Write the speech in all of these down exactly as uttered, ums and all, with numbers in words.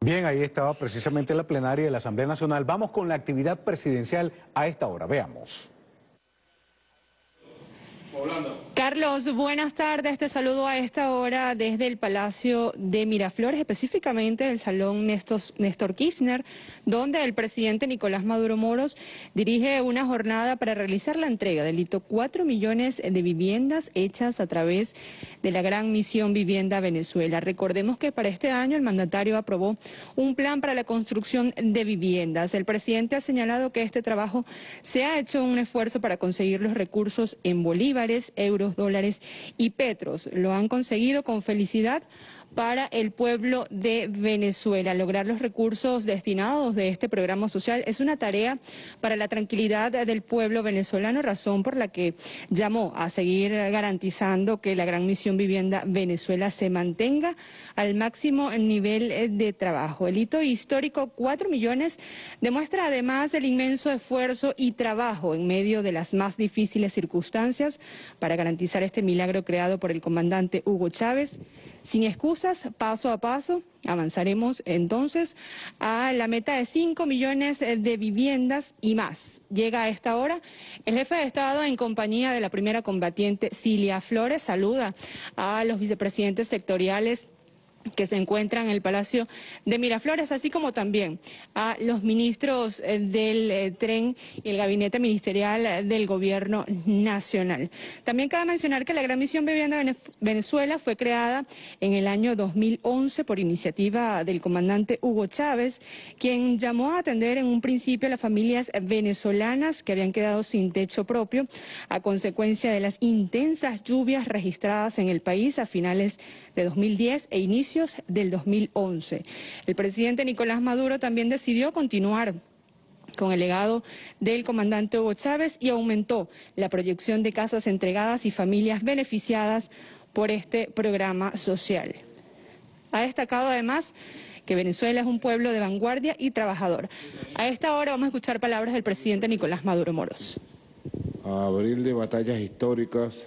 Bien, ahí estaba precisamente la plenaria de la Asamblea Nacional. Vamos con la actividad presidencial a esta hora. Veamos. Carlos, buenas tardes. Te saludo a esta hora desde el Palacio de Miraflores, específicamente el Salón Néstor, Néstor Kirchner, donde el presidente Nicolás Maduro Moros dirige una jornada para realizar la entrega del hito cuatro millones de viviendas hechas a través de la Gran Misión Vivienda Venezuela. Recordemos que para este año el mandatario aprobó un plan para la construcción de viviendas. El presidente ha señalado que este trabajo se ha hecho un esfuerzo para conseguir los recursos en bolívares, euros, dólares y petros. Lo han conseguido con felicidad para el pueblo de Venezuela. Lograr los recursos destinados de este programa social es una tarea para la tranquilidad del pueblo venezolano, razón por la que llamó a seguir garantizando que la Gran Misión Vivienda Venezuela se mantenga al máximo nivel de trabajo. El hito histórico cuatro millones demuestra además el inmenso esfuerzo y trabajo en medio de las más difíciles circunstancias para garantizar este milagro creado por el comandante Hugo Chávez. Sin excusas, paso a paso, avanzaremos entonces a la meta de cinco millones de viviendas y más. Llega a esta hora el jefe de Estado en compañía de la primera combatiente Cilia Flores. Saluda a los vicepresidentes sectoriales que se encuentran en el Palacio de Miraflores, así como también a los ministros del eh, tren y el gabinete ministerial del Gobierno Nacional. También cabe mencionar que la Gran Misión Vivienda Venezuela fue creada en el año dos mil once por iniciativa del comandante Hugo Chávez, quien llamó a atender en un principio a las familias venezolanas que habían quedado sin techo propio a consecuencia de las intensas lluvias registradas en el país a finales de dos mil diez e inicios del dos mil once. El presidente Nicolás Maduro también decidió continuar con el legado del comandante Hugo Chávez y aumentó la proyección de casas entregadas y familias beneficiadas por este programa social. Ha destacado además que Venezuela es un pueblo de vanguardia y trabajador. A esta hora vamos a escuchar palabras del presidente Nicolás Maduro Moros. Abril de batallas históricas,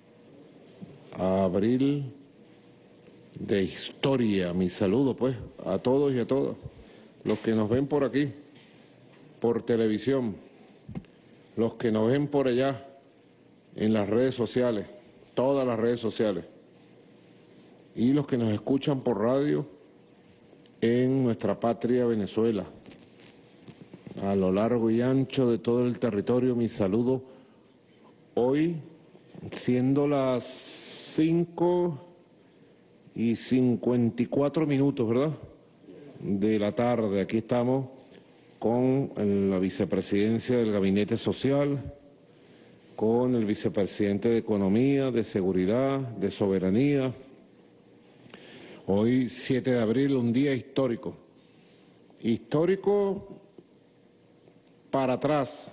abril de historia. Mi saludo pues a todos y a todas los que nos ven por aquí, por televisión, los que nos ven por allá en las redes sociales, todas las redes sociales, y los que nos escuchan por radio en nuestra patria Venezuela, a lo largo y ancho de todo el territorio. Mi saludo hoy, siendo las cinco y cincuenta y cuatro minutos, ¿verdad?, de la tarde. Aquí estamos con la vicepresidencia del Gabinete Social, con el vicepresidente de Economía, de Seguridad, de Soberanía. Hoy, siete de abril, un día histórico. Histórico para atrás,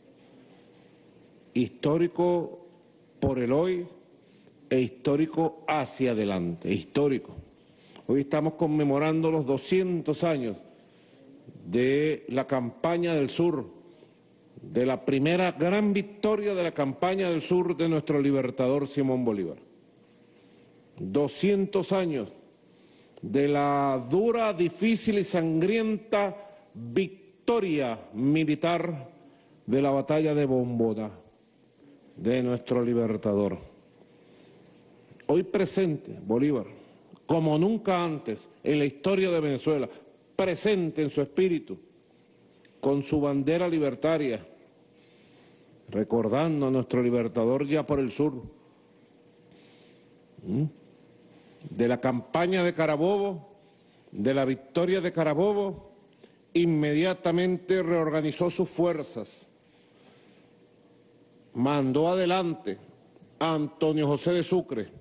histórico por el hoy, e histórico hacia adelante, histórico. Hoy estamos conmemorando los doscientos años de la campaña del sur, de la primera gran victoria de la campaña del sur de nuestro libertador Simón Bolívar. doscientos años de la dura, difícil y sangrienta victoria militar de la batalla de Bomboda, de nuestro libertador. Hoy presente Bolívar, como nunca antes en la historia de Venezuela, presente en su espíritu, con su bandera libertaria, recordando a nuestro libertador ya por el sur, ¿Mm? de la campaña de Carabobo, de la victoria de Carabobo, inmediatamente reorganizó sus fuerzas, mandó adelante a Antonio José de Sucre,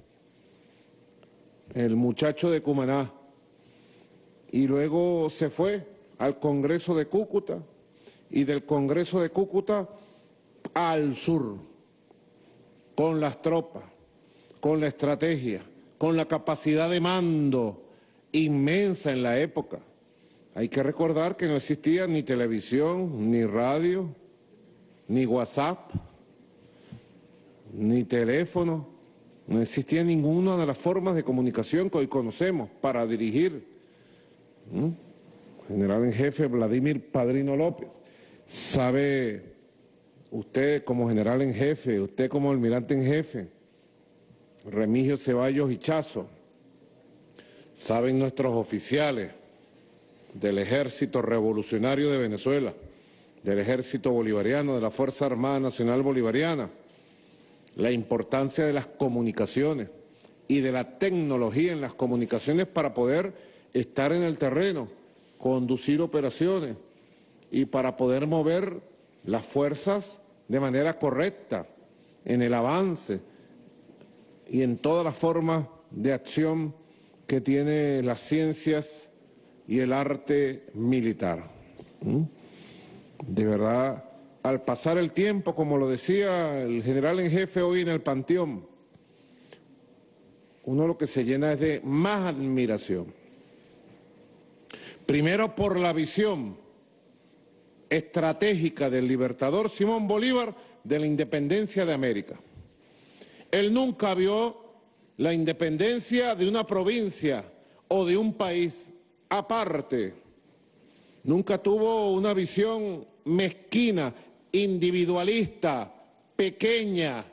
el muchacho de Cumaná, y luego se fue al Congreso de Cúcuta, y del Congreso de Cúcuta al sur, con las tropas, con la estrategia, con la capacidad de mando inmensa en la época. Hay que recordar que no existía ni televisión, ni radio, ni WhatsApp, ni teléfono. No existía ninguna de las formas de comunicación que hoy conocemos para dirigir. ¿Mm? general en jefe Vladimir Padrino López. Sabe usted como general en jefe, usted como almirante en jefe, Remigio Ceballos Hichazo, saben nuestros oficiales del Ejército Revolucionario de Venezuela, del Ejército Bolivariano, de la Fuerza Armada Nacional Bolivariana, la importancia de las comunicaciones y de la tecnología en las comunicaciones para poder estar en el terreno, conducir operaciones y para poder mover las fuerzas de manera correcta en el avance y en todas las formas de acción que tiene las ciencias y el arte militar. ¿Mm? De verdad, al pasar el tiempo, como lo decía el general en jefe hoy en el Panteón, uno lo que se llena es de más admiración. Primero por la visión estratégica del libertador Simón Bolívar de la independencia de América. Él nunca vio la independencia de una provincia o de un país aparte. Nunca tuvo una visión mezquina, individualista, pequeña.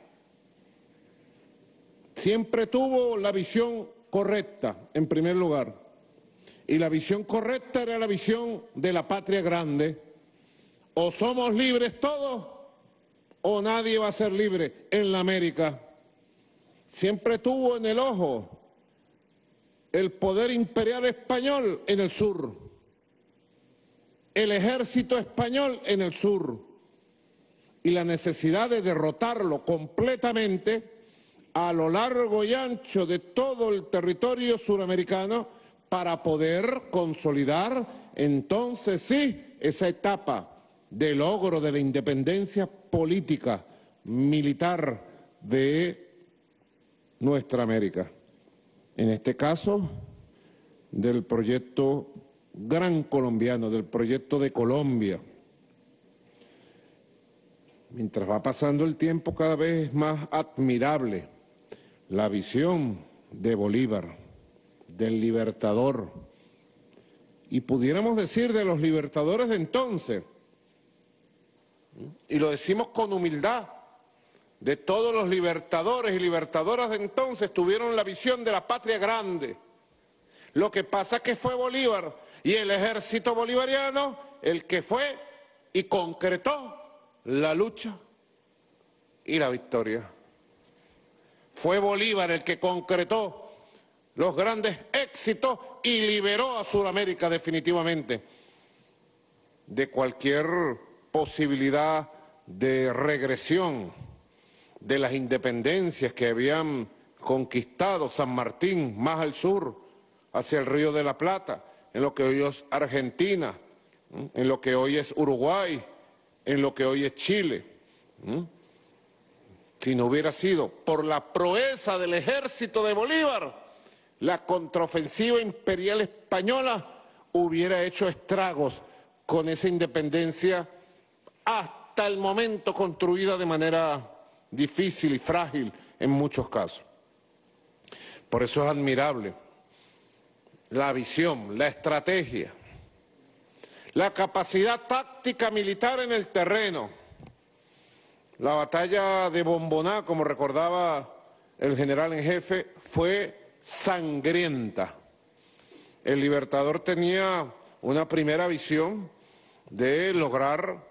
Siempre tuvo la visión correcta, en primer lugar. Y la visión correcta era la visión de la patria grande. O somos libres todos, o nadie va a ser libre en la América. Siempre tuvo en el ojo el poder imperial español en el sur, el ejército español en el sur, y la necesidad de derrotarlo completamente a lo largo y ancho de todo el territorio suramericano para poder consolidar entonces sí esa etapa de logro de la independencia política, militar de nuestra América. En este caso, del proyecto gran colombiano, del proyecto de Colombia. Mientras va pasando el tiempo, cada vez es más admirable la visión de Bolívar, del libertador, y pudiéramos decir de los libertadores de entonces, y lo decimos con humildad, de todos los libertadores y libertadoras de entonces tuvieron la visión de la patria grande. Lo que pasa es que fue Bolívar y el ejército bolivariano el que fue y concretó la lucha y la victoria. Fue Bolívar el que concretó los grandes éxitos y liberó a Sudamérica definitivamente de cualquier posibilidad de regresión de las independencias que habían conquistado San Martín más al sur, hacia el Río de la Plata, en lo que hoy es Argentina, en lo que hoy es Uruguay, en lo que hoy es Chile. Si no hubiera sido por la proeza del ejército de Bolívar, la contraofensiva imperial española hubiera hecho estragos con esa independencia hasta el momento construida de manera difícil y frágil en muchos casos. Por eso es admirable la visión, la estrategia, la capacidad táctica militar en el terreno. La batalla de Bomboná, como recordaba el general en jefe, fue sangrienta. El libertador tenía una primera visión de lograr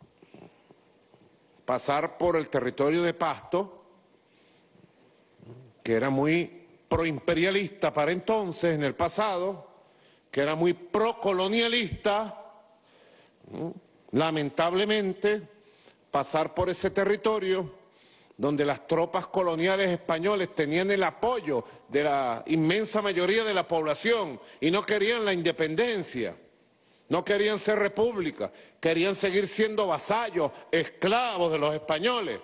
pasar por el territorio de Pasto, que era muy proimperialista para entonces, en el pasado, que era muy procolonialista. Lamentablemente, pasar por ese territorio donde las tropas coloniales españoles tenían el apoyo de la inmensa mayoría de la población y no querían la independencia, no querían ser república, querían seguir siendo vasallos, esclavos de los españoles.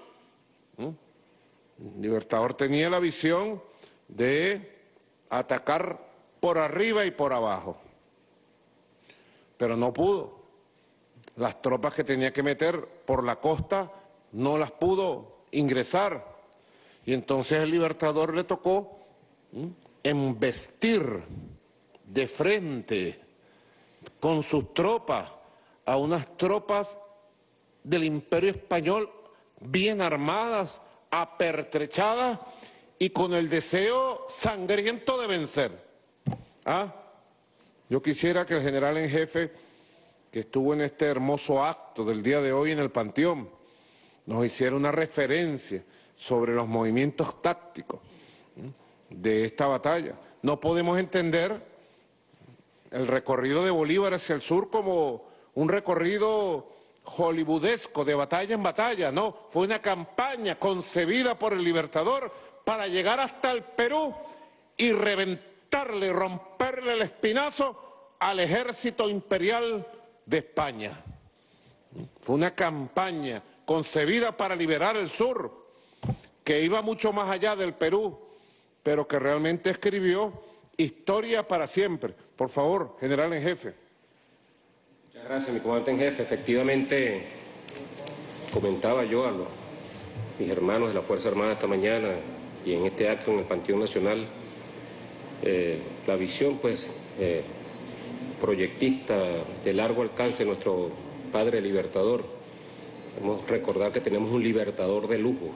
El libertador tenía la visión de atacar por arriba y por abajo, pero no pudo. Las tropas que tenía que meter por la costa no las pudo ingresar, y entonces el libertador le tocó embestir de frente con sus tropas a unas tropas del Imperio Español bien armadas, apertrechadas y con el deseo sangriento de vencer. ¿Ah? Yo quisiera que el general en jefe, que estuvo en este hermoso acto del día de hoy en el Panteón, nos hiciera una referencia sobre los movimientos tácticos de esta batalla. No podemos entender el recorrido de Bolívar hacia el sur como un recorrido hollywoodesco de batalla en batalla, no, fue una campaña concebida por el Libertador para llegar hasta el Perú y reventarle, romperle el espinazo al ejército imperial de España. Fue una campaña concebida para liberar el sur, que iba mucho más allá del Perú, pero que realmente escribió historia para siempre. Por favor, general en jefe. Muchas gracias, mi comandante en jefe. Efectivamente, comentaba yo a los, mis hermanos de la Fuerza Armada esta mañana y en este acto en el Panteón Nacional, eh, la visión, pues, eh, proyectista de largo alcance de nuestro padre libertador. Debemos recordar que tenemos un libertador de lujo,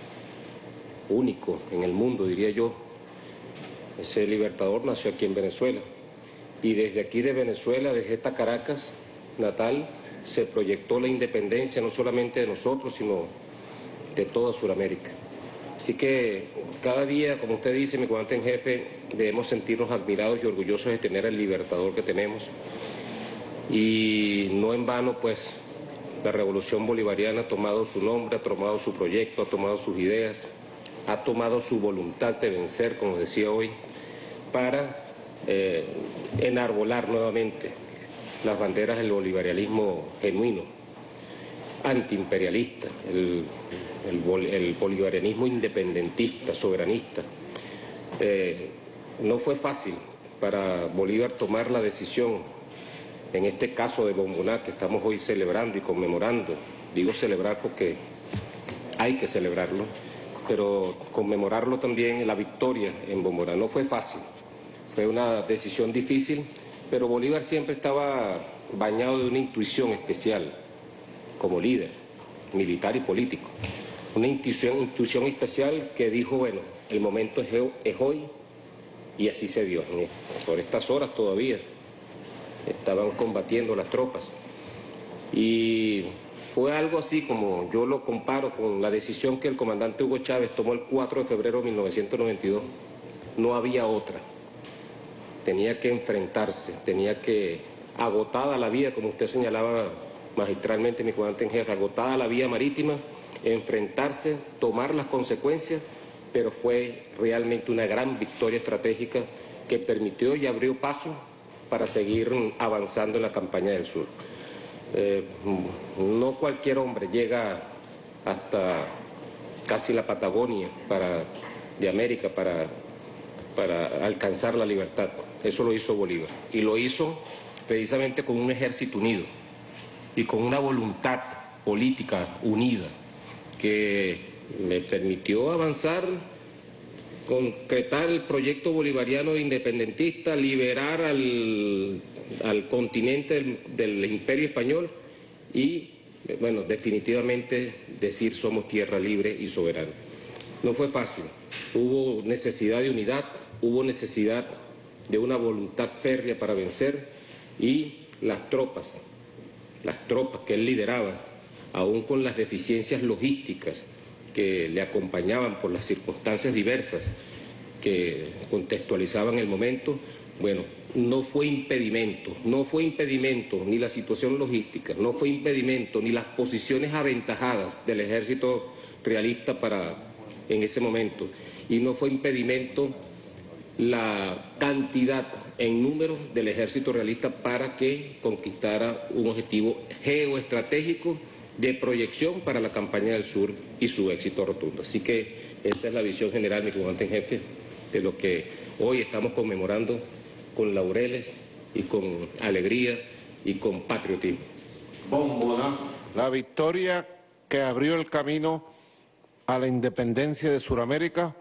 único en el mundo, diría yo. Ese libertador nació aquí en Venezuela y desde aquí de Venezuela, desde esta Caracas natal, se proyectó la independencia no solamente de nosotros, sino de toda Sudamérica. Así que cada día, como usted dice, mi comandante en jefe, debemos sentirnos admirados y orgullosos de tener el libertador que tenemos. Y no en vano, pues, la revolución bolivariana ha tomado su nombre, ha tomado su proyecto, ha tomado sus ideas, ha tomado su voluntad de vencer, como decía hoy, para eh, enarbolar nuevamente las banderas del bolivarianismo genuino, antiimperialista, el, el, el bolivarianismo independentista, soberanista. Eh, no fue fácil para Bolívar tomar la decisión, en este caso de Bomboná, que estamos hoy celebrando y conmemorando. Digo celebrar porque hay que celebrarlo, pero conmemorarlo también, la victoria en Bomboná. No fue fácil, fue una decisión difícil, pero Bolívar siempre estaba bañado de una intuición especial como líder militar y político. Una intuición, intuición especial que dijo, bueno, el momento es, es hoy, y así se dio. Por estas horas todavía estaban combatiendo las tropas. Y fue algo así como yo lo comparo con la decisión que el comandante Hugo Chávez tomó el cuatro de febrero de mil novecientos noventa y dos. No había otra. Tenía que enfrentarse, tenía que, agotada la vía, como usted señalaba magistralmente, mi comandante en jefe, agotada la vía marítima, enfrentarse, tomar las consecuencias, pero fue realmente una gran victoria estratégica que permitió y abrió paso para seguir avanzando en la campaña del sur. Eh, no cualquier hombre llega hasta casi la Patagonia para, de América para, para alcanzar la libertad. Eso lo hizo Bolívar y lo hizo precisamente con un ejército unido y con una voluntad política unida que le permitió avanzar, concretar el proyecto bolivariano independentista, liberar al, al continente del, del Imperio Español y, bueno, definitivamente decir somos tierra libre y soberana. No fue fácil, hubo necesidad de unidad, hubo necesidad de una voluntad férrea para vencer y las tropas, las tropas que él lideraba, aún con las deficiencias logísticas que le acompañaban por las circunstancias diversas que contextualizaban el momento, bueno, no fue impedimento, no fue impedimento ni la situación logística, no fue impedimento ni las posiciones aventajadas del ejército realista para, en ese momento, y no fue impedimento la cantidad en número del ejército realista para que conquistara un objetivo geoestratégico de proyección para la campaña del sur y su éxito rotundo. Así que esa es la visión general, mi comandante en jefe, de lo que hoy estamos conmemorando con laureles y con alegría y con patriotismo. Bomboná, la victoria que abrió el camino a la independencia de Sudamérica,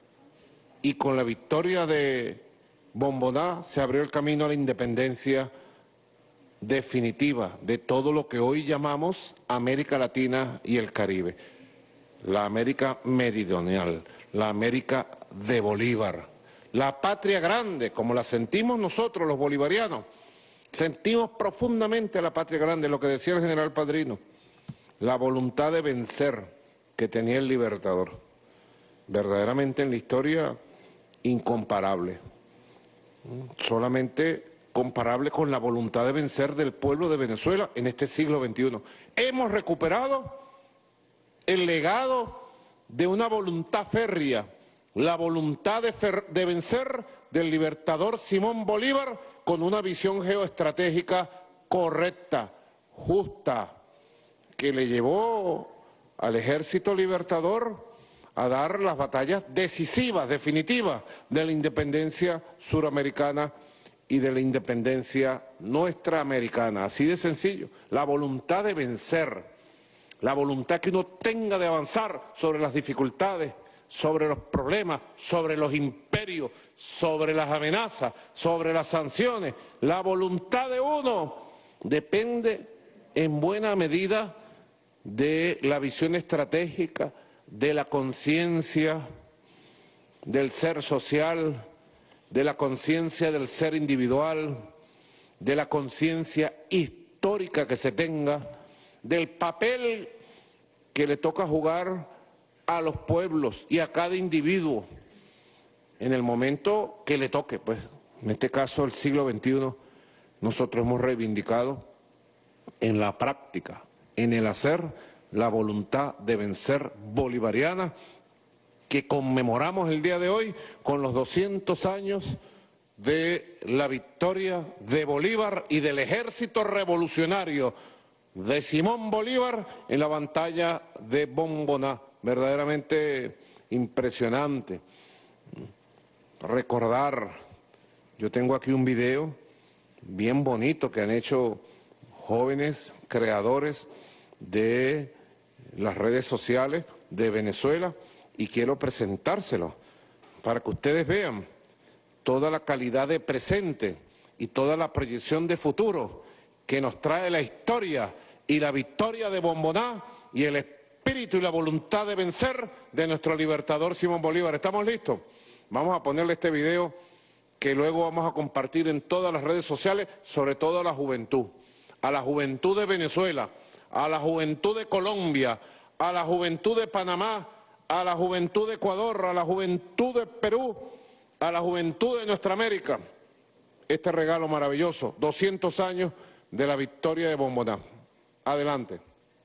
y con la victoria de Bomboná se abrió el camino a la independencia definitiva de todo lo que hoy llamamos América Latina y el Caribe, la América meridional, la América de Bolívar, la patria grande, como la sentimos nosotros los bolivarianos. Sentimos profundamente la patria grande, lo que decía el general Padrino, la voluntad de vencer que tenía el Libertador, verdaderamente en la historia incomparable, solamente comparable con la voluntad de vencer del pueblo de Venezuela en este siglo veintiuno. Hemos recuperado el legado de una voluntad férrea, la voluntad de, fer de vencer del Libertador Simón Bolívar con una visión geoestratégica correcta, justa, que le llevó al Ejército Libertador a dar las batallas decisivas, definitivas, de la independencia suramericana y de la independencia nuestra americana. Así de sencillo, la voluntad de vencer, la voluntad que uno tenga de avanzar sobre las dificultades, sobre los problemas, sobre los imperios, sobre las amenazas, sobre las sanciones. La voluntad de uno depende en buena medida de la visión estratégica, de la conciencia del ser social, de la conciencia del ser individual, de la conciencia histórica que se tenga, del papel que le toca jugar a los pueblos y a cada individuo en el momento que le toque. Pues en este caso el siglo veintiuno nosotros hemos reivindicado en la práctica, en el hacer, la voluntad de vencer bolivariana que conmemoramos el día de hoy con los doscientos años de la victoria de Bolívar y del ejército revolucionario de Simón Bolívar en la batalla de Bomboná. Verdaderamente impresionante. Recordar, yo tengo aquí un video bien bonito que han hecho jóvenes creadores de las redes sociales de Venezuela y quiero presentárselo para que ustedes vean toda la calidad de presente y toda la proyección de futuro que nos trae la historia y la victoria de Bomboná y el espíritu y la voluntad de vencer de nuestro libertador Simón Bolívar. ¿Estamos listos? Vamos a ponerle este video que luego vamos a compartir en todas las redes sociales, sobre todo a la juventud, a la juventud de Venezuela, a la juventud de Colombia, a la juventud de Panamá, a la juventud de Ecuador, a la juventud de Perú, a la juventud de nuestra América. Este regalo maravilloso, doscientos años de la victoria de Bomboná. Adelante.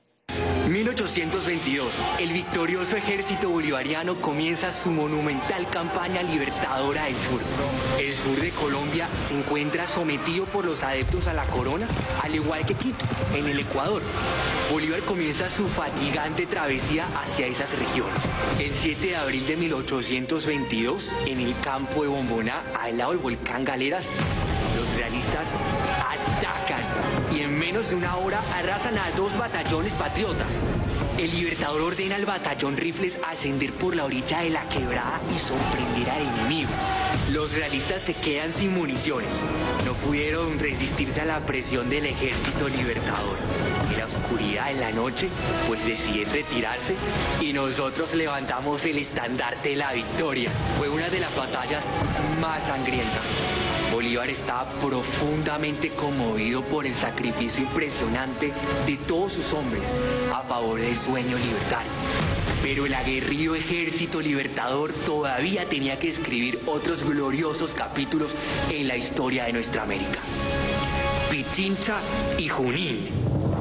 mil ochocientos veintidós, el victorioso ejército bolivariano comienza su monumental campaña libertadora del sur. El sur de Colombia se encuentra sometido por los adeptos a la corona, al igual que Quito, en el Ecuador. Bolívar comienza su fatigante travesía hacia esas regiones. El siete de abril de mil ochocientos veintidós, en el campo de Bomboná, al lado del volcán Galeras, los realistas atacan y en menos de una hora arrasan a dos batallones patriotas. El Libertador ordena al batallón Rifles ascender por la orilla de la quebrada y sorprender al enemigo. Los realistas se quedan sin municiones. No pudieron resistirse a la presión del ejército libertador. En la oscuridad de la noche, pues deciden retirarse y nosotros levantamos el estandarte de la victoria. Fue una de las batallas más sangrientas. Bolívar estaba profundamente conmovido por el sacrificio impresionante de todos sus hombres a favor del sueño libertario. Pero el aguerrido ejército libertador todavía tenía que escribir otros gloriosos capítulos en la historia de nuestra América. Pichincha y Junín.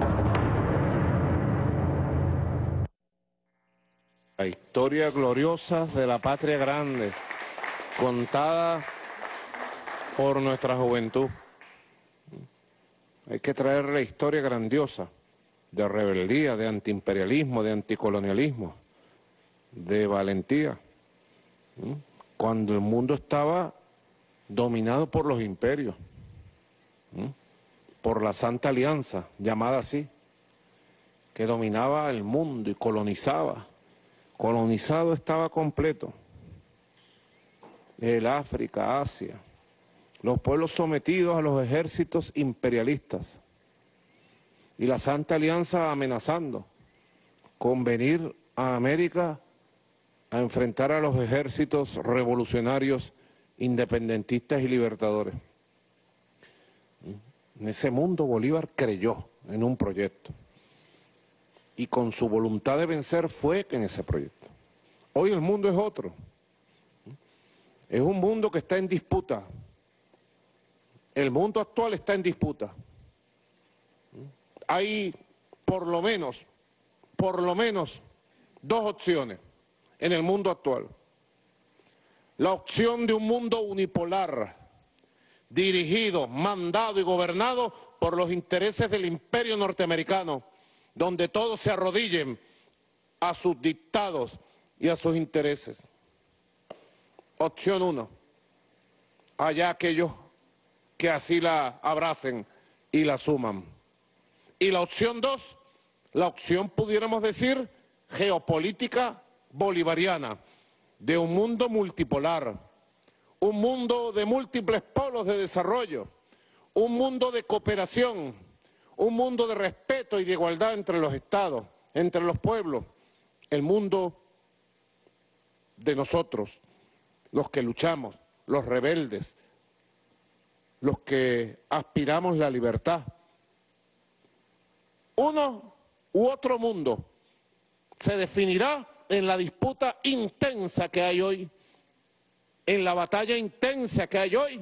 La historia gloriosa de la patria grande, contada por nuestra juventud. Hay que traer la historia grandiosa de rebeldía, de antiimperialismo, de anticolonialismo, de valentía. Cuando el mundo estaba dominado por los imperios, por la Santa Alianza, llamada así, que dominaba el mundo y colonizaba. Colonizado estaba completo. El África, Asia. Los pueblos sometidos a los ejércitos imperialistas, y la Santa Alianza amenazando con venir a América a enfrentar a los ejércitos revolucionarios, independentistas y libertadores. En ese mundo Bolívar creyó en un proyecto y con su voluntad de vencer fue en ese proyecto. Hoy el mundo es otro. Es un mundo que está en disputa. El mundo actual está en disputa. Hay por lo menos, por lo menos dos opciones en el mundo actual. La opción de un mundo unipolar, dirigido, mandado y gobernado por los intereses del imperio norteamericano, donde todos se arrodillen a sus dictados y a sus intereses. Opción uno, allá aquellos que así la abracen y la asuman. Y la opción dos, la opción, pudiéramos decir, geopolítica bolivariana, de un mundo multipolar, un mundo de múltiples polos de desarrollo, un mundo de cooperación, un mundo de respeto y de igualdad entre los estados, entre los pueblos, el mundo de nosotros, los que luchamos, los rebeldes, los que aspiramos la libertad. Uno u otro mundo se definirá en la disputa intensa que hay hoy, en la batalla intensa que hay hoy,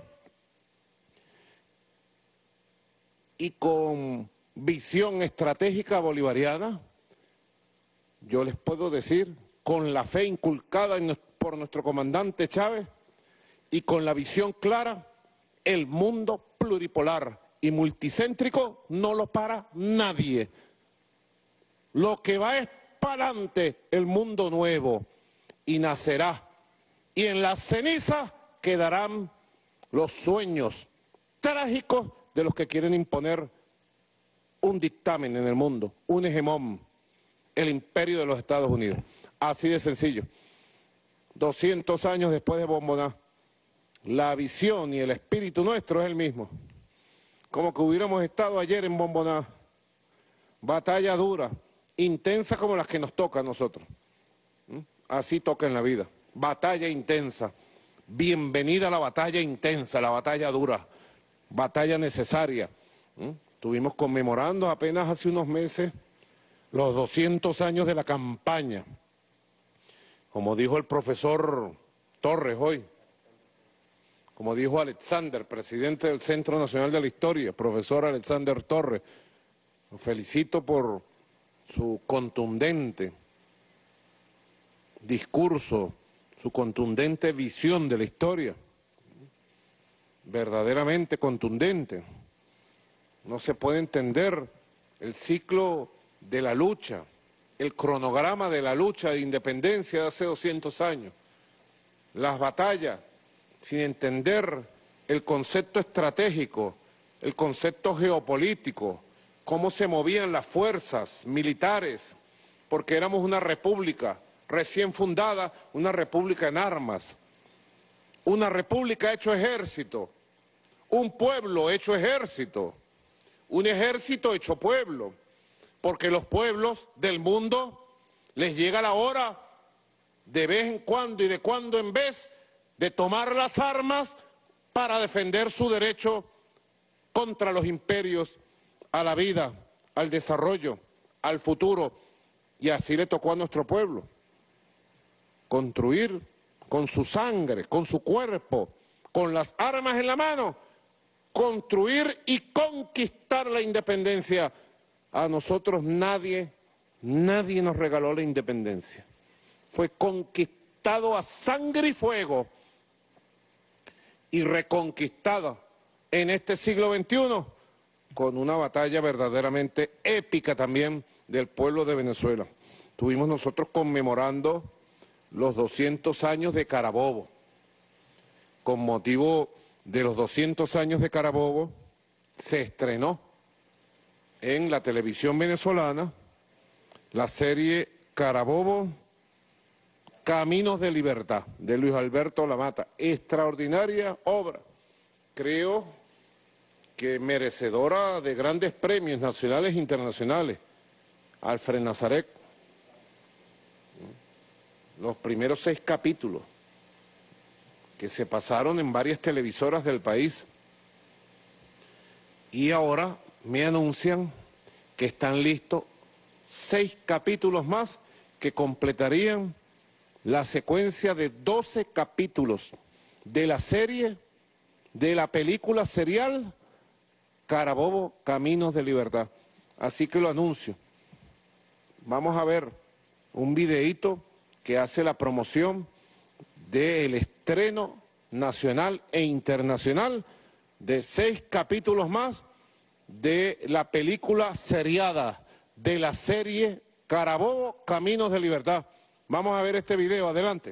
y con visión estratégica bolivariana, yo les puedo decir, con la fe inculcada en, por nuestro comandante Chávez y con la visión clara, el mundo pluripolar y multicéntrico no lo para nadie. Lo que va es para adelante el mundo nuevo y nacerá. Y en las cenizas quedarán los sueños trágicos de los que quieren imponer un dictamen en el mundo, un hegemón, el imperio de los Estados Unidos. Así de sencillo. doscientos años después de Bomboná, la visión y el espíritu nuestro es el mismo. Como que hubiéramos estado ayer en Bomboná. Batalla dura, intensa como las que nos toca a nosotros. ¿Mm? Así toca en la vida. Batalla intensa. Bienvenida a la batalla intensa, la batalla dura, batalla necesaria. ¿Mm? Estuvimos conmemorando apenas hace unos meses los doscientos años de la campaña. Como dijo el profesor Torres hoy, como dijo Alexander, presidente del Centro Nacional de la Historia, profesor Alexander Torres, lo felicito por su contundente discurso, su contundente visión de la historia, verdaderamente contundente. No se puede entender el ciclo de la lucha, el cronograma de la lucha de independencia de hace doscientos años, las batallas, sin entender el concepto estratégico, el concepto geopolítico, cómo se movían las fuerzas militares, porque éramos una república recién fundada, una república en armas, una república hecho ejército, un pueblo hecho ejército, un ejército hecho pueblo, porque los pueblos del mundo les llega la hora, de vez en cuando y de cuando en vez, de tomar las armas para defender su derecho contra los imperios, a la vida, al desarrollo, al futuro, y así le tocó a nuestro pueblo. Construir con su sangre, con su cuerpo, con las armas en la mano, construir y conquistar la independencia. A nosotros nadie, nadie nos regaló la independencia. Fue conquistado a sangre y fuego y reconquistada en este siglo veintiuno con una batalla verdaderamente épica también del pueblo de Venezuela. Estuvimos nosotros conmemorando los doscientos años de Carabobo. Con motivo de los doscientos años de Carabobo, se estrenó en la televisión venezolana la serie Carabobo, Caminos de Libertad, de Luis Alberto Lamata. Extraordinaria obra. Creo que merecedora de grandes premios nacionales e internacionales, Alfred Nazaret. Los primeros seis capítulos que se pasaron en varias televisoras del país. Y ahora me anuncian que están listos seis capítulos más que completarían la secuencia de doce capítulos de la serie, de la película serial Carabobo, Caminos de Libertad. Así que lo anuncio. Vamos a ver un videíto que hace la promoción del estreno nacional e internacional de seis capítulos más de la película seriada, de la serie Carabobo, Caminos de Libertad. Vamos a ver este video, adelante.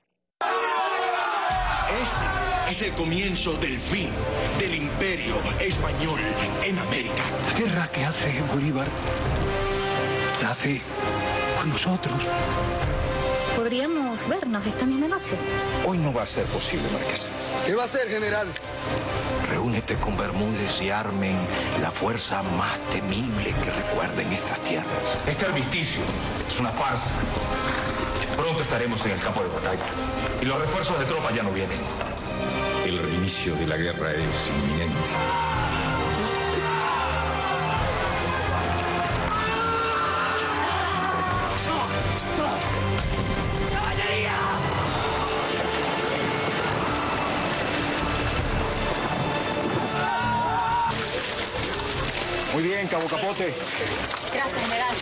Este es el comienzo del fin del imperio español en América. La guerra que hace Bolívar la hace con nosotros. ¿Podríamos vernos esta misma noche? Hoy no va a ser posible, Marqués. ¿Qué va a hacer, general? Reúnete con Bermúdez y armen la fuerza más temible que recuerden estas tierras. Este armisticio es una farsa. Pronto estaremos en el campo de batalla. Y los refuerzos de tropa ya no vienen. El reinicio de la guerra es inminente. Muy bien, Cabo Capote. Gracias, general.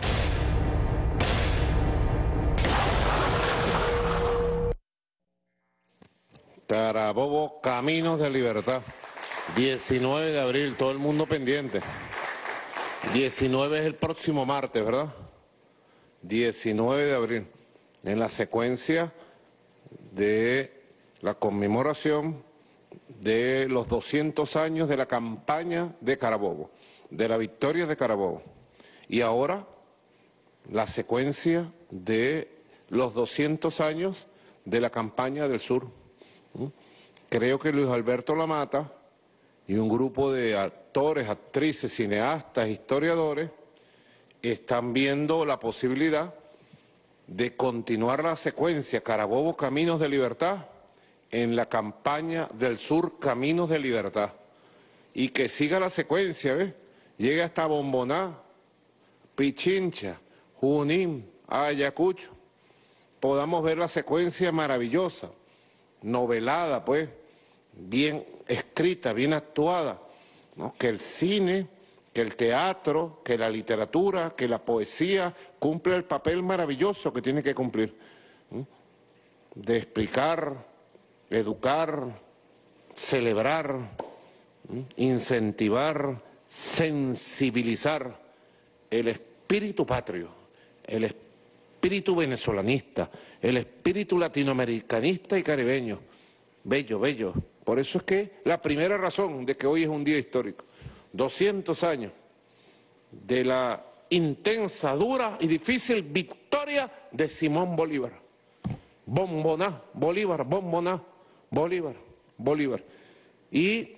Carabobo, Caminos de Libertad. diecinueve de abril, todo el mundo pendiente. diecinueve es el próximo martes, ¿verdad? diecinueve de abril. En la secuencia de la conmemoración de los doscientos años de la campaña de Carabobo, de la victoria de Carabobo. Y ahora la secuencia de los doscientos años de la campaña del sur. Creo que Luis Alberto Lamata y un grupo de actores, actrices, cineastas, historiadores están viendo la posibilidad de continuar la secuencia Carabobo, Caminos de Libertad en la campaña del sur, Caminos de Libertad, y que siga la secuencia, ¿ves? Llegue hasta Bomboná, Pichincha, Junín, Ayacucho, podamos ver la secuencia maravillosa, novelada, pues, bien escrita, bien actuada, ¿no? Que el cine, que el teatro, que la literatura, que la poesía cumple el papel maravilloso que tiene que cumplir, ¿no? De explicar, educar, celebrar, ¿no? Incentivar, sensibilizar el espíritu patrio, el espíritu venezolanista, el espíritu latinoamericanista y caribeño. Bello, bello. Por eso es que la primera razón de que hoy es un día histórico, doscientos años de la intensa, dura y difícil victoria de Simón Bolívar. Bomboná, Bolívar, Bomboná, Bolívar, Bolívar. Y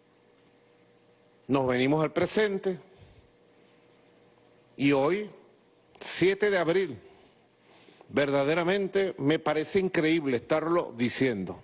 nos venimos al presente y hoy, siete de abril, verdaderamente me parece increíble estarlo diciendo.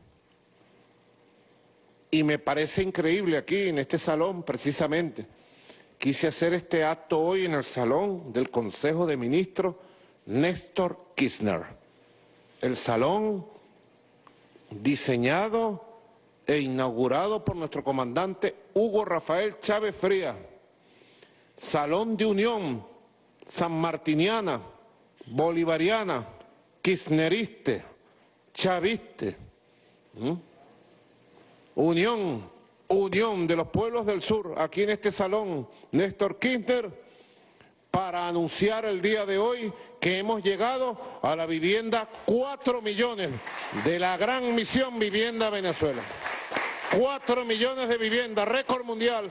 Y me parece increíble aquí en este salón precisamente. Quise hacer este acto hoy en el salón del Consejo de Ministros Néstor Kirchner. El salón diseñado e inaugurado por nuestro comandante Hugo Rafael Chávez Frías. Salón de unión sanmartiniana, bolivariana, kirchneriste, chaviste. ¿Mm? Unión, unión de los pueblos del sur, aquí en este salón, Néstor Kirchner, para anunciar el día de hoy que hemos llegado a la vivienda cuatro millones de la gran misión Vivienda Venezuela. Cuatro millones de viviendas, récord mundial,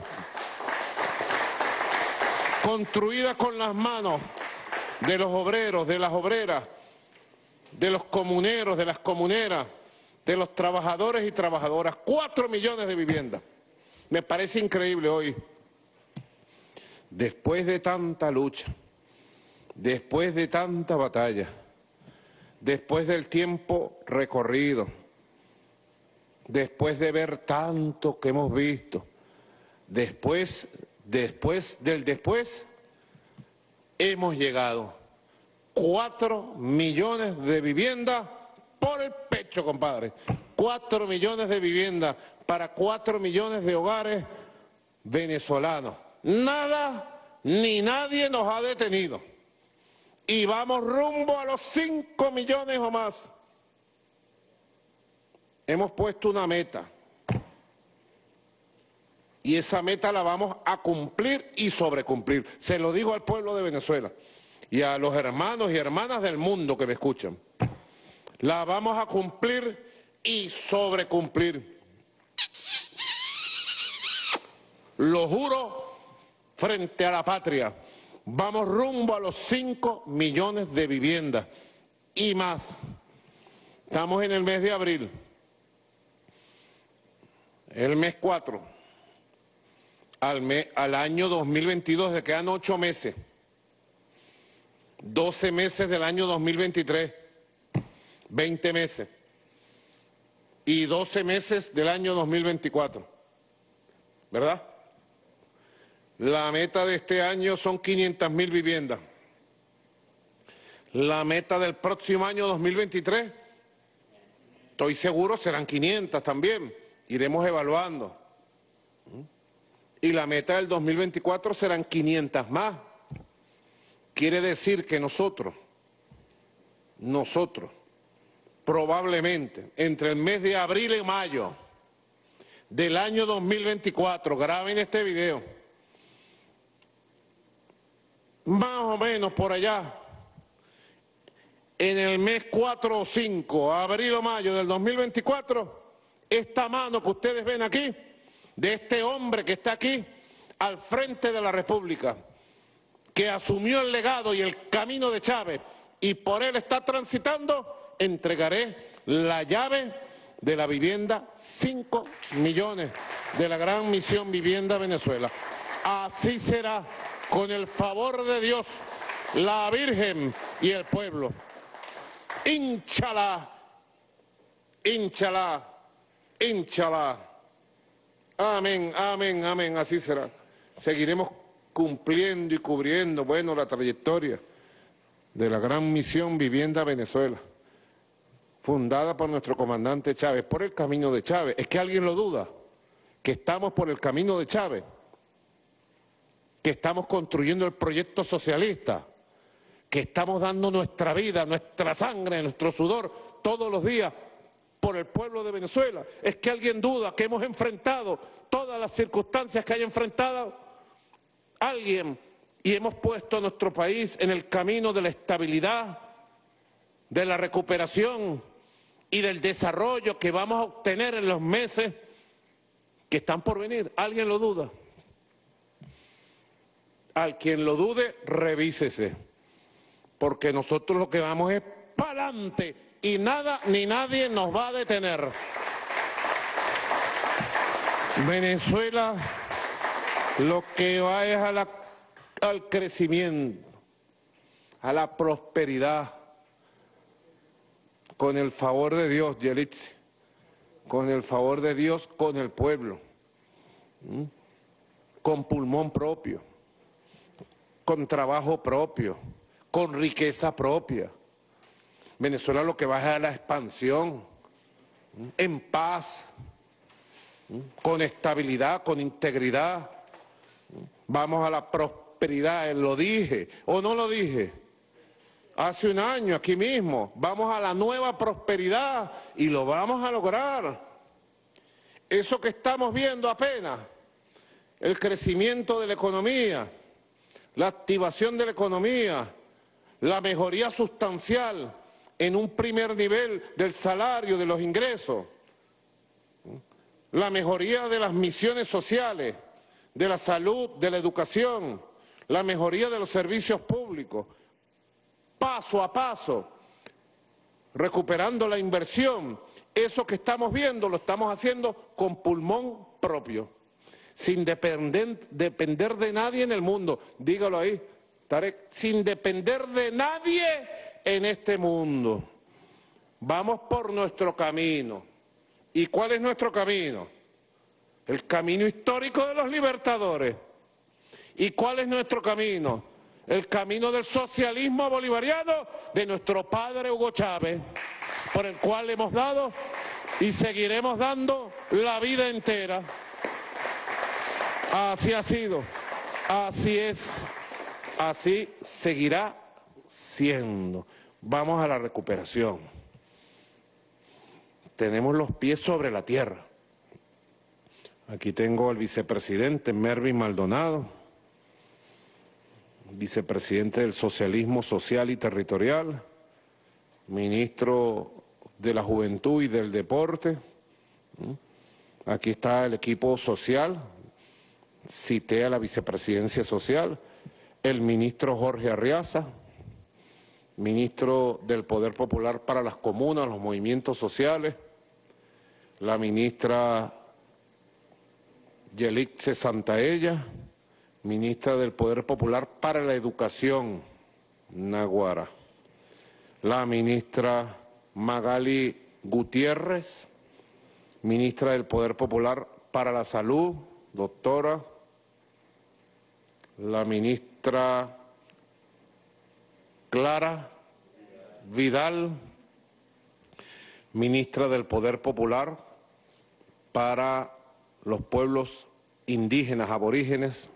construidas con las manos de los obreros, de las obreras, de los comuneros, de las comuneras, de los trabajadores y trabajadoras. Cuatro millones de viviendas. Me parece increíble hoy, después de tanta lucha, después de tanta batalla, después del tiempo recorrido, después de ver tanto que hemos visto, después, después del después, hemos llegado. Cuatro millones de viviendas por el pecho, compadre. Cuatro millones de viviendas para cuatro millones de hogares venezolanos. Nada ni nadie nos ha detenido. Y vamos rumbo a los cinco millones o más. Hemos puesto una meta. Y esa meta la vamos a cumplir y sobrecumplir. Se lo digo al pueblo de Venezuela y a los hermanos y hermanas del mundo que me escuchan. La vamos a cumplir y sobrecumplir. Lo juro frente a la patria. Vamos rumbo a los cinco millones de viviendas y más. Estamos en el mes de abril. El mes cuatro. Al, mes, al año dos mil veintidós le quedan ocho meses. doce meses del año dos mil veintitrés. veinte meses. Y doce meses del año dos mil veinticuatro. ¿Verdad? La meta de este año son quinientas mil viviendas. La meta del próximo año dos mil veintitrés, estoy seguro serán quinientas también. Iremos evaluando. Y la meta del dos mil veinticuatro serán quinientas más. Quiere decir que nosotros, nosotros, probablemente entre el mes de abril y mayo del año dos mil veinticuatro, graben este video, más o menos por allá, en el mes cuatro o cinco, abril o mayo del dos mil veinticuatro, esta mano que ustedes ven aquí, de este hombre que está aquí al frente de la República, que asumió el legado y el camino de Chávez y por él está transitando, entregaré la llave de la vivienda, cinco millones de la gran misión Vivienda Venezuela. Así será, con el favor de Dios, la Virgen y el pueblo. Inshallah, inshallah, inshallah. Amén, amén, amén, así será. Seguiremos cumpliendo y cubriendo, bueno, la trayectoria de la gran misión Vivienda Venezuela, fundada por nuestro comandante Chávez, por el camino de Chávez. ¿Es que alguien lo duda? Que estamos por el camino de Chávez, que estamos construyendo el proyecto socialista, que estamos dando nuestra vida, nuestra sangre, nuestro sudor todos los días por el pueblo de Venezuela. ¿Es que alguien duda que hemos enfrentado todas las circunstancias que haya enfrentado alguien y hemos puesto a nuestro país en el camino de la estabilidad, de la recuperación y del desarrollo que vamos a obtener en los meses que están por venir? ¿Alguien lo duda? Al quien lo dude, revísese, porque nosotros lo que vamos es para adelante y nada ni nadie nos va a detener. Venezuela lo que va es a la, al crecimiento, a la prosperidad, con el favor de Dios, Yelitsi, con el favor de Dios, con el pueblo, ¿Mm? con pulmón propio, con trabajo propio, con riqueza propia. Venezuela lo que va es a la expansión, ¿Mm? en paz, ¿Mm? con estabilidad, con integridad. Vamos a la prosperidad, lo dije o no lo dije. Hace un año aquí mismo, vamos a la nueva prosperidad y lo vamos a lograr. Eso que estamos viendo apenas, el crecimiento de la economía, la activación de la economía, la mejoría sustancial en un primer nivel del salario, de los ingresos, la mejoría de las misiones sociales, de la salud, de la educación, la mejoría de los servicios públicos, paso a paso, recuperando la inversión. Eso que estamos viendo lo estamos haciendo con pulmón propio. sin depender, depender de nadie en el mundo. Dígalo ahí, Tarek, sin depender de nadie en este mundo. Vamos por nuestro camino. ¿Y cuál es nuestro camino? El camino histórico de los libertadores. ¿Y cuál es nuestro camino? El camino del socialismo bolivariano de nuestro padre Hugo Chávez, por el cual hemos dado y seguiremos dando la vida entera. Así ha sido, así es, así seguirá siendo. Vamos a la recuperación. Tenemos los pies sobre la tierra. Aquí tengo al vicepresidente Mervyn Maldonado, vicepresidente del Socialismo Social y Territorial, ministro de la Juventud y del Deporte. Aquí está el equipo social, cité a la vicepresidencia social, el ministro Jorge Arriaza, ministro del Poder Popular para las Comunas, los movimientos sociales, la ministra Yelitze Santaella, ministra del Poder Popular para la Educación, Naguara, la ministra Magali Gutiérrez, ministra del Poder Popular para la Salud, doctora, la ministra Clara Vidal, ministra del Poder Popular para los pueblos indígenas, aborígenes,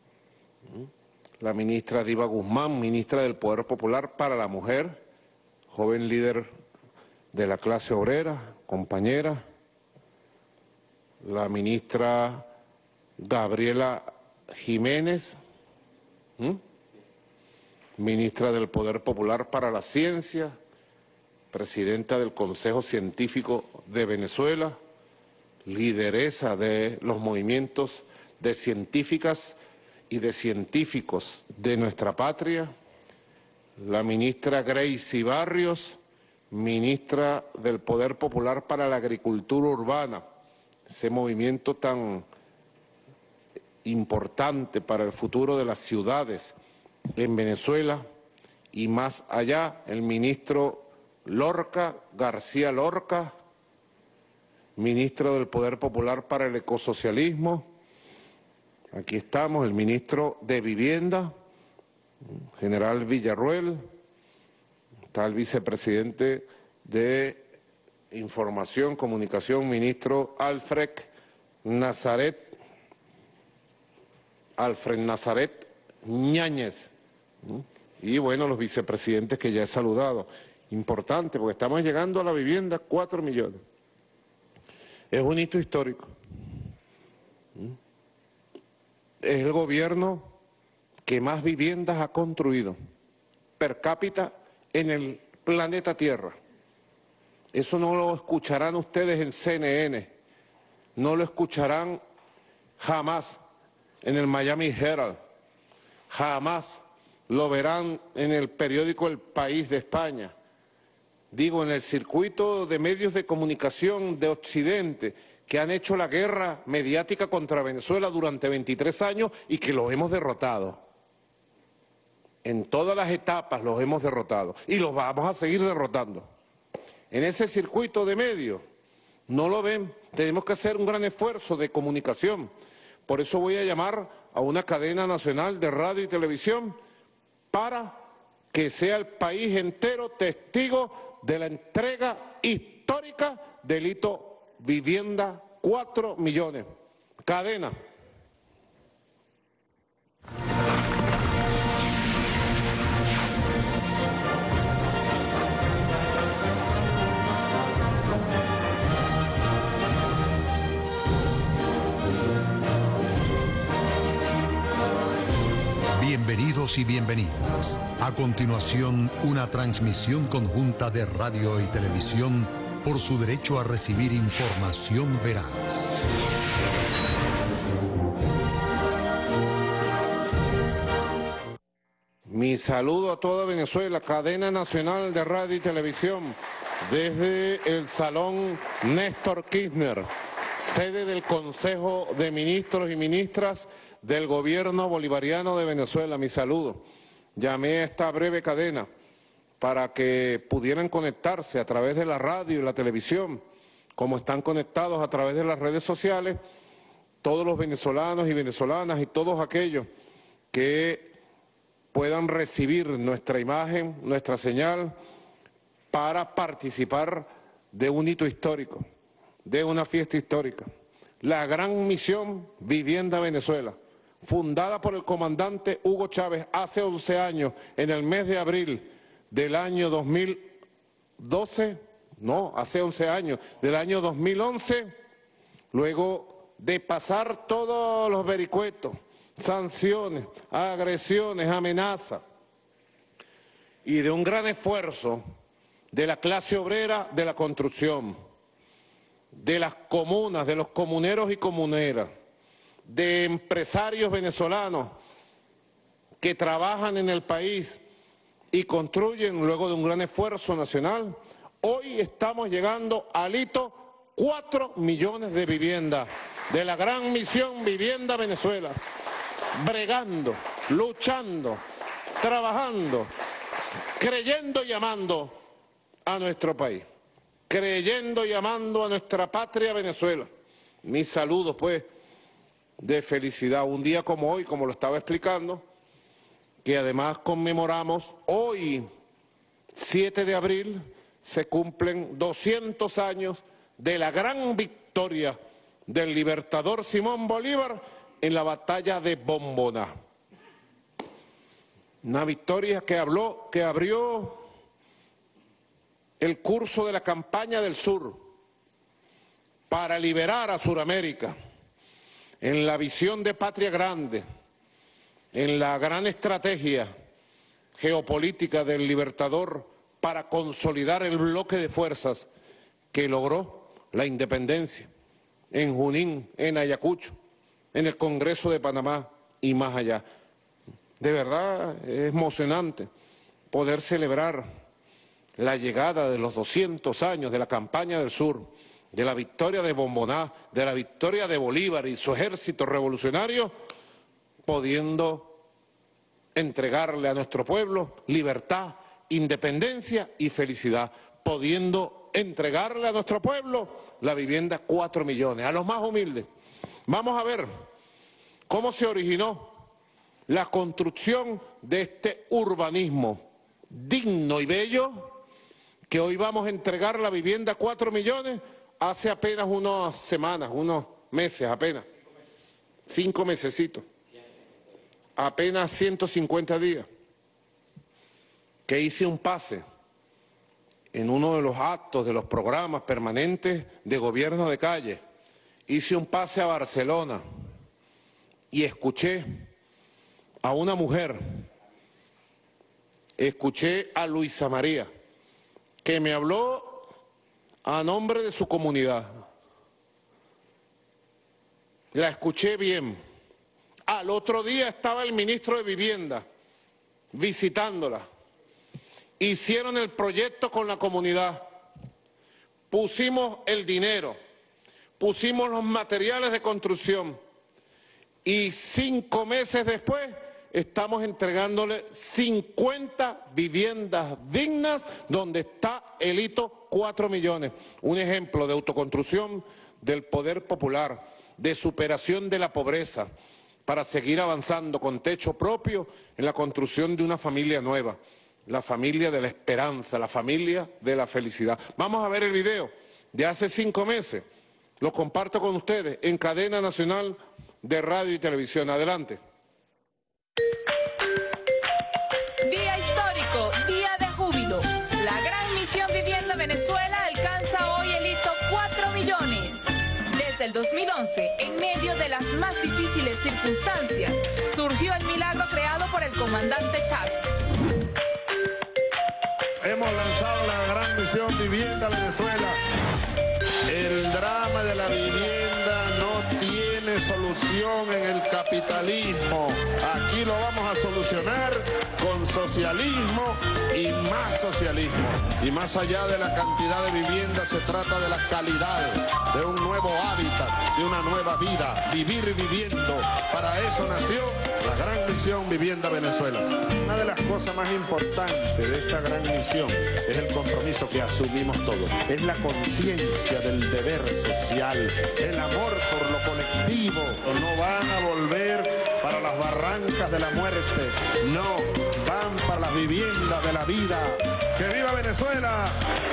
la ministra Diva Guzmán, ministra del Poder Popular para la Mujer, joven líder de la clase obrera, compañera, la ministra Gabriela Jiménez, ¿Mm? ministra del Poder Popular para la Ciencia, presidenta del Consejo Científico de Venezuela, lideresa de los movimientos de científicas y de científicos de nuestra patria, la ministra Gracie Barrios, ministra del Poder Popular para la Agricultura Urbana, ese movimiento tan importante para el futuro de las ciudades en Venezuela y más allá, el ministro Lorca, García Lorca, ministro del Poder Popular para el Ecosocialismo. Aquí estamos, el ministro de Vivienda, general Villarruel, está el vicepresidente de Información, Comunicación, ministro Alfred Nazaret, Alfred Nazaret Ñáñez, y bueno, los vicepresidentes que ya he saludado. Importante, porque estamos llegando a la vivienda cuatro millones. Es un hito histórico. Es el gobierno que más viviendas ha construido per cápita en el planeta Tierra. Eso no lo escucharán ustedes en C N N, no lo escucharán jamás en el Miami Herald, jamás lo verán en el periódico El País de España. Digo, en el circuito de medios de comunicación de Occidente, que han hecho la guerra mediática contra Venezuela durante veintitrés años y que los hemos derrotado. En todas las etapas los hemos derrotado y los vamos a seguir derrotando. En ese circuito de medios no lo ven, tenemos que hacer un gran esfuerzo de comunicación. Por eso voy a llamar a una cadena nacional de radio y televisión para que sea el país entero testigo de la entrega histórica del hito Vivienda cuatro millones. Cadena. Bienvenidos y bienvenidas. A continuación, una transmisión conjunta de radio y televisión por su derecho a recibir información veraz. Mi saludo a toda Venezuela, cadena nacional de radio y televisión, desde el Salón Néstor Kirchner, sede del Consejo de Ministros y Ministras del Gobierno Bolivariano de Venezuela. Mi saludo. Llamé a esta breve cadena para que pudieran conectarse a través de la radio y la televisión, como están conectados a través de las redes sociales, todos los venezolanos y venezolanas y todos aquellos que puedan recibir nuestra imagen, nuestra señal, para participar de un hito histórico, de una fiesta histórica. La gran misión Vivienda Venezuela, fundada por el comandante Hugo Chávez hace once años, en el mes de abril del año dos mil doce, no, hace once años, del año dos mil once, luego de pasar todos los vericuetos, sanciones, agresiones, amenazas, y de un gran esfuerzo de la clase obrera de la construcción, de las comunas, de los comuneros y comuneras, de empresarios venezolanos que trabajan en el país y construyen luego de un gran esfuerzo nacional. Hoy estamos llegando al hito cuatro millones de viviendas de la gran misión Vivienda Venezuela, bregando, luchando, trabajando, creyendo y amando a nuestro país, creyendo y amando a nuestra patria Venezuela. Mis saludos, pues, de felicidad. Un día como hoy, como lo estaba explicando, que además conmemoramos hoy, siete de abril, se cumplen doscientos años de la gran victoria del libertador Simón Bolívar en la batalla de Bomboná. Una victoria que habló, que abrió el curso de la campaña del sur para liberar a Sudamérica en la visión de patria grande, en la gran estrategia geopolítica del libertador para consolidar el bloque de fuerzas que logró la independencia en Junín, en Ayacucho, en el Congreso de Panamá y más allá. De verdad es emocionante poder celebrar la llegada de los doscientos años de la campaña del sur, de la victoria de Bomboná, de la victoria de Bolívar y su ejército revolucionario, pudiendo entregarle a nuestro pueblo libertad, independencia y felicidad, pudiendo entregarle a nuestro pueblo la vivienda cuatro millones, a los más humildes. Vamos a ver cómo se originó la construcción de este urbanismo digno y bello, que hoy vamos a entregar la vivienda cuatro millones hace apenas unas semanas, unos meses apenas, cinco mesecitos, apenas ciento cincuenta días, que hice un pase en uno de los actos de los programas permanentes de gobierno de calle. Hice un pase a Barcelona y escuché a una mujer, escuché a Luisa María, que me habló a nombre de su comunidad. La escuché bien. Al otro día estaba el ministro de Vivienda visitándola. Hicieron el proyecto con la comunidad. Pusimos el dinero, pusimos los materiales de construcción y cinco meses después estamos entregándole cincuenta viviendas dignas donde está el hito cuatro millones. Un ejemplo de autoconstrucción del poder popular, de superación de la pobreza, para seguir avanzando con techo propio en la construcción de una familia nueva, la familia de la esperanza, la familia de la felicidad. Vamos a ver el video de hace cinco meses. Lo comparto con ustedes en Cadena Nacional de Radio y Televisión. Adelante. Día histórico, día de júbilo. La gran misión Vivienda Venezuela alcanza hoy el hito cuatro millones. Desde el dos mil once, en medio de las más difíciles circunstancias, surgió el milagro creado por el comandante Chávez. Hemos lanzado la gran misión Vivienda Venezuela. El drama de la vivienda no tiene solución en el capitalismo. Aquí lo vamos a solucionar con con socialismo y más socialismo. Y más allá de la cantidad de viviendas, se trata de la calidad, de un nuevo hábitat, de una nueva vida, vivir viviendo. Para eso nació la Gran Misión Vivienda Venezuela. Una de las cosas más importantes de esta gran misión es el compromiso que asumimos todos. Es la conciencia del deber social, el amor por lo colectivo. No van a volver para las barrancas de la muerte, no, van para las viviendas de la vida. ¡Que viva Venezuela!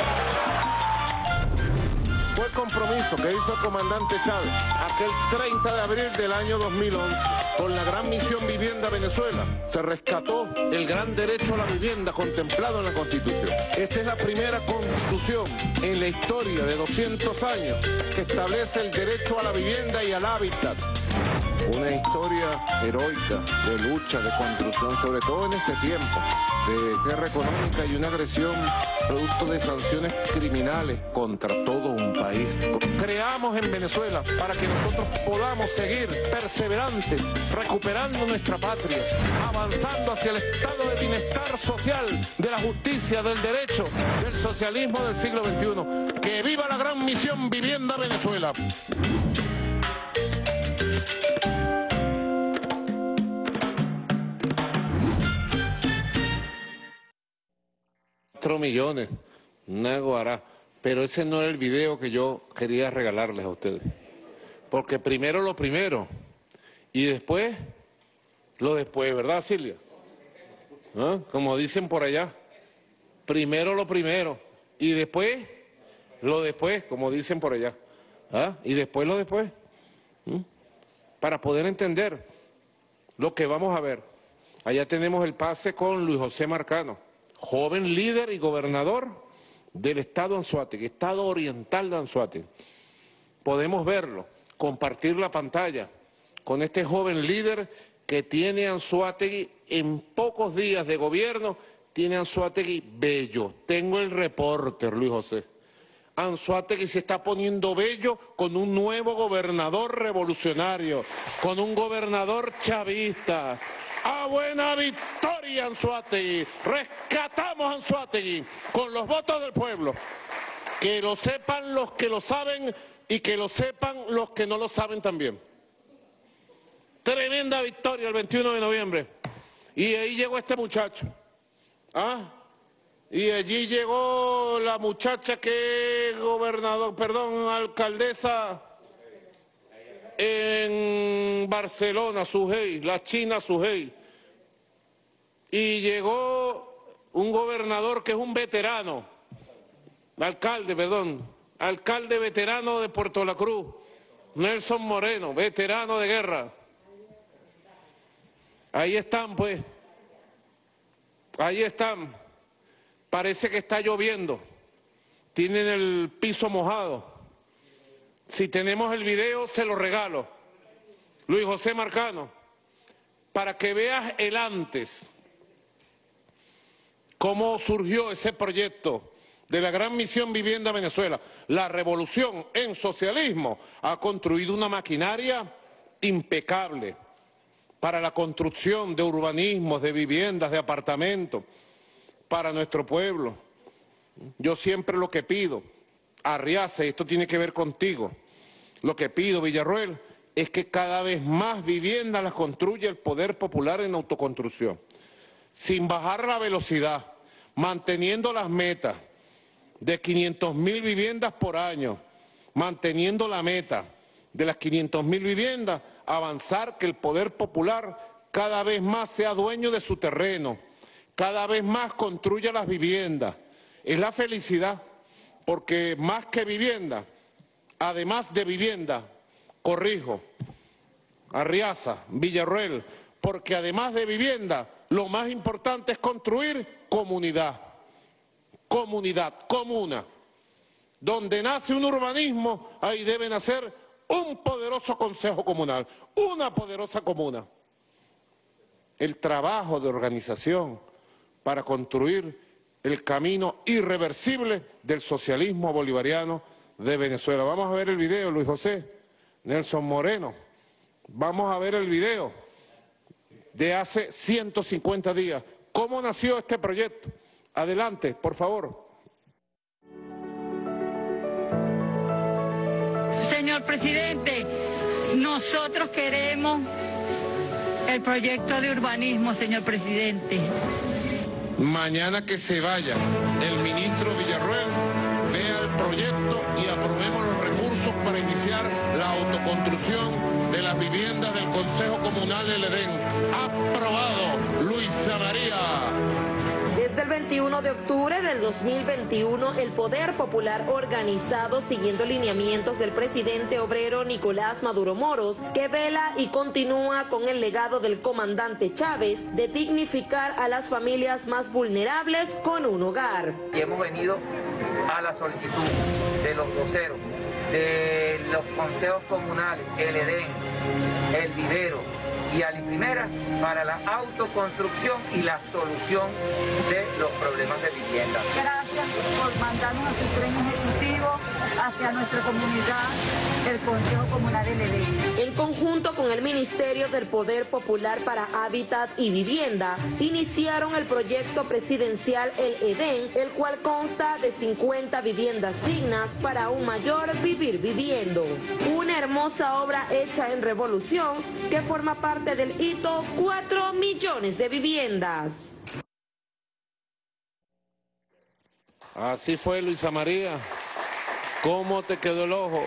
Fue el compromiso que hizo el comandante Chávez aquel treinta de abril del año dos mil once con la Gran Misión Vivienda Venezuela. Se rescató el gran derecho a la vivienda contemplado en la Constitución. Esta es la primera Constitución en la historia de doscientos años que establece el derecho a la vivienda y al hábitat. Una historia heroica de lucha, de construcción, sobre todo en este tiempo de guerra económica y una agresión producto de sanciones criminales contra todo un país. Creamos en Venezuela para que nosotros podamos seguir perseverantes, recuperando nuestra patria, avanzando hacia el estado de bienestar social, de la justicia, del derecho, del socialismo del siglo veintiuno. ¡Que viva la Gran Misión Vivienda Venezuela! cuatro millones, una guará, pero ese no era el video que yo quería regalarles a ustedes, porque primero lo primero y después lo después, ¿verdad, Silvia? ¿Ah? Como dicen por allá, primero lo primero y después lo después, como dicen por allá, ¿ah? Y después lo después, ¿Mm? Para poder entender lo que vamos a ver. Allá tenemos el pase con Luis José Marcano, joven líder y gobernador del estado Anzoátegui, estado oriental de Anzoátegui. Podemos verlo, compartir la pantalla con este joven líder que tiene Anzoátegui en pocos días de gobierno, tiene Anzoátegui bello. Tengo el reporter, Luis José. Anzoátegui se está poniendo bello con un nuevo gobernador revolucionario, con un gobernador chavista. ¡A buena victoria, Anzoátegui! Rescatamos Anzoátegui con los votos del pueblo. Que lo sepan los que lo saben y que lo sepan los que no lo saben también. Tremenda victoria el veintiuno de noviembre. Y ahí llegó este muchacho. ¿Ah? Y allí llegó la muchacha que es gobernador, perdón, alcaldesa en Barcelona, Sujei, la china Sujei. Y llegó un gobernador que es un veterano, alcalde, perdón, alcalde veterano de Puerto La Cruz, Nelson Moreno, veterano de guerra. Ahí están, pues, ahí están. Parece que está lloviendo, tienen el piso mojado. Si tenemos el video, se lo regalo. Luis José Marcano, para que veas el antes, cómo surgió ese proyecto de la Gran Misión Vivienda Venezuela. La revolución en socialismo ha construido una maquinaria impecable para la construcción de urbanismos, de viviendas, de apartamentos, para nuestro pueblo. Yo siempre lo que pido, Arriaza, y esto tiene que ver contigo, lo que pido, Villarroel, es que cada vez más viviendas las construya el poder popular en autoconstrucción, sin bajar la velocidad, manteniendo las metas de quinientas mil viviendas por año, manteniendo la meta de las quinientas mil viviendas, avanzar que el poder popular cada vez más sea dueño de su terreno, cada vez más construya las viviendas. Es la felicidad, porque más que vivienda, además de vivienda, corrijo, Arriaza, Villarroel, porque además de vivienda, lo más importante es construir comunidad, comunidad, comuna. Donde nace un urbanismo, ahí debe nacer un poderoso consejo comunal, una poderosa comuna. El trabajo de organización para construir el camino irreversible del socialismo bolivariano de Venezuela. Vamos a ver el video, Luis José, Nelson Moreno. Vamos a ver el video de hace ciento cincuenta días, ¿Cómo nació este proyecto? Adelante, por favor. Señor presidente, nosotros queremos el proyecto de urbanismo, señor presidente. Mañana que se vaya el ministro Villarroel, vea el proyecto y aprobemos los recursos para iniciar la autoconstrucción de las viviendas del Consejo Comunal El Edén. Aprobado, Luisa María. Desde el veintiuno de octubre del dos mil veintiuno, el Poder Popular organizado, siguiendo lineamientos del presidente obrero Nicolás Maduro Moros, que vela y continúa con el legado del comandante Chávez de dignificar a las familias más vulnerables con un hogar. Y hemos venido a la solicitud de los voceros, de los consejos comunales, el Edén, el Vivero y Aliprimera para la autoconstrucción y la solución de los problemas de vivienda. Gracias por mandarnos a su tren ejecutivo hacia nuestra comunidad, el Consejo Comunal del Edén. En conjunto con el Ministerio del Poder Popular para Hábitat y Vivienda, iniciaron el proyecto presidencial El Edén, el cual consta de cincuenta viviendas dignas para un mayor vivir viviendo. Una hermosa obra hecha en revolución que forma parte del hito cuatro millones de viviendas. Así fue, Luisa María. ¿Cómo te quedó el ojo?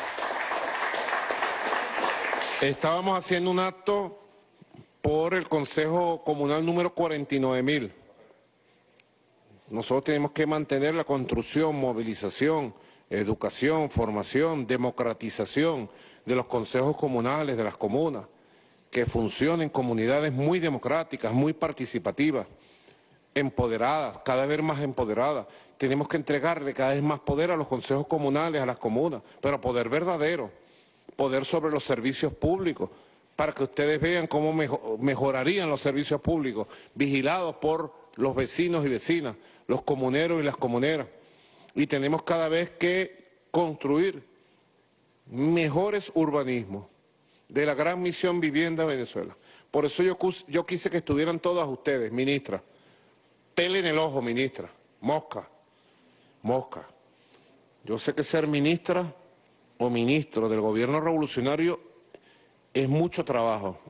Estábamos haciendo un acto por el Consejo Comunal número cuarenta y nueve mil. Nosotros tenemos que mantener la construcción, movilización, educación, formación, democratización de los consejos comunales, de las comunas, que funcionen comunidades muy democráticas, muy participativas, empoderadas, cada vez más empoderadas. Tenemos que entregarle cada vez más poder a los consejos comunales, a las comunas, pero poder verdadero, poder sobre los servicios públicos, para que ustedes vean cómo mejor, mejorarían los servicios públicos, vigilados por los vecinos y vecinas, los comuneros y las comuneras. Y tenemos cada vez que construir mejores urbanismos de la gran misión Vivienda Venezuela. Por eso yo, yo quise que estuvieran todas ustedes, ministra. Pele en el ojo, ministra. Mosca. Mosca. Yo sé que ser ministra o ministro del gobierno revolucionario es mucho trabajo.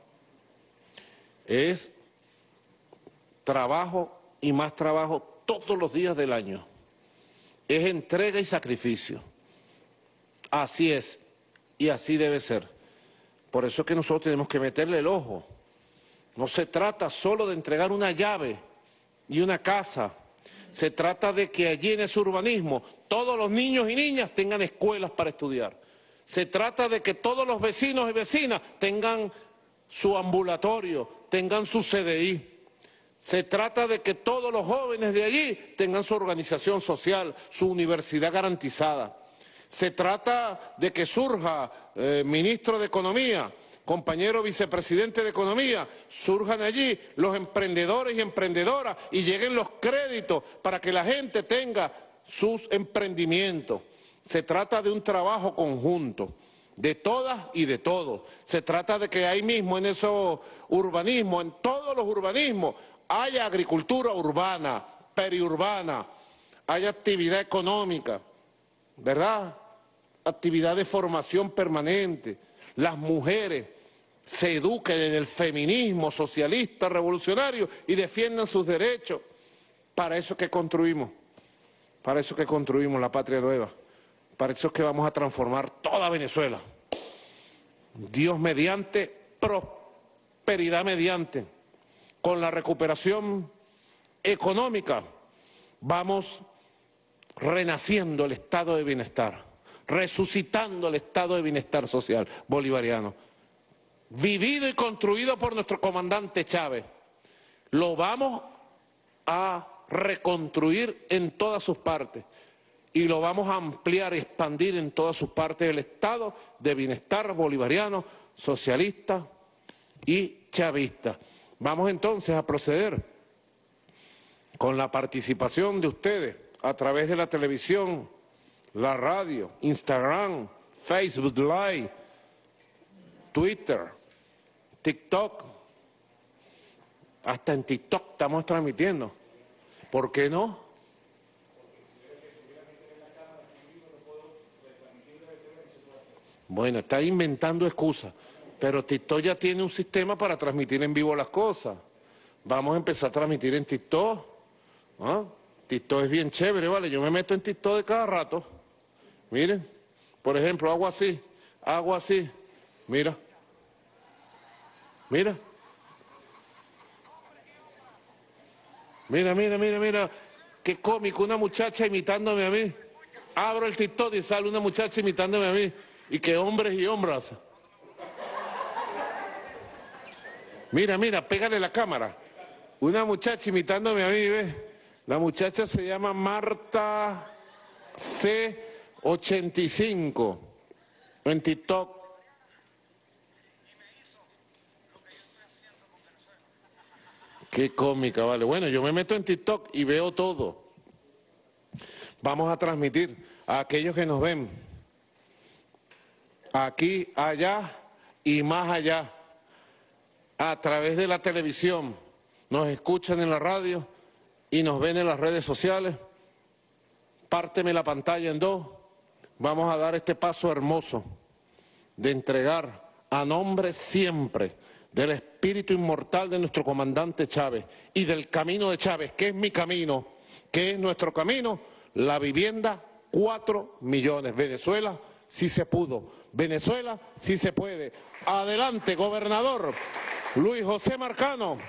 Es trabajo y más trabajo todos los días del año. Es entrega y sacrificio. Así es y así debe ser. Por eso es que nosotros tenemos que meterle el ojo. No se trata solo de entregar una llave y una casa. Se trata de que allí en ese urbanismo todos los niños y niñas tengan escuelas para estudiar. Se trata de que todos los vecinos y vecinas tengan su ambulatorio, tengan su C D I. Se trata de que todos los jóvenes de allí tengan su organización social, su universidad garantizada. Se trata de que surja eh, ministro de Economía, compañero vicepresidente de Economía, surjan allí los emprendedores y emprendedoras y lleguen los créditos para que la gente tenga sus emprendimientos. Se trata de un trabajo conjunto, de todas y de todos. Se trata de que ahí mismo en esos urbanismos, en todos los urbanismos, haya agricultura urbana, periurbana, haya actividad económica, ¿verdad? Actividad de formación permanente. Las mujeres se eduquen en el feminismo socialista, revolucionario y defiendan sus derechos. Para eso es que construimos, para eso es que construimos la patria nueva. Para eso es que vamos a transformar toda Venezuela. Dios mediante, prosperidad mediante. Con la recuperación económica vamos renaciendo el estado de bienestar, resucitando el estado de bienestar social bolivariano, vivido y construido por nuestro comandante Chávez. Lo vamos a reconstruir en todas sus partes. Y lo vamos a ampliar y expandir en todas sus partes del estado de bienestar bolivariano, socialista y chavista. Vamos entonces a proceder con la participación de ustedes a través de la televisión, la radio, Instagram, Facebook Live, Twitter, TikTok, Hasta en TikTok estamos transmitiendo. ¿Por qué no? Bueno, está inventando excusas, pero TikTok ya tiene un sistema para transmitir en vivo las cosas. Vamos a empezar a transmitir en TikTok. ¿Ah? TikTok es bien chévere, ¿vale? Yo me meto en TikTok de cada rato. Miren, por ejemplo, hago así, hago así. Mira. Mira. Mira, mira, mira, mira. Qué cómico, una muchacha imitándome a mí. Abro el TikTok y sale una muchacha imitándome a mí. Y que hombres y hombres. Mira, mira, pégale la cámara. Una muchacha imitándome a mí, ¿ves? La muchacha se llama Marta C ochenta y cinco en TikTok. Qué cómica, vale. Bueno, yo me meto en TikTok y veo todo. Vamos a transmitir a aquellos que nos ven aquí, allá y más allá, a través de la televisión, nos escuchan en la radio y nos ven en las redes sociales. Párteme la pantalla en dos. Vamos a dar este paso hermoso de entregar a nombre siempre del espíritu inmortal de nuestro comandante Chávez y del camino de Chávez, que es mi camino, que es nuestro camino, la vivienda, cuatro millones. Venezuela sí se pudo, Venezuela sí se puede. Adelante, gobernador Luis José Marcano.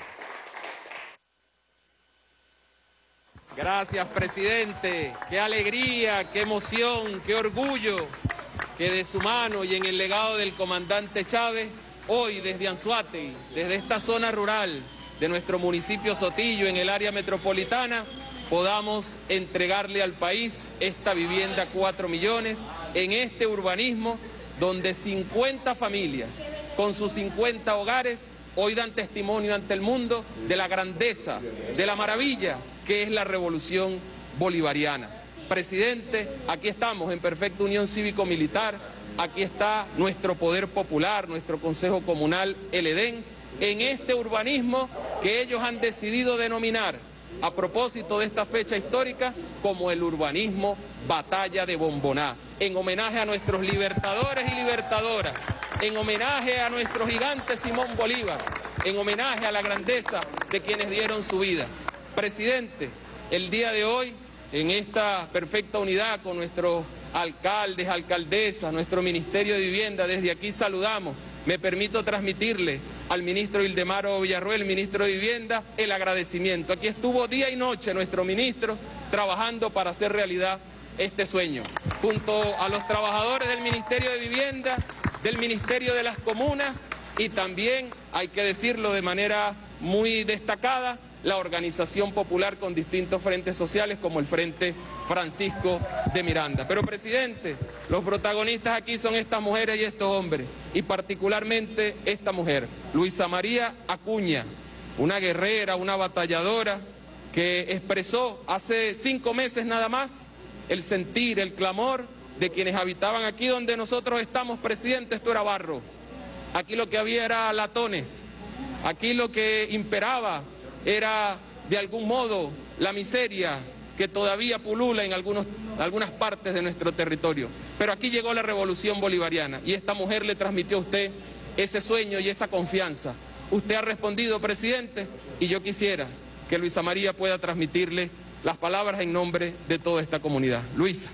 Gracias, presidente. Qué alegría, qué emoción, qué orgullo que de su mano y en el legado del comandante Chávez, hoy desde Anzoátegui, desde esta zona rural de nuestro municipio Sotillo, en el área metropolitana, podamos entregarle al país esta vivienda cuatro millones en este urbanismo donde cincuenta familias con sus cincuenta hogares hoy dan testimonio ante el mundo de la grandeza, de la maravilla que es la revolución bolivariana. Presidente, aquí estamos en perfecta unión cívico-militar, aquí está nuestro poder popular, nuestro Consejo Comunal, el EDEN, en este urbanismo que ellos han decidido denominar, a propósito de esta fecha histórica, como el urbanismo Batalla de Bomboná, en homenaje a nuestros libertadores y libertadoras, en homenaje a nuestro gigante Simón Bolívar, en homenaje a la grandeza de quienes dieron su vida. Presidente, el día de hoy, en esta perfecta unidad con nuestros alcaldes, alcaldesas, nuestro Ministerio de Vivienda, desde aquí saludamos. Me permito transmitirle al ministro Ildemaro Villarroel, ministro de Vivienda, el agradecimiento. Aquí estuvo día y noche nuestro ministro trabajando para hacer realidad este sueño. Junto a los trabajadores del Ministerio de Vivienda, del Ministerio de las Comunas y también, hay que decirlo de manera muy destacada, la organización popular con distintos frentes sociales como el Frente Francisco de Miranda. Pero, presidente, los protagonistas aquí son estas mujeres y estos hombres, y particularmente esta mujer, Luisa María Acuña, una guerrera, una batalladora que expresó hace cinco meses nada más el sentir, el clamor de quienes habitaban aquí donde nosotros estamos, presidente. Esto era barro, aquí lo que había era latones, aquí lo que imperaba era de algún modo la miseria que todavía pulula en algunos, algunas partes de nuestro territorio. Pero aquí llegó la revolución bolivariana y esta mujer le transmitió a usted ese sueño y esa confianza. Usted ha respondido, presidente, y yo quisiera que Luisa María pueda transmitirle las palabras en nombre de toda esta comunidad. Luisa.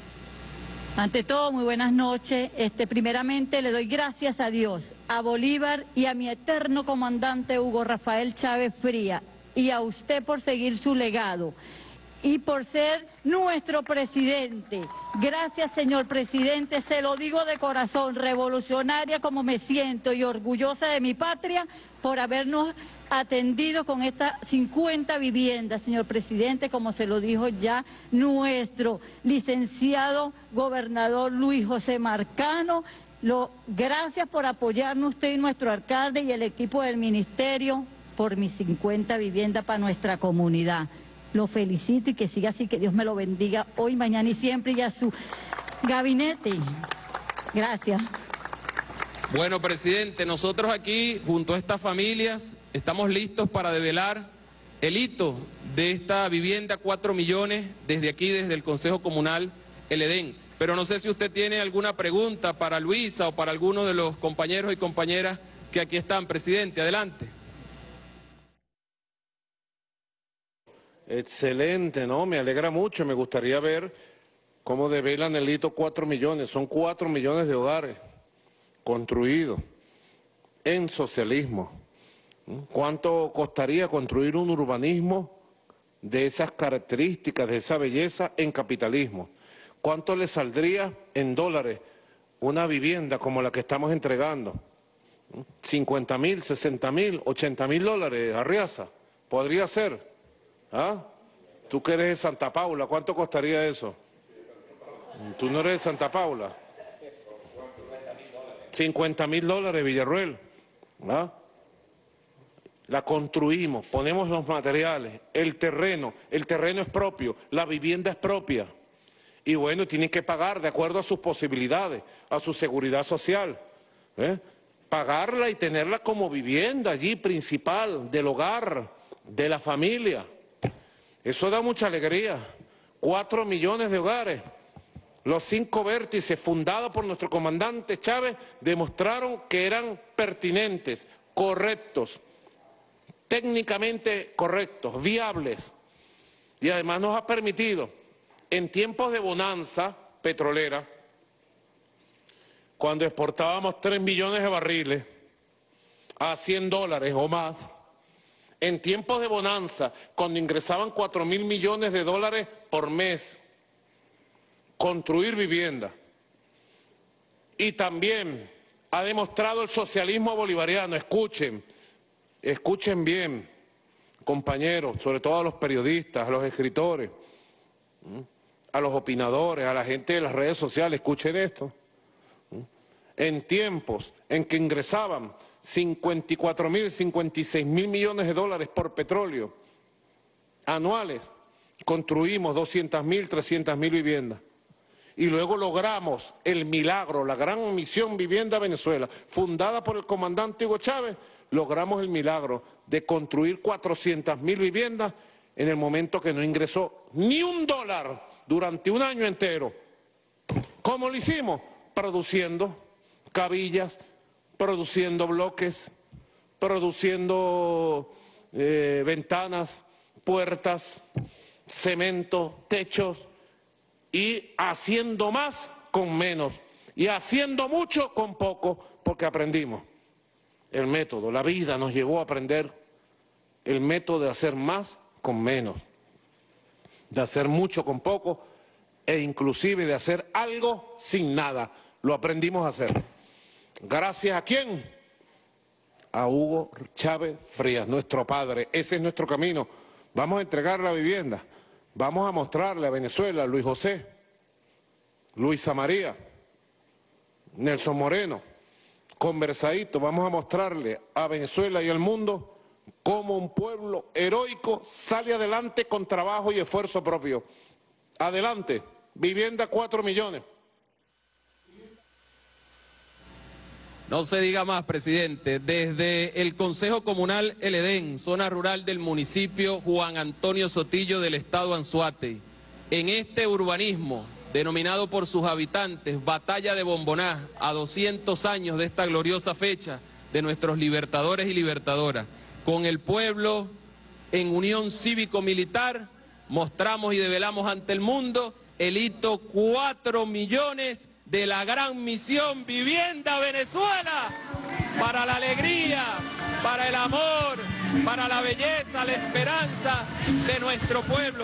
Ante todo, muy buenas noches. Este, primeramente le doy gracias a Dios, a Bolívar y a mi eterno comandante Hugo Rafael Chávez Fría, y a usted por seguir su legado y por ser nuestro presidente. Gracias, señor presidente, se lo digo de corazón, revolucionaria como me siento y orgullosa de mi patria por habernos atendido con estas cincuenta viviendas, señor presidente, como se lo dijo ya nuestro licenciado gobernador Luis José Marcano. Lo, gracias por apoyarnos usted y nuestro alcalde y el equipo del ministerio por mis cincuenta viviendas para nuestra comunidad. Lo felicito y que siga así, que Dios me lo bendiga hoy, mañana y siempre, y a su gabinete. Gracias. Bueno, presidente, nosotros aquí, junto a estas familias, estamos listos para develar el hito de esta vivienda, cuatro millones, desde aquí, desde el Consejo Comunal El Edén. Pero no sé si usted tiene alguna pregunta para Luisa o para alguno de los compañeros y compañeras que aquí están. Presidente, adelante. Excelente, ¿no? Me alegra mucho. Me gustaría ver cómo develan el hito cuatro millones. Son cuatro millones de hogares construidos en socialismo. ¿Cuánto costaría construir un urbanismo de esas características, de esa belleza, en capitalismo? ¿Cuánto le saldría en dólares una vivienda como la que estamos entregando? cincuenta mil, sesenta mil, ochenta mil dólares, Arriaza. ¿Podría ser? ¿Ah? Tú que eres de Santa Paula, ¿cuánto costaría eso? Tú no eres de Santa Paula. cincuenta mil dólares, Villarruel. ¿Ah? La construimos, ponemos los materiales, el terreno, el terreno es propio, la vivienda es propia. Y bueno, tienen que pagar de acuerdo a sus posibilidades, a su seguridad social. ¿eh? Pagarla y tenerla como vivienda allí principal, del hogar, de la familia. Eso da mucha alegría. Cuatro millones de hogares. Los cinco vértices fundados por nuestro comandante Chávez demostraron que eran pertinentes, correctos, técnicamente correctos, viables. Y además nos ha permitido, en tiempos de bonanza petrolera, cuando exportábamos tres millones de barriles a cien dólares o más, en tiempos de bonanza, cuando ingresaban cuatro mil millones de dólares por mes, construir vivienda. Y también ha demostrado el socialismo bolivariano, escuchen, escuchen bien, compañeros, sobre todo a los periodistas, a los escritores, a los opinadores, a la gente de las redes sociales, escuchen esto. En tiempos en que ingresaban cincuenta y cuatro mil, cincuenta y seis mil millones de dólares por petróleo anuales, construimos doscientas mil, trescientas mil viviendas. Y luego logramos el milagro, la gran misión Vivienda Venezuela, fundada por el comandante Hugo Chávez, logramos el milagro de construir cuatrocientas mil viviendas en el momento que no ingresó ni un dólar durante un año entero. ¿Cómo lo hicimos? Produciendo cabillas, produciendo bloques, produciendo eh, ventanas, puertas, cemento, techos, y haciendo más con menos, y haciendo mucho con poco, porque aprendimos el método. La vida nos llevó a aprender el método de hacer más con menos, de hacer mucho con poco, e inclusive de hacer algo sin nada. Lo aprendimos a hacer. ¿Gracias a quién? A Hugo Chávez Frías, nuestro padre. Ese es nuestro camino. Vamos a entregar la vivienda. Vamos a mostrarle a Venezuela, a Luis José, Luisa María, Nelson Moreno, conversadito, vamos a mostrarle a Venezuela y al mundo cómo un pueblo heroico sale adelante con trabajo y esfuerzo propio. Adelante, vivienda cuatro millones. No se diga más, presidente. Desde el Consejo Comunal El Edén, zona rural del municipio Juan Antonio Sotillo del estado Anzoátegui, en este urbanismo, denominado por sus habitantes Batalla de Bomboná, a doscientos años de esta gloriosa fecha de nuestros libertadores y libertadoras, con el pueblo en unión cívico-militar, mostramos y develamos ante el mundo el hito cuatro millones de la gran misión Vivienda Venezuela, para la alegría, para el amor, para la belleza, la esperanza de nuestro pueblo.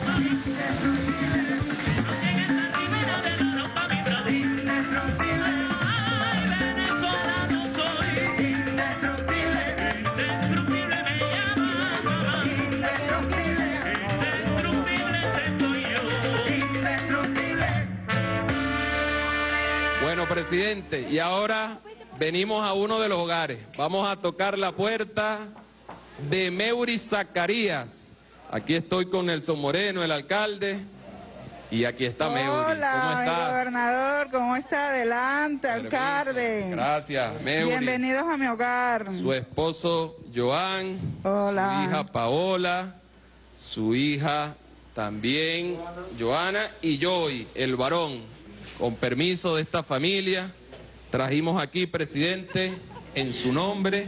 Bueno, presidente, y ahora venimos a uno de los hogares. Vamos a tocar la puerta de Meury Zacarías. Aquí estoy con Nelson Moreno, el alcalde. Y aquí está Meuri. Hola, ¿Cómo estás? gobernador, ¿cómo está? Adelante, alcalde. Gracias, Meuri. Bienvenidos a mi hogar. Su esposo, Joan. Hola. Su hija, Paola. Su hija también, Joana. Y Joy, el varón. Con permiso de esta familia, trajimos aquí, presidente, en su nombre,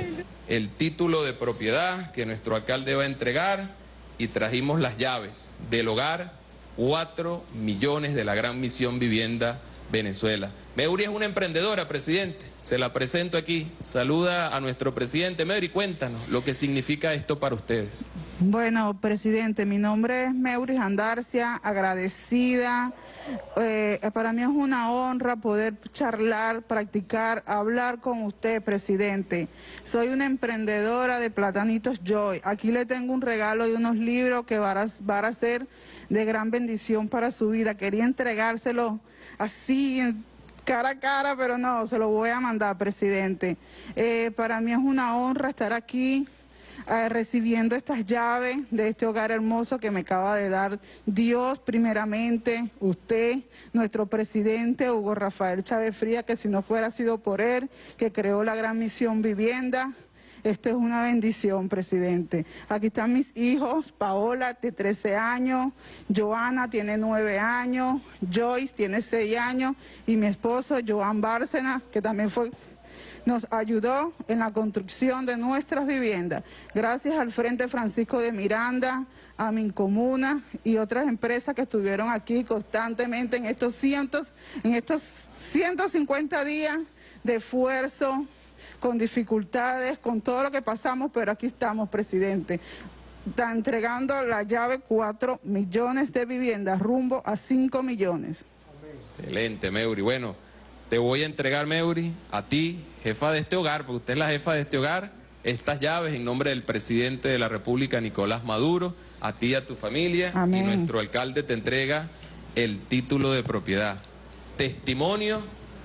el título de propiedad que nuestro alcalde va a entregar y trajimos las llaves del hogar, cuatro millones de la Gran Misión Vivienda Venezuela. Meuri es una emprendedora, presidente, se la presento aquí. Saluda a nuestro presidente. Meuri, cuéntanos lo que significa esto para ustedes. Bueno, presidente, mi nombre es Meuri Jandarcia, agradecida. Eh, para mí es una honra poder charlar, practicar, hablar con usted, presidente. Soy una emprendedora de Platanitos Joy. Aquí le tengo un regalo de unos libros que van a, van a ser de gran bendición para su vida. Quería entregárselo así, cara a cara, pero no, se lo voy a mandar, presidente. Eh, para mí es una honra estar aquí eh, recibiendo estas llaves de este hogar hermoso que me acaba de dar Dios, primeramente, usted, nuestro presidente Hugo Rafael Chávez Fría, que si no fuera sido por él, que creó la Gran Misión Vivienda. Esto es una bendición, presidente. Aquí están mis hijos, Paola, de trece años, Joana tiene nueve años, Joyce tiene seis años, y mi esposo, Joan Bárcena, que también fue, nos ayudó en la construcción de nuestras viviendas. Gracias al Frente Francisco de Miranda, a Mincomuna y otras empresas que estuvieron aquí constantemente en estos cientos, en estos ciento cincuenta días de esfuerzo, con dificultades, con todo lo que pasamos, pero aquí estamos, presidente. Está entregando la llave cuatro millones de viviendas, rumbo a cinco millones. Excelente, Meuri. Bueno, te voy a entregar, Meuri, a ti, jefa de este hogar, porque usted es la jefa de este hogar, estas llaves en nombre del presidente de la República, Nicolás Maduro, a ti y a tu familia. Amén. Y nuestro alcalde te entrega el título de propiedad. Testimonio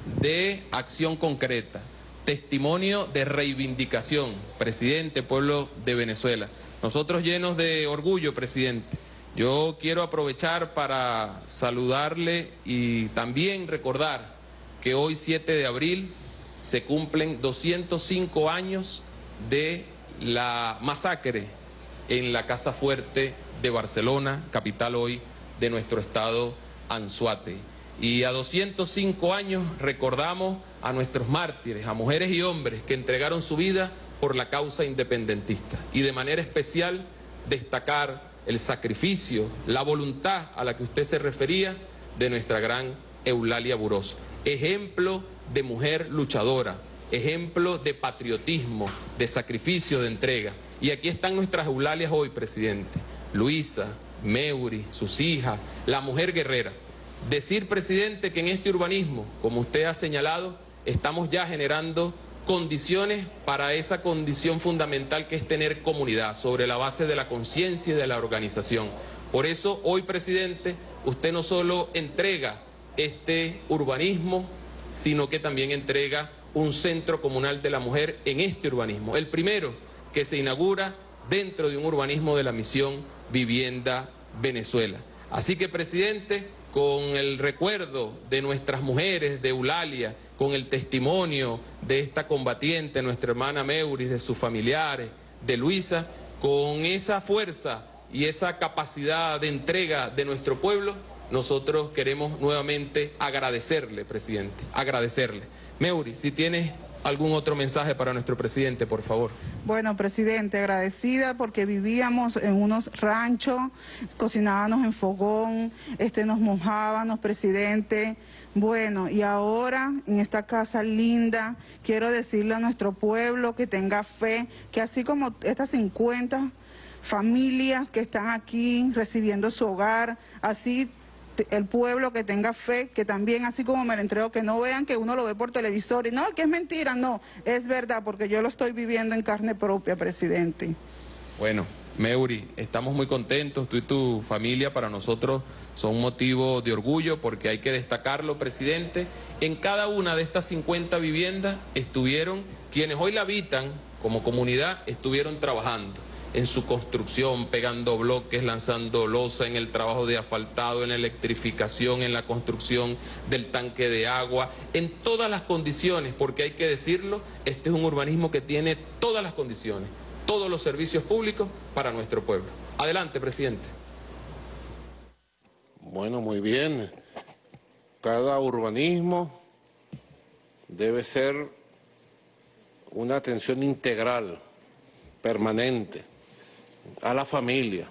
de acción concreta. Testimonio de reivindicación, presidente, pueblo de Venezuela. Nosotros llenos de orgullo, presidente. Yo quiero aprovechar para saludarle y también recordar que hoy, siete de abril, se cumplen doscientos cinco años de la masacre en la Casa Fuerte de Barcelona, capital hoy de nuestro estado Anzoátegui. Y a doscientos cinco años recordamos a nuestros mártires, a mujeres y hombres que entregaron su vida por la causa independentista. Y de manera especial destacar el sacrificio, la voluntad a la que usted se refería de nuestra gran Eulalia Burós. Ejemplo de mujer luchadora, ejemplo de patriotismo, de sacrificio, de entrega. Y aquí están nuestras Eulalias hoy, presidente. Luisa, Meuri, sus hijas, la mujer guerrera. Decir, presidente, que en este urbanismo, como usted ha señalado, estamos ya generando condiciones para esa condición fundamental que es tener comunidad, sobre la base de la conciencia y de la organización. Por eso, hoy, presidente, usted no solo entrega este urbanismo, sino que también entrega un centro comunal de la mujer en este urbanismo. El primero que se inaugura dentro de un urbanismo de la Misión Vivienda Venezuela. Así que, presidente, con el recuerdo de nuestras mujeres, de Eulalia, con el testimonio de esta combatiente, nuestra hermana Meuris, de sus familiares, de Luisa, con esa fuerza y esa capacidad de entrega de nuestro pueblo, nosotros queremos nuevamente agradecerle, presidente, agradecerle. Meuri, si tienes algún otro mensaje para nuestro presidente, por favor. Bueno, presidente, agradecida porque vivíamos en unos ranchos, cocinábamos en fogón, este, nos mojábamos, presidente. Bueno, y ahora en esta casa linda, quiero decirle a nuestro pueblo que tenga fe, que así como estas cincuenta familias que están aquí recibiendo su hogar, así el pueblo que tenga fe, que también así como me lo entrego, que no vean que uno lo ve por televisor y no, que es mentira, no, es verdad, porque yo lo estoy viviendo en carne propia, presidente. Bueno, Meuri, estamos muy contentos, tú y tu familia para nosotros son un motivo de orgullo porque hay que destacarlo, presidente. En cada una de estas cincuenta viviendas estuvieron quienes hoy la habitan como comunidad, estuvieron trabajando. en su construcción, pegando bloques, lanzando losa, en el trabajo de asfaltado, en la electrificación, en la construcción del tanque de agua, en todas las condiciones, porque hay que decirlo, este es un urbanismo que tiene todas las condiciones, todos los servicios públicos para nuestro pueblo. Adelante, presidente. Bueno, muy bien. Cada urbanismo debe ser una atención integral, permanente, a la familia.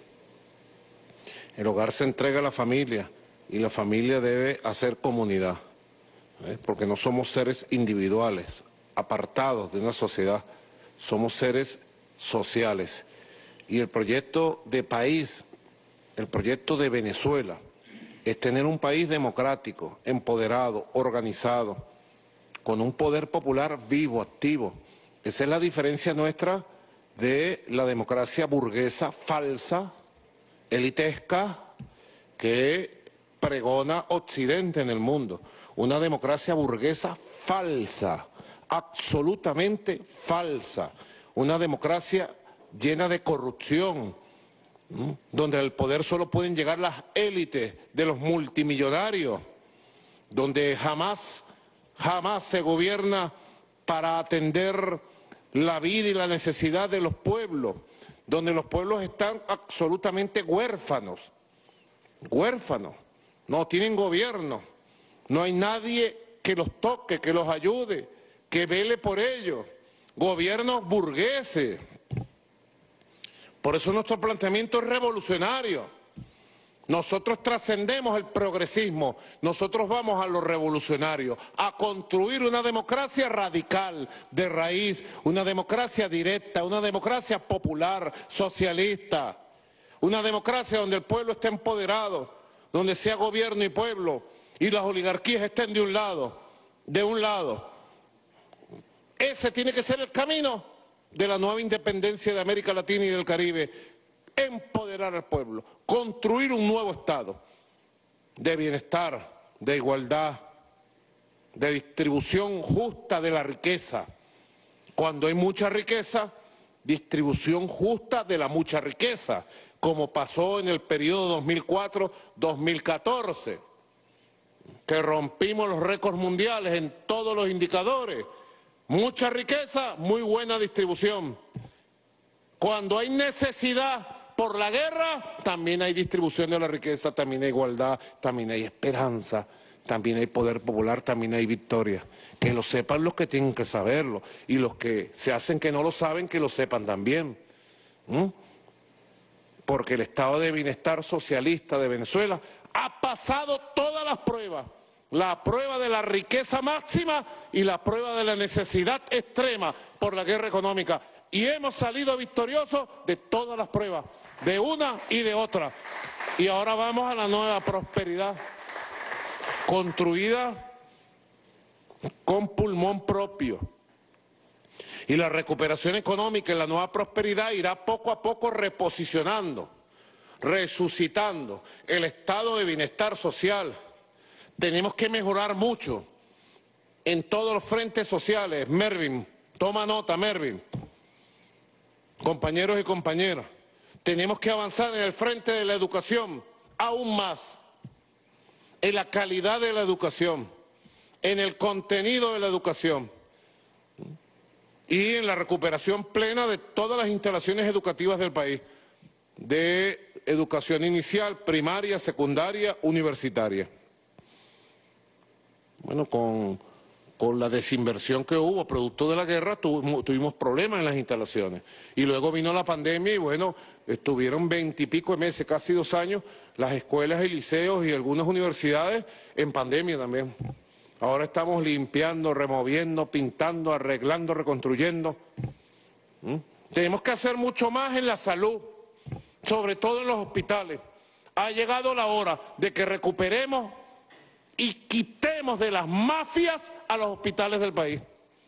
El hogar se entrega a la familia y la familia debe hacer comunidad, ¿eh? Porque no somos seres individuales, apartados de una sociedad, somos seres sociales. Y el proyecto de país, el proyecto de Venezuela, es tener un país democrático, empoderado, organizado, con un poder popular vivo, activo. Esa es la diferencia nuestra de la democracia burguesa falsa, elitesca, que pregona Occidente en el mundo. Una democracia burguesa falsa, absolutamente falsa. Una democracia llena de corrupción, ¿no? Donde al poder solo pueden llegar las élites de los multimillonarios, donde jamás, jamás se gobierna para atender la vida y la necesidad de los pueblos, donde los pueblos están absolutamente huérfanos, huérfanos, no tienen gobierno, no hay nadie que los toque, que los ayude, que vele por ellos, gobiernos burgueses. Por eso nuestro planteamiento es revolucionario. Nosotros trascendemos el progresismo, nosotros vamos a lo revolucionario, a construir una democracia radical, de raíz, una democracia directa, una democracia popular, socialista, una democracia donde el pueblo esté empoderado, donde sea gobierno y pueblo, y las oligarquías estén de un lado, de un lado. Ese tiene que ser el camino de la nueva independencia de América Latina y del Caribe. Empoderar al pueblo, construir un nuevo Estado de bienestar, de igualdad, de distribución justa de la riqueza. Cuando hay mucha riqueza, distribución justa de la mucha riqueza, como pasó en el periodo dos mil cuatro a dos mil catorce, que rompimos los récords mundiales en todos los indicadores. Mucha riqueza, muy buena distribución. Cuando hay necesidad por la guerra, también hay distribución de la riqueza, también hay igualdad, también hay esperanza, también hay poder popular, también hay victoria. Que lo sepan los que tienen que saberlo, y los que se hacen que no lo saben, que lo sepan también. ¿Mm? Porque el estado de bienestar socialista de Venezuela ha pasado todas las pruebas. La prueba de la riqueza máxima y la prueba de la necesidad extrema por la guerra económica. Y hemos salido victoriosos de todas las pruebas, de una y de otra. Y ahora vamos a la nueva prosperidad, construida con pulmón propio. Y la recuperación económica y la nueva prosperidad irá poco a poco reposicionando, resucitando el estado de bienestar social. Tenemos que mejorar mucho en todos los frentes sociales. Mervin, toma nota, Mervin. Compañeros y compañeras, tenemos que avanzar en el frente de la educación aún más, en la calidad de la educación, en el contenido de la educación y en la recuperación plena de todas las instalaciones educativas del país, de educación inicial, primaria, secundaria, universitaria. Bueno, con... Con la desinversión que hubo, producto de la guerra, tuvimos, tuvimos problemas en las instalaciones. Y luego vino la pandemia y bueno, estuvieron veintipico de meses, casi dos años, las escuelas y liceos y algunas universidades en pandemia también. Ahora estamos limpiando, removiendo, pintando, arreglando, reconstruyendo. ¿Mm? Tenemos que hacer mucho más en la salud, sobre todo en los hospitales. Ha llegado la hora de que recuperemos y quitemos de las mafias a los hospitales del país.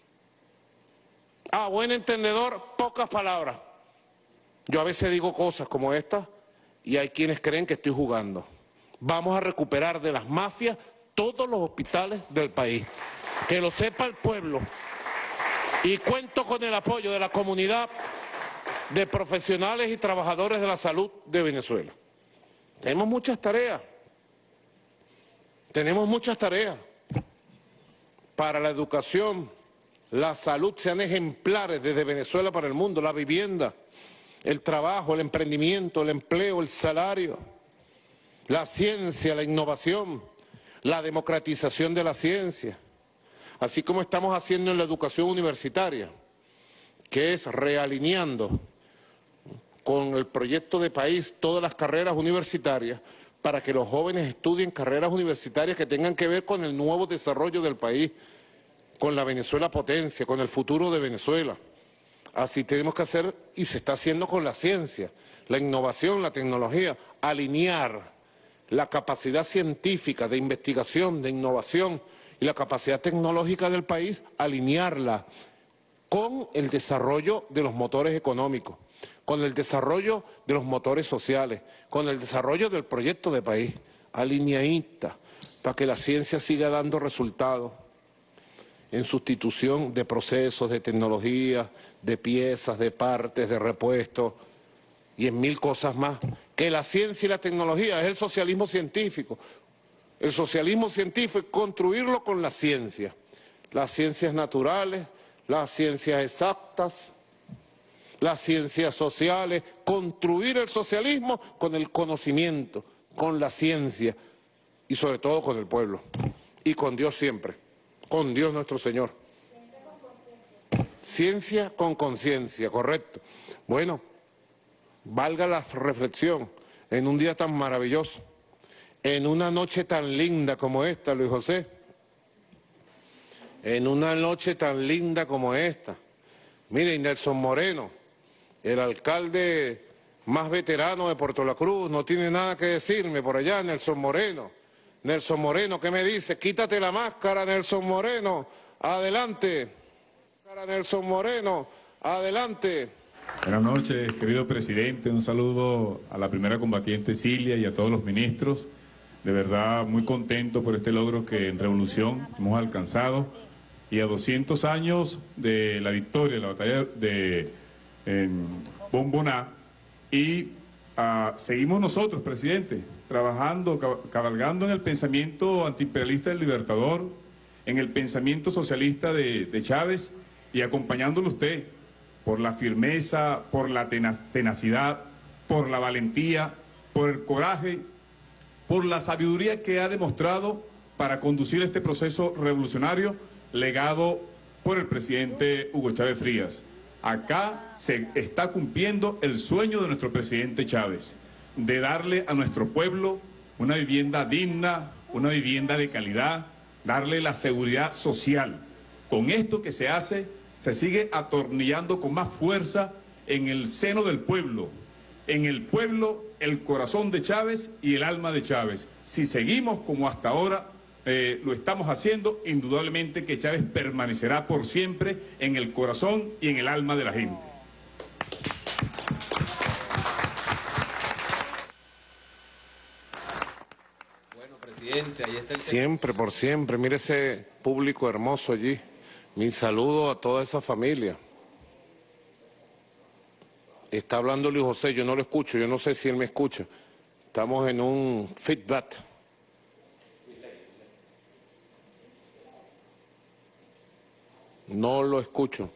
A buen entendedor, pocas palabras. Yo a veces digo cosas como esta y hay quienes creen que estoy jugando. Vamos a recuperar de las mafias todos los hospitales del país. Que lo sepa el pueblo. Y cuento con el apoyo de la comunidad de profesionales y trabajadores de la salud de Venezuela. Tenemos muchas tareas, tenemos muchas tareas. Para la educación, la salud sean ejemplares desde Venezuela para el mundo, la vivienda, el trabajo, el emprendimiento, el empleo, el salario, la ciencia, la innovación, la democratización de la ciencia, así como estamos haciendo en la educación universitaria, que es realineando con el proyecto de país todas las carreras universitarias para que los jóvenes estudien carreras universitarias que tengan que ver con el nuevo desarrollo del país, con la Venezuela potencia, con el futuro de Venezuela. Así tenemos que hacer, y se está haciendo con la ciencia, la innovación, la tecnología, alinear la capacidad científica de investigación, de innovación y la capacidad tecnológica del país, alinearla con el desarrollo de los motores económicos, con el desarrollo de los motores sociales, con el desarrollo del proyecto de país, alineadita, para que la ciencia siga dando resultados en sustitución de procesos, de tecnología, de piezas, de partes, de repuestos y en mil cosas más. Que la ciencia y la tecnología es el socialismo científico. El socialismo científico es construirlo con la ciencia, las ciencias naturales, las ciencias exactas, las ciencias sociales, construir el socialismo con el conocimiento, con la ciencia y sobre todo con el pueblo y con Dios siempre, con Dios nuestro Señor. Ciencia con conciencia, correcto. Bueno, valga la reflexión en un día tan maravilloso, en una noche tan linda como esta, Luis José, en una noche tan linda como esta. Miren, Nelson Moreno, el alcalde más veterano de Puerto La Cruz, no tiene nada que decirme por allá, Nelson Moreno. Nelson Moreno, ¿qué me dice? Quítate la máscara, Nelson Moreno, adelante. Nelson Moreno, adelante. Buenas noches, querido presidente. Un saludo a la primera combatiente Cilia y a todos los ministros. De verdad, muy contento por este logro que en Revolución hemos alcanzado. Y a doscientos años de la victoria de la batalla de en Bomboná. Y uh, seguimos nosotros, presidente, trabajando, cabalgando en el pensamiento antiimperialista del Libertador, en el pensamiento socialista de, de Chávez, y acompañándolo usted por la firmeza, por la tenacidad, por la valentía, por el coraje, por la sabiduría que ha demostrado para conducir este proceso revolucionario legado por el presidente Hugo Chávez Frías. Acá se está cumpliendo el sueño de nuestro presidente Chávez, de darle a nuestro pueblo una vivienda digna, una vivienda de calidad, darle la seguridad social. Con esto que se hace, se sigue atornillando con más fuerza en el seno del pueblo. En el pueblo, el corazón de Chávez y el alma de Chávez. Si seguimos como hasta ahora eh, lo estamos haciendo, indudablemente que Chávez permanecerá por siempre en el corazón y en el alma de la gente. Bueno, presidente, ahí está el... Siempre, por siempre. Mire ese público hermoso allí. Mi saludo a toda esa familia. Está hablando Luis José, yo no lo escucho, yo no sé si él me escucha. Estamos en un feedback. No lo escucho.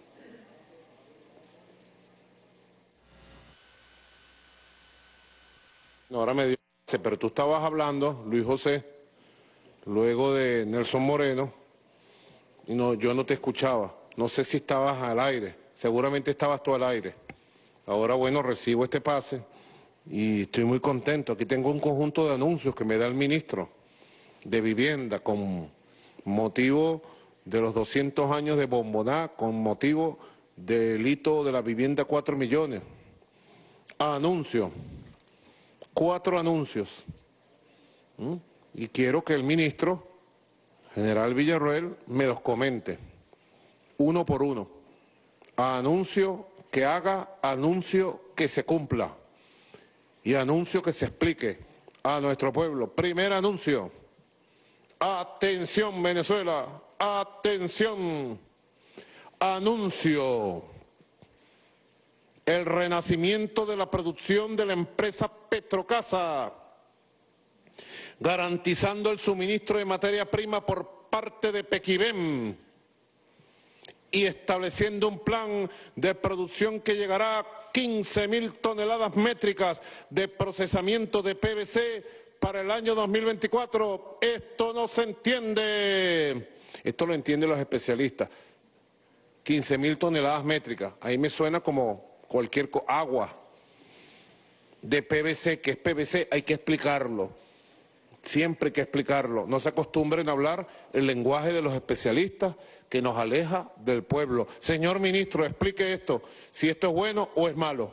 No, ahora me dio... Pero tú estabas hablando, Luis José, luego de Nelson Moreno, y no, yo no te escuchaba. No sé si estabas al aire, seguramente estabas tú al aire. Ahora, bueno, recibo este pase y estoy muy contento. Aquí tengo un conjunto de anuncios que me da el ministro de Vivienda con motivo de los doscientos años de Bomboná, con motivo del hito de la vivienda cuatro millones. Anuncios, cuatro anuncios. ¿Mm? Y quiero que el ministro, general Villarroel, me los comente, uno por uno. Anuncio que haga, anuncio que se cumpla y anuncio que se explique a nuestro pueblo. Primer anuncio. Atención, Venezuela, atención. Anuncio el renacimiento de la producción de la empresa Petrocasa, garantizando el suministro de materia prima por parte de Pequibén y estableciendo un plan de producción que llegará a quince mil toneladas métricas de procesamiento de P V C para el año dos mil veinticuatro. Esto no se entiende. Esto lo entienden los especialistas. quince mil toneladas métricas. Ahí me suena como cualquier agua de P V C, que es P V C, hay que explicarlo. Siempre hay que explicarlo. No se acostumbren a hablar el lenguaje de los especialistas que nos aleja del pueblo. Señor ministro, explique esto, si esto es bueno o es malo.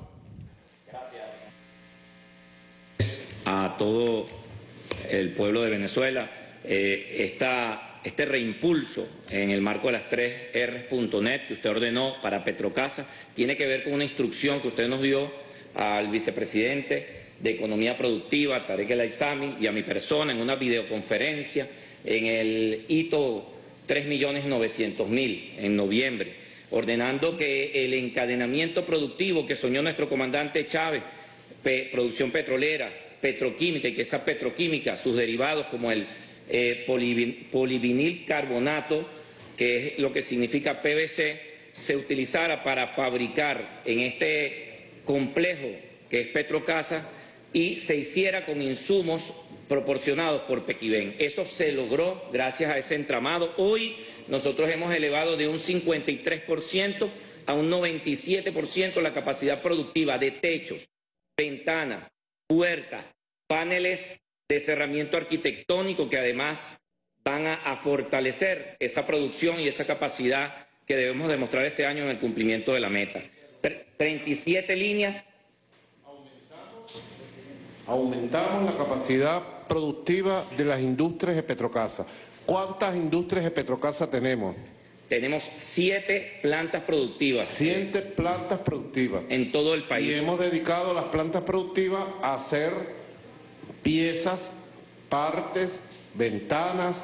Gracias a todo el pueblo de Venezuela. Eh, esta, este reimpulso en el marco de las tres erres punto net que usted ordenó para Petrocasa tiene que ver con una instrucción que usted nos dio al vicepresidente de Economía Productiva, Tarek El Aizami, y a mi persona en una videoconferencia en el hito tres millones novecientos mil en noviembre, ordenando que el encadenamiento productivo que soñó nuestro comandante Chávez, pe, producción petrolera, petroquímica, y que esa petroquímica, sus derivados como el eh, polivinil carbonato, que es lo que significa P V C, se utilizara para fabricar en este complejo que es Petrocasa, y se hiciera con insumos proporcionados por Pequibén. Eso se logró gracias a ese entramado. Hoy nosotros hemos elevado de un cincuenta y tres por ciento a un noventa y siete por ciento la capacidad productiva de techos, ventanas, puertas, paneles de cerramiento arquitectónico que además van a, a fortalecer esa producción y esa capacidad que debemos demostrar este año en el cumplimiento de la meta. treinta y siete líneas. Aumentamos la capacidad productiva de las industrias de Petrocasa. ¿Cuántas industrias de Petrocasa tenemos? Tenemos siete plantas productivas. Siete plantas productivas. En todo el país. Y hemos dedicado las plantas productivas a hacer piezas, partes, ventanas,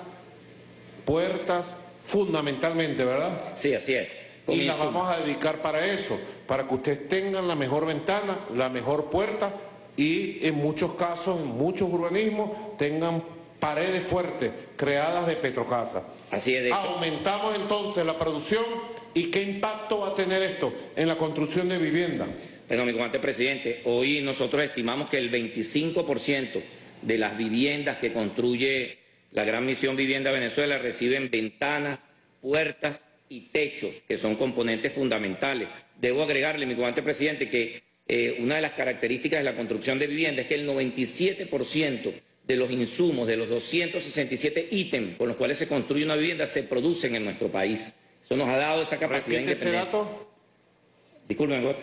puertas, fundamentalmente, ¿verdad? Sí, así es. Y las vamos a dedicar para eso, para que ustedes tengan la mejor ventana, la mejor puerta, y en muchos casos, en muchos urbanismos, tengan paredes fuertes creadas de Petrocasa. Así es, de hecho. Aumentamos entonces la producción, ¿y qué impacto va a tener esto en la construcción de vivienda? Bueno, mi comandante presidente, hoy nosotros estimamos que el veinticinco por ciento de las viviendas que construye la Gran Misión Vivienda Venezuela reciben ventanas, puertas y techos, que son componentes fundamentales. Debo agregarle, mi comandante presidente, que Eh, una de las características de la construcción de vivienda es que el noventa y siete por ciento de los insumos, de los doscientos sesenta y siete ítems con los cuales se construye una vivienda, se producen en nuestro país. Eso nos ha dado esa capacidad de independencia. ¿Repite ese dato? Disculpen,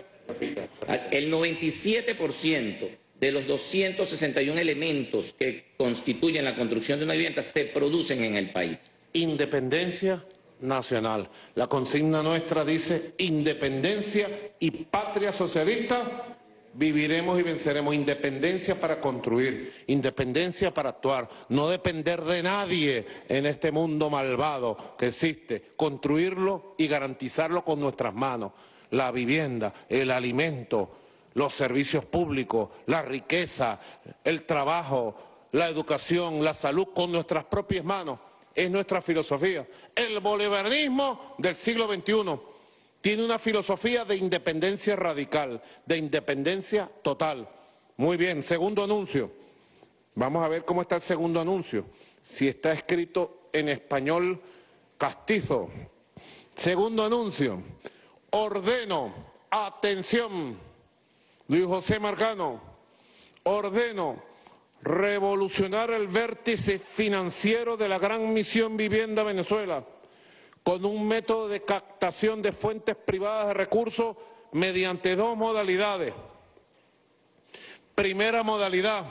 el noventa y siete por ciento de los doscientos sesenta y uno elementos que constituyen la construcción de una vivienda se producen en el país. Independencia nacional. La consigna nuestra dice independencia y patria socialista, viviremos y venceremos. Independencia para construir, independencia para actuar, no depender de nadie en este mundo malvado que existe, construirlo y garantizarlo con nuestras manos. La vivienda, el alimento, los servicios públicos, la riqueza, el trabajo, la educación, la salud, con nuestras propias manos. Es nuestra filosofía. El bolivarianismo del siglo veintiuno tiene una filosofía de independencia radical, de independencia total. Muy bien, segundo anuncio. Vamos a ver cómo está el segundo anuncio. Si está escrito en español castizo. Segundo anuncio. Ordeno, atención, Luis José Marcano, ordeno revolucionar el vértice financiero de la Gran Misión Vivienda Venezuela con un método de captación de fuentes privadas de recursos mediante dos modalidades. Primera modalidad,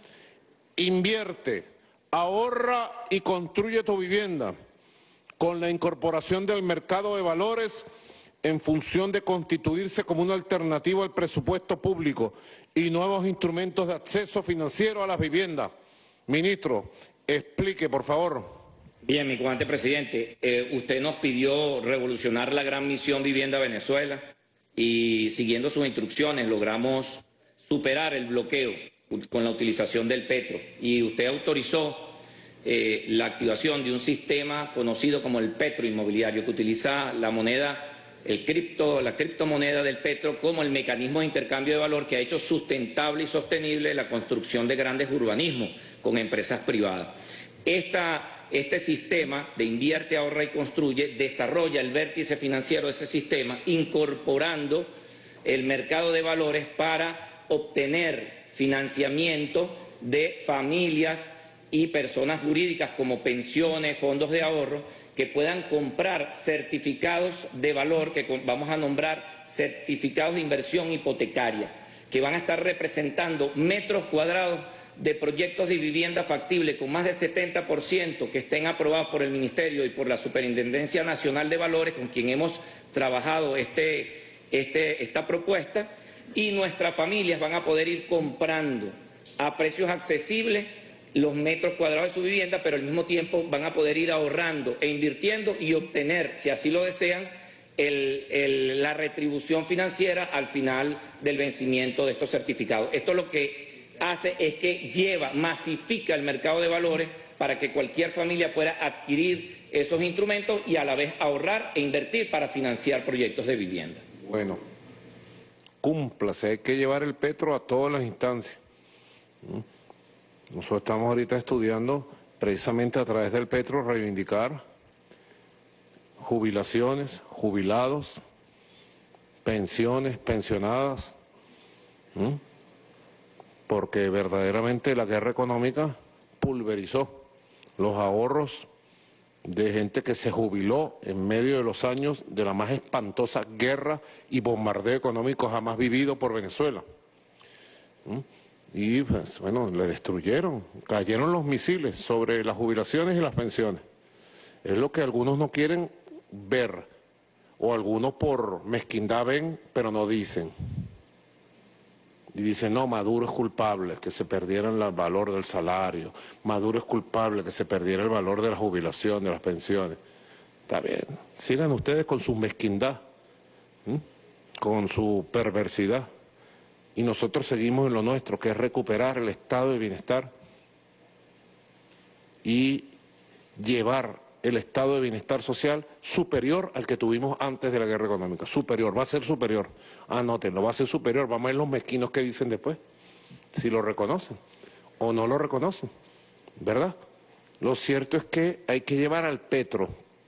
invierte, ahorra y construye tu vivienda con la incorporación del mercado de valores en función de constituirse como una alternativa al presupuesto público y nuevos instrumentos de acceso financiero a las viviendas. Ministro, explique, por favor. Bien, mi comandante presidente, eh, usted nos pidió revolucionar la Gran Misión Vivienda Venezuela y siguiendo sus instrucciones logramos superar el bloqueo con la utilización del petro. Y usted autorizó eh, la activación de un sistema conocido como el petro inmobiliario, que utiliza la moneda, el cripto, la criptomoneda del petro como el mecanismo de intercambio de valor que ha hecho sustentable y sostenible la construcción de grandes urbanismos con empresas privadas. Esta, este sistema de invierte, ahorra y construye desarrolla el vértice financiero de ese sistema, incorporando el mercado de valores para obtener financiamiento de familias y personas jurídicas como pensiones, fondos de ahorro, que puedan comprar certificados de valor, que vamos a nombrar certificados de inversión hipotecaria, que van a estar representando metros cuadrados de proyectos de vivienda factible con más de setenta por ciento que estén aprobados por el Ministerio y por la Superintendencia Nacional de Valores, con quien hemos trabajado este, este, esta propuesta, y nuestras familias van a poder ir comprando a precios accesibles los metros cuadrados de su vivienda, pero al mismo tiempo van a poder ir ahorrando e invirtiendo y obtener, si así lo desean, el, el, la retribución financiera al final del vencimiento de estos certificados. Esto lo que hace es que lleva, masifica el mercado de valores para que cualquier familia pueda adquirir esos instrumentos y a la vez ahorrar e invertir para financiar proyectos de vivienda. Bueno, cúmplase, hay que llevar el petro a todas las instancias. Nosotros estamos ahorita estudiando precisamente a través del petro reivindicar jubilaciones, jubilados, pensiones, pensionadas, ¿Mm? porque verdaderamente la guerra económica pulverizó los ahorros de gente que se jubiló en medio de los años de la más espantosa guerra y bombardeo económico jamás vivido por Venezuela. ¿Mm? Y pues, bueno, le destruyeron, cayeron los misiles sobre las jubilaciones y las pensiones. Es lo que algunos no quieren ver, o algunos por mezquindad ven, pero no dicen. Y dicen, no, Maduro es culpable, que se perdiera el valor del salario. Maduro es culpable, que se perdiera el valor de la jubilación, de las pensiones. Está bien, sigan ustedes con su mezquindad, ¿sí? Con su perversidad. Y nosotros seguimos en lo nuestro, que es recuperar el estado de bienestar y llevar el estado de bienestar social superior al que tuvimos antes de la guerra económica. Superior, va a ser superior. Anótenlo, va a ser superior. Vamos a ver los mezquinos que dicen después, si lo reconocen o no lo reconocen, ¿verdad? Lo cierto es que hay que llevar al petro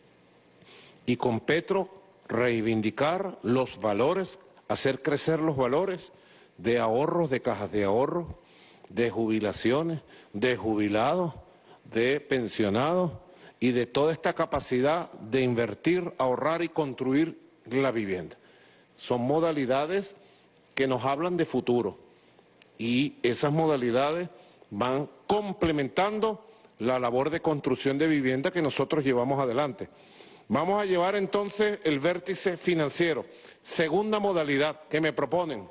y con petro reivindicar los valores, hacer crecer los valores de ahorros, de cajas de ahorro, de jubilaciones, de jubilados, de pensionados y de toda esta capacidad de invertir, ahorrar y construir la vivienda. Son modalidades que nos hablan de futuro y esas modalidades van complementando la labor de construcción de vivienda que nosotros llevamos adelante. Vamos a llevar entonces el vértice financiero. Segunda modalidad que me proponen.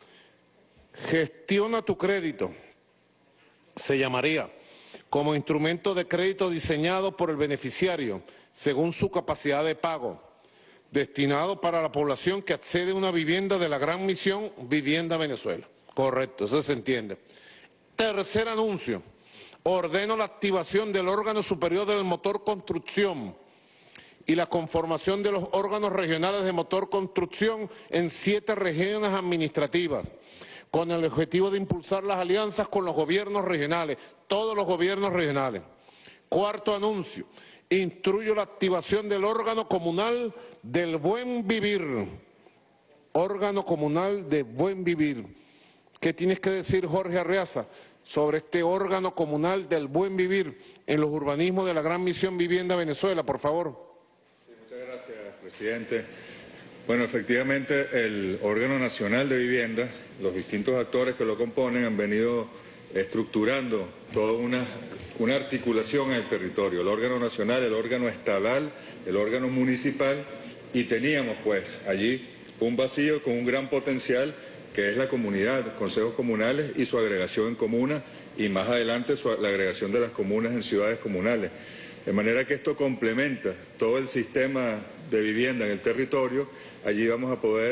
Gestiona tu crédito, se llamaría, como instrumento de crédito diseñado por el beneficiario, según su capacidad de pago, destinado para la población que accede a una vivienda de la gran misión Vivienda Venezuela. Correcto, eso se entiende. Tercer anuncio, ordeno la activación del órgano superior del motor construcción y la conformación de los órganos regionales de motor construcción en siete regiones administrativas, con el objetivo de impulsar las alianzas con los gobiernos regionales, todos los gobiernos regionales. Cuarto anuncio, instruyo la activación del órgano comunal del buen vivir. Órgano comunal de buen vivir. ¿Qué tienes que decir, Jorge Arreaza, sobre este órgano comunal del buen vivir en los urbanismos de la Gran Misión Vivienda Venezuela, por favor? Sí, muchas gracias, presidente. Bueno, efectivamente, el órgano nacional de vivienda, los distintos actores que lo componen han venido estructurando toda una, una articulación en el territorio, el órgano nacional, el órgano estatal, el órgano municipal, y teníamos pues allí un vacío con un gran potencial que es la comunidad, consejos comunales y su agregación en comunas, y más adelante su, la agregación de las comunas en ciudades comunales. De manera que esto complementa todo el sistema de vivienda en el territorio. Allí vamos a poder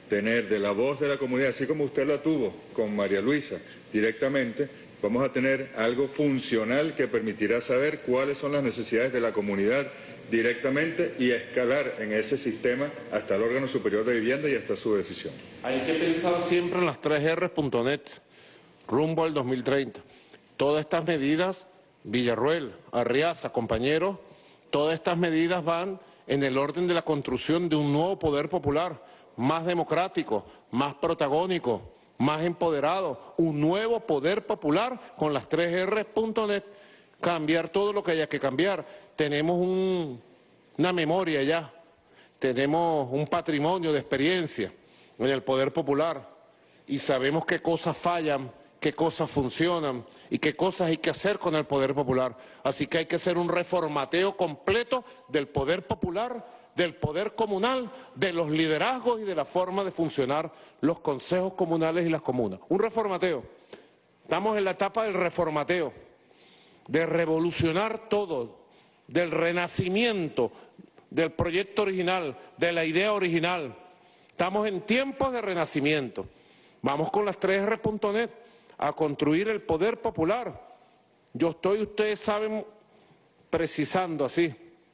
tener de la voz de la comunidad, así como usted la tuvo con María Luisa directamente, vamos a tener algo funcional que permitirá saber cuáles son las necesidades de la comunidad directamente y escalar en ese sistema hasta el órgano superior de vivienda y hasta su decisión. Hay que pensar siempre en las tres erre punto net, rumbo al dos mil treinta. Todas estas medidas, Villarruel, Arriaza, compañeros, todas estas medidas van en el orden de la construcción de un nuevo poder popular, más democrático, más protagónico, más empoderado, un nuevo poder popular con las tres erre punto net, cambiar todo lo que haya que cambiar. Tenemos un, una memoria ya, tenemos un patrimonio de experiencia en el poder popular y sabemos qué cosas fallan, qué cosas funcionan y qué cosas hay que hacer con el poder popular. Así que hay que hacer un reformateo completo del poder popular, del poder comunal, de los liderazgos y de la forma de funcionar los consejos comunales y las comunas. Un reformateo. Estamos en la etapa del reformateo, de revolucionar todo, del renacimiento del proyecto original, de la idea original. Estamos en tiempos de renacimiento. Vamos con las tres erre punto net a construir el poder popular. Yo estoy, ustedes saben, precisando así,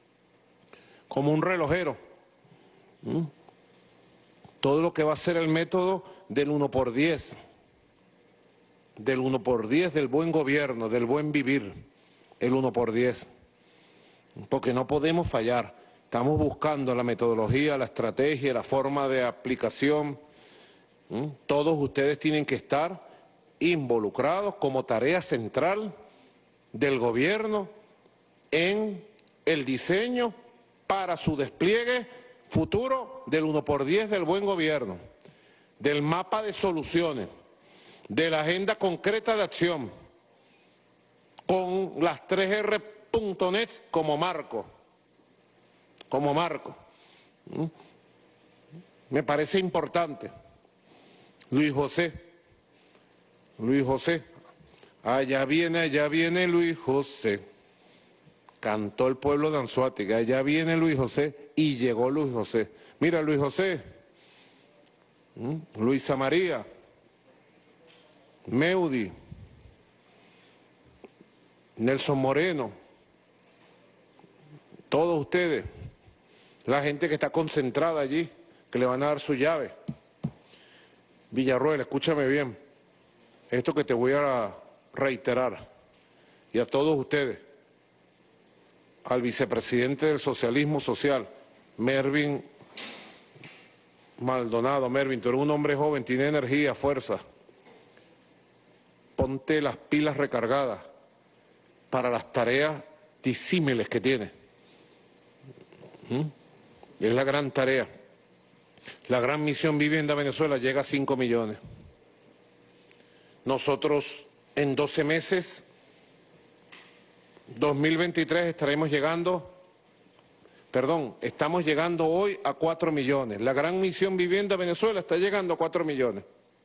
como un relojero, ¿Mm? todo lo que va a ser el método del uno por diez, del uno por diez, del buen gobierno, del buen vivir, el uno por diez, porque no podemos fallar. Estamos buscando la metodología, la estrategia, la forma de aplicación. ¿Mm? Todos ustedes tienen que estar involucrados como tarea central del gobierno en el diseño para su despliegue futuro del uno por diez del buen gobierno, del mapa de soluciones, de la agenda concreta de acción, con las tres erre punto net como marco, como marco. ¿Mm? Me parece importante. Luis José, Luis José, allá viene, allá viene Luis José. Cantó el pueblo de Anzoátegui, allá viene Luis José, y llegó Luis José. Mira, Luis José, ¿Mm? Luisa María, Meudi, Nelson Moreno, todos ustedes, la gente que está concentrada allí, que le van a dar su llave. Villarruel, escúchame bien, esto que te voy a reiterar, y a todos ustedes, al vicepresidente del socialismo social, Mervin Maldonado. Mervin, tú eres un hombre joven, tiene energía, fuerza. Ponte las pilas recargadas para las tareas disímiles que tiene. ¿Mm? Es la gran tarea. La gran misión Vivienda Venezuela llega a cinco millones. Nosotros en doce meses, dos mil veintitrés, estaremos llegando, perdón, estamos llegando hoy a cuatro millones. La gran misión Vivienda Venezuela está llegando a cuatro millones.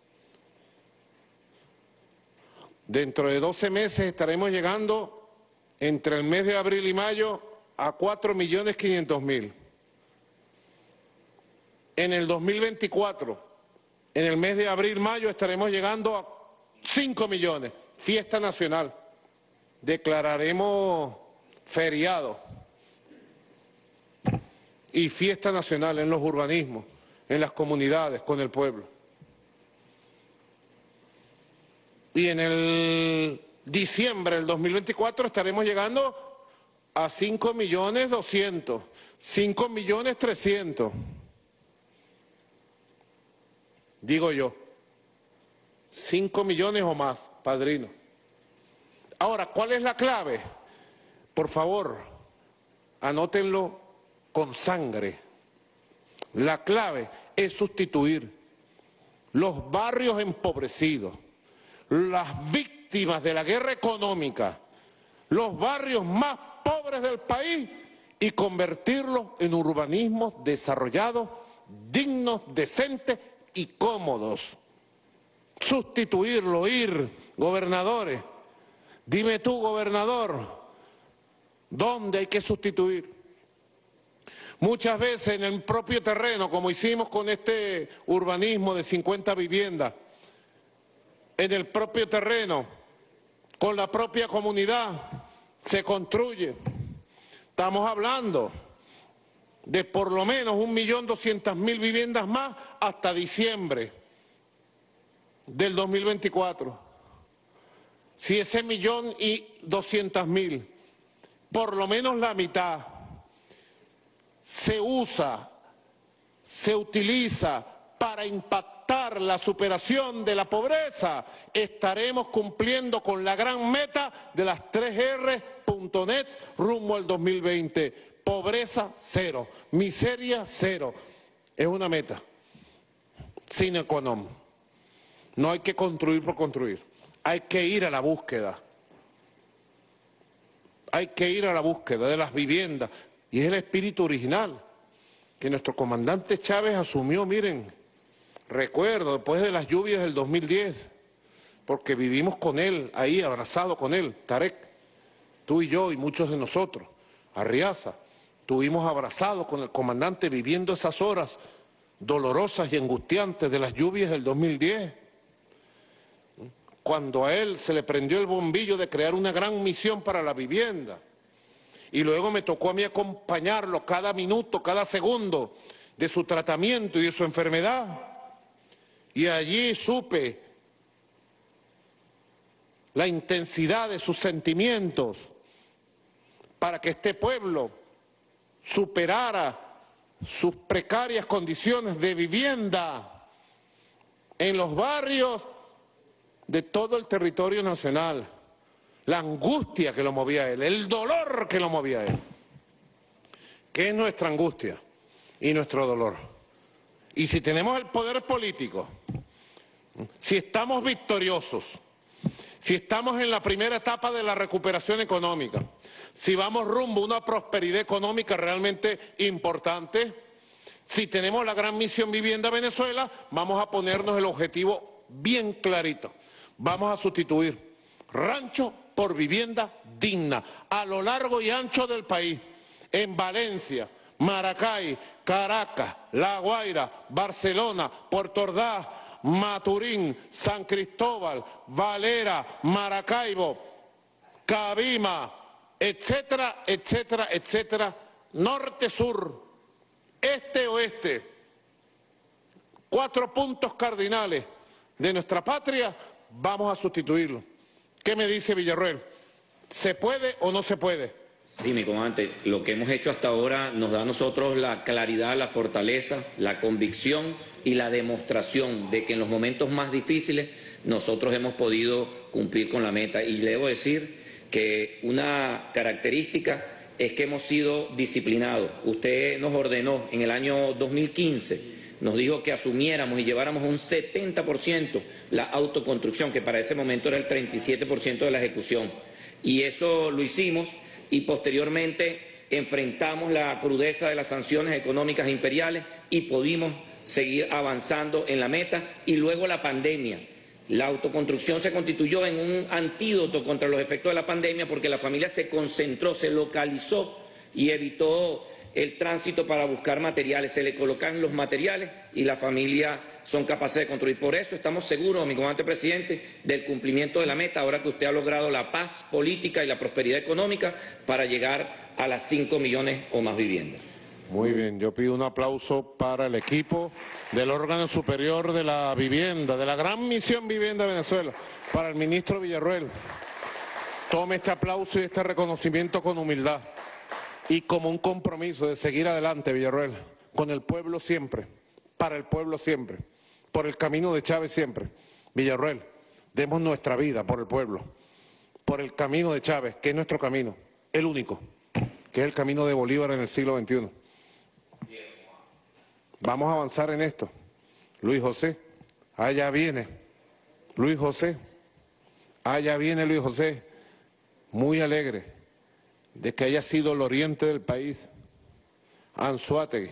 Dentro de doce meses estaremos llegando, entre el mes de abril y mayo, a cuatro millones quinientos mil. En el dos mil veinticuatro, en el mes de abril-mayo, estaremos llegando a cinco millones. Fiesta nacional. Declararemos feriado y fiesta nacional en los urbanismos, en las comunidades, con el pueblo. Y en el diciembre del dos mil veinticuatro estaremos llegando a cinco millones doscientos, cinco millones trescientos. Digo yo, cinco millones o más, padrino. Ahora, ¿cuál es la clave? Por favor, anótenlo con sangre. La clave es sustituir los barrios empobrecidos, las víctimas de la guerra económica, los barrios más pobres del país y convertirlos en urbanismos desarrollados, dignos, decentes y cómodos. Sustituirlo, ir, gobernadores. Dime tú, gobernador, ¿dónde hay que sustituir? Muchas veces en el propio terreno, como hicimos con este urbanismo de cincuenta viviendas, en el propio terreno, con la propia comunidad, se construye. Estamos hablando de por lo menos un millón doscientas mil viviendas más hasta diciembre del dos mil veinticuatro. Si ese millón y doscientas mil, por lo menos la mitad, se usa, se utiliza para impactar la superación de la pobreza, estaremos cumpliendo con la gran meta de las tres erre punto net rumbo al dos mil veinte. Pobreza cero, miseria cero. Es una meta sine qua non. No hay que construir por construir, hay que ir a la búsqueda. Hay que ir a la búsqueda de las viviendas. Y es el espíritu original que nuestro comandante Chávez asumió, miren, recuerdo, después de las lluvias del dos mil diez, porque vivimos con él, ahí abrazado con él, Tarek, tú y yo y muchos de nosotros, Arriaza, estuvimos abrazados con el comandante viviendo esas horas dolorosas y angustiantes de las lluvias del dos mil diez, cuando a él se le prendió el bombillo de crear una gran misión para la vivienda. Y luego me tocó a mí acompañarlo cada minuto, cada segundo de su tratamiento y de su enfermedad. Y allí supe la intensidad de sus sentimientos para que este pueblo superara sus precarias condiciones de vivienda en los barrios de todo el territorio nacional. La angustia que lo movía a él, el dolor que lo movía a él. ¿Qué es nuestra angustia y nuestro dolor? Y si tenemos el poder político, si estamos victoriosos, si estamos en la primera etapa de la recuperación económica, si vamos rumbo a una prosperidad económica realmente importante, si tenemos la gran misión Vivienda Venezuela, vamos a ponernos el objetivo bien clarito. Vamos a sustituir rancho por vivienda digna, a lo largo y ancho del país, en Valencia, Maracay, Caracas, La Guaira, Barcelona, Puerto Ordaz, Maturín, San Cristóbal, Valera, Maracaibo, Cabima, etcétera, etcétera, etcétera, norte, sur, este, oeste, cuatro puntos cardinales de nuestra patria, vamos a sustituirlo. ¿Qué me dice Villarroel? ¿Se puede o no se puede? Sí, mi comandante, lo que hemos hecho hasta ahora nos da a nosotros la claridad, la fortaleza, la convicción y la demostración de que en los momentos más difíciles nosotros hemos podido cumplir con la meta. Y le debo decir que una característica es que hemos sido disciplinados. Usted nos ordenó en el año dos mil quince, nos dijo que asumiéramos y lleváramos un setenta por ciento la autoconstrucción, que para ese momento era el treinta y siete por ciento de la ejecución. Y eso lo hicimos y posteriormente enfrentamos la crudeza de las sanciones económicas imperiales y pudimos seguir avanzando en la meta. Y luego la pandemia. La autoconstrucción se constituyó en un antídoto contra los efectos de la pandemia porque la familia se concentró, se localizó y evitó el tránsito para buscar materiales, se le colocan los materiales y la familia son capaces de construir. Por eso estamos seguros, mi comandante presidente, del cumplimiento de la meta, ahora que usted ha logrado la paz política y la prosperidad económica para llegar a las cinco millones o más viviendas. Muy bien, yo pido un aplauso para el equipo del órgano superior de la vivienda, de la gran misión Vivienda Venezuela, para el ministro Villarroel. Tome este aplauso y este reconocimiento con humildad. Y como un compromiso de seguir adelante, Villarroel, con el pueblo siempre, para el pueblo siempre, por el camino de Chávez siempre. Villarroel, demos nuestra vida por el pueblo, por el camino de Chávez, que es nuestro camino, el único, que es el camino de Bolívar en el siglo veintiuno. Vamos a avanzar en esto. Luis José, allá viene. Luis José, allá viene Luis José, muy alegre de que haya sido el oriente del país, Anzoátegui,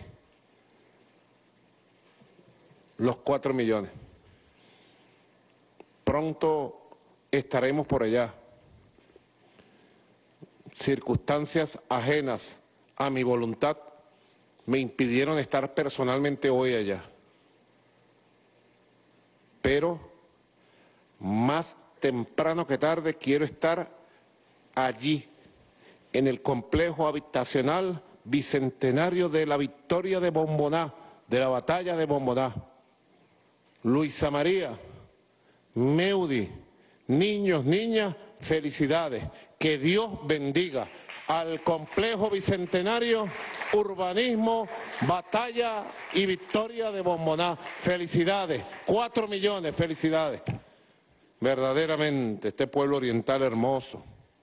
los cuatro millones. Pronto estaremos por allá. Circunstancias ajenas a mi voluntad me impidieron estar personalmente hoy allá. Pero más temprano que tarde quiero estar allí, en el complejo habitacional bicentenario de la victoria de Bomboná, de la batalla de Bomboná. Luisa María, Meudi, niños, niñas, felicidades. Que Dios bendiga al complejo bicentenario, urbanismo, batalla y victoria de Bomboná. Felicidades, cuatro millones, felicidades. Verdaderamente, este pueblo oriental hermoso,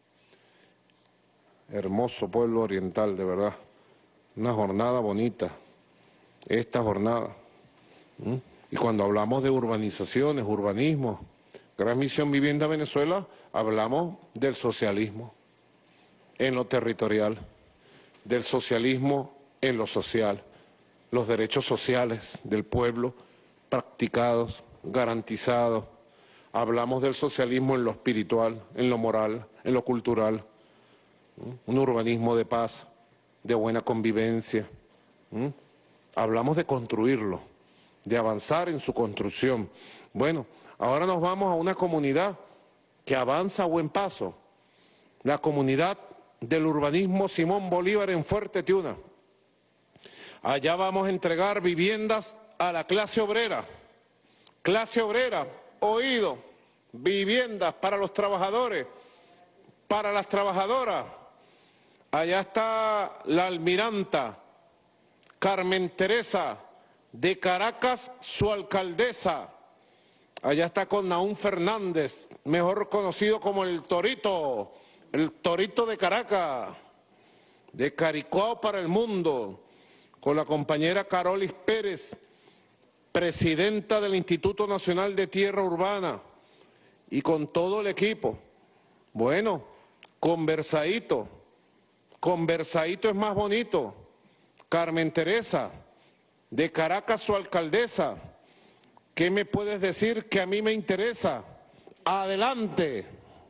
hermoso pueblo oriental, de verdad. Una jornada bonita, esta jornada. ¿Mm? Y cuando hablamos de urbanizaciones, urbanismo, Gran Misión Vivienda Venezuela, hablamos del socialismo en lo territorial, del socialismo en lo social, los derechos sociales del pueblo practicados, garantizados. Hablamos del socialismo en lo espiritual, en lo moral, en lo cultural, ¿Mm? un urbanismo de paz, de buena convivencia. ¿Mm? Hablamos de construirlo, de avanzar en su construcción. Bueno, ahora nos vamos a una comunidad que avanza a buen paso, la comunidad del urbanismo Simón Bolívar en Fuerte Tiuna. Allá vamos a entregar viviendas a la clase obrera. Clase obrera, oído, viviendas para los trabajadores, para las trabajadoras. Allá está la almiranta Carmen Teresa, de Caracas, su alcaldesa. Allá está con Naún Fernández, mejor conocido como el Torito, el Torito de Caracas, de Caricuao para el mundo, con la compañera Carolis Pérez, presidenta del Instituto Nacional de Tierra Urbana, y con todo el equipo. Bueno, conversadito, conversadito es más bonito. Carmen Teresa, de Caracas, su alcaldesa, ¿qué me puedes decir que a mí me interesa? Adelante.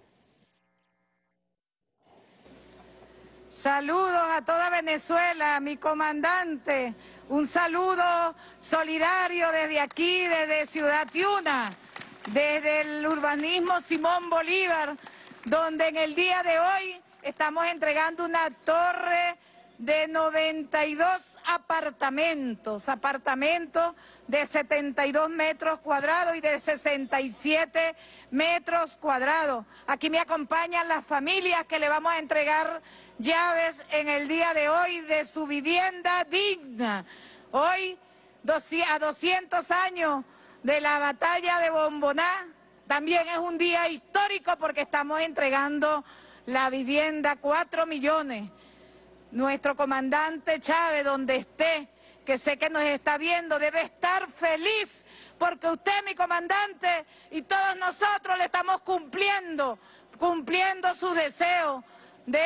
Saludos a toda Venezuela, mi comandante. Un saludo solidario desde aquí, desde Ciudad Tiuna, desde el urbanismo Simón Bolívar, donde en el día de hoy estamos entregando una torre de noventa y dos apartamentos, apartamentos de setenta y dos metros cuadrados y de sesenta y siete metros cuadrados. Aquí me acompañan las familias que le vamos a entregar llaves en el día de hoy de su vivienda digna. Hoy, a doscientos años de la batalla de Bomboná, también es un día histórico porque estamos entregando la vivienda, cuatro millones. Nuestro comandante Chávez, donde esté, que sé que nos está viendo, debe estar feliz porque usted, mi comandante, y todos nosotros le estamos cumpliendo, cumpliendo su deseo de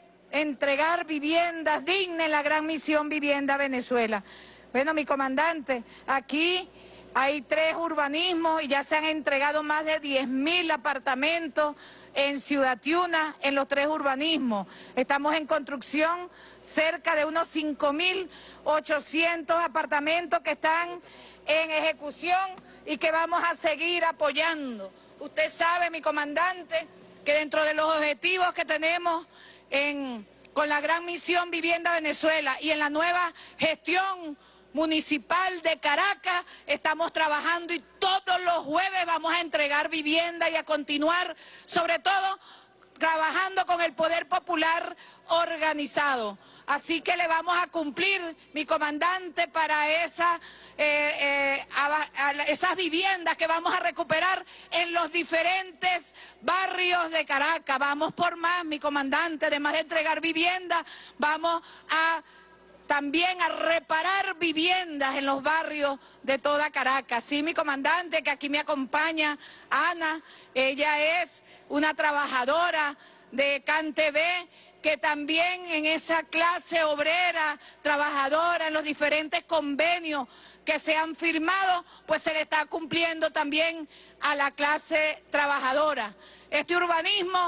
entregar viviendas dignas en la Gran Misión Vivienda Venezuela. Bueno, mi comandante, aquí hay tres urbanismos y ya se han entregado más de diez mil apartamentos en Ciudad Tiuna, en los tres urbanismos. Estamos en construcción cerca de unos cinco mil ochocientos apartamentos que están en ejecución y que vamos a seguir apoyando. Usted sabe, mi comandante, que dentro de los objetivos que tenemos en, con la Gran Misión Vivienda Venezuela y en la nueva gestión municipal de Caracas, estamos trabajando y todos los jueves vamos a entregar vivienda y a continuar, sobre todo, trabajando con el poder popular organizado. Así que le vamos a cumplir, mi comandante, para esa, eh, eh, a, a, esas viviendas que vamos a recuperar en los diferentes barrios de Caracas. Vamos por más, mi comandante, además de entregar viviendas, vamos a también a reparar viviendas en los barrios de toda Caracas. Sí, mi comandante, que aquí me acompaña, Ana, ella es una trabajadora de CanTV, que también en esa clase obrera, trabajadora, en los diferentes convenios que se han firmado, pues se le está cumpliendo también a la clase trabajadora. Este urbanismo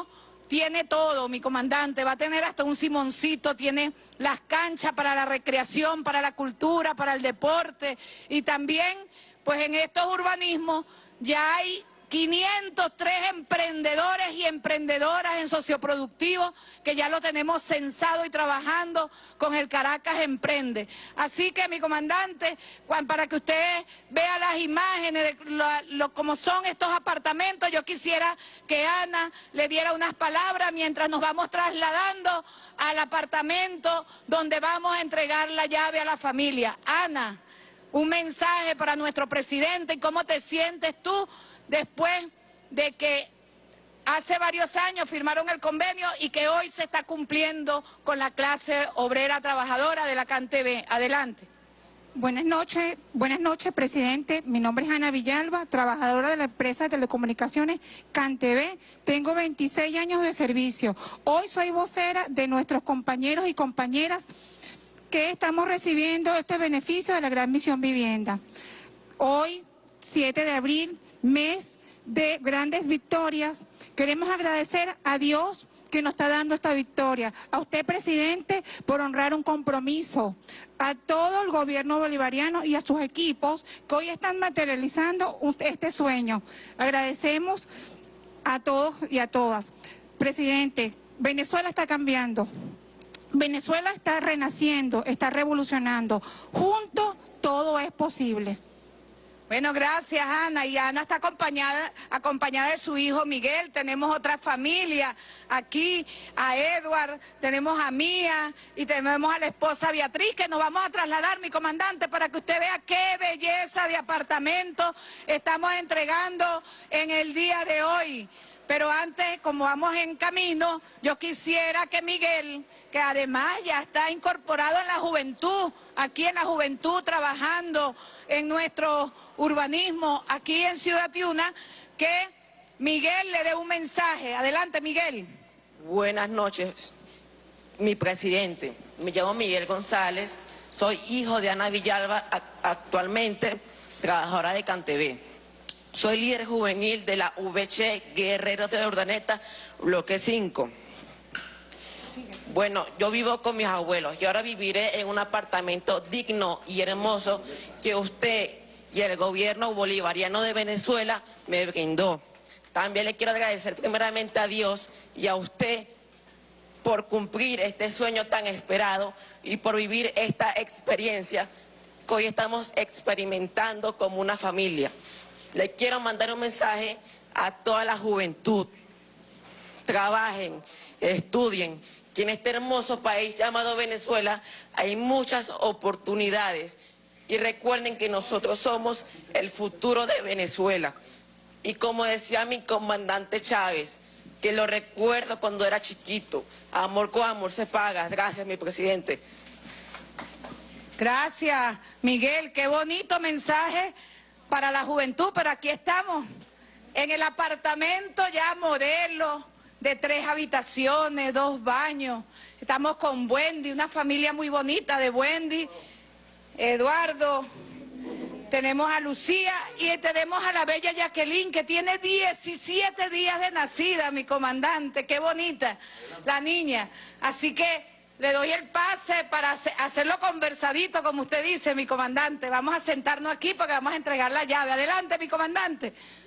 tiene todo, mi comandante, va a tener hasta un Simoncito, tiene las canchas para la recreación, para la cultura, para el deporte, y también, pues en estos urbanismos ya hay quinientos tres emprendedores y emprendedoras en socioproductivo que ya lo tenemos censado y trabajando con el Caracas Emprende. Así que, mi comandante, para que usted vea las imágenes de lo, lo, cómo son estos apartamentos, yo quisiera que Ana le diera unas palabras mientras nos vamos trasladando al apartamento donde vamos a entregar la llave a la familia. Ana, un mensaje para nuestro presidente y cómo te sientes tú después de que hace varios años firmaron el convenio y que hoy se está cumpliendo con la clase obrera trabajadora de la CanTV. Adelante. Buenas noches, buenas noches, presidente. Mi nombre es Ana Villalba, trabajadora de la empresa de telecomunicaciones CanTV. Tengo veintiséis años de servicio. Hoy soy vocera de nuestros compañeros y compañeras que estamos recibiendo este beneficio de la Gran Misión Vivienda. Hoy, siete de abril, mes de grandes victorias, queremos agradecer a Dios que nos está dando esta victoria, a usted, presidente, por honrar un compromiso, a todo el gobierno bolivariano y a sus equipos que hoy están materializando este sueño. Agradecemos a todos y a todas. Presidente, Venezuela está cambiando, Venezuela está renaciendo, está revolucionando. Juntos todo es posible. Bueno, gracias, Ana. Y Ana está acompañada, acompañada de su hijo Miguel. Tenemos otra familia aquí, a Edward, tenemos a Mía y tenemos a la esposa Beatriz, que nos vamos a trasladar, mi comandante, para que usted vea qué belleza de apartamento estamos entregando en el día de hoy. Pero antes, como vamos en camino, yo quisiera que Miguel, que además ya está incorporado en la juventud, aquí en la juventud, trabajando en nuestro urbanismo, aquí en Ciudad Tiuna, que Miguel le dé un mensaje. Adelante, Miguel. Buenas noches, mi presidente. Me llamo Miguel González, soy hijo de Ana Villalba, actualmente trabajadora de CanTV. Soy líder juvenil de la V C Guerreros de Urdaneta, bloque cinco. Bueno, yo vivo con mis abuelos y ahora viviré en un apartamento digno y hermoso que usted y el gobierno bolivariano de Venezuela me brindó. También le quiero agradecer primeramente a Dios y a usted por cumplir este sueño tan esperado y por vivir esta experiencia que hoy estamos experimentando como una familia. Le quiero mandar un mensaje a toda la juventud. Trabajen, estudien, que en este hermoso país llamado Venezuela hay muchas oportunidades. Y recuerden que nosotros somos el futuro de Venezuela. Y como decía mi comandante Chávez, que lo recuerdo cuando era chiquito, amor con amor se paga. Gracias, mi presidente. Gracias, Miguel. Qué bonito mensaje para la juventud, pero aquí estamos en el apartamento ya modelo de tres habitaciones, dos baños. Estamos con Wendy, una familia muy bonita de Wendy, Eduardo, tenemos a Lucía y tenemos a la bella Jacqueline, que tiene diecisiete días de nacida, mi comandante. Qué bonita la niña. Así que le doy el pase para hacerlo conversadito, como usted dice, mi comandante. Vamos a sentarnos aquí porque vamos a entregar la llave. Adelante, mi comandante.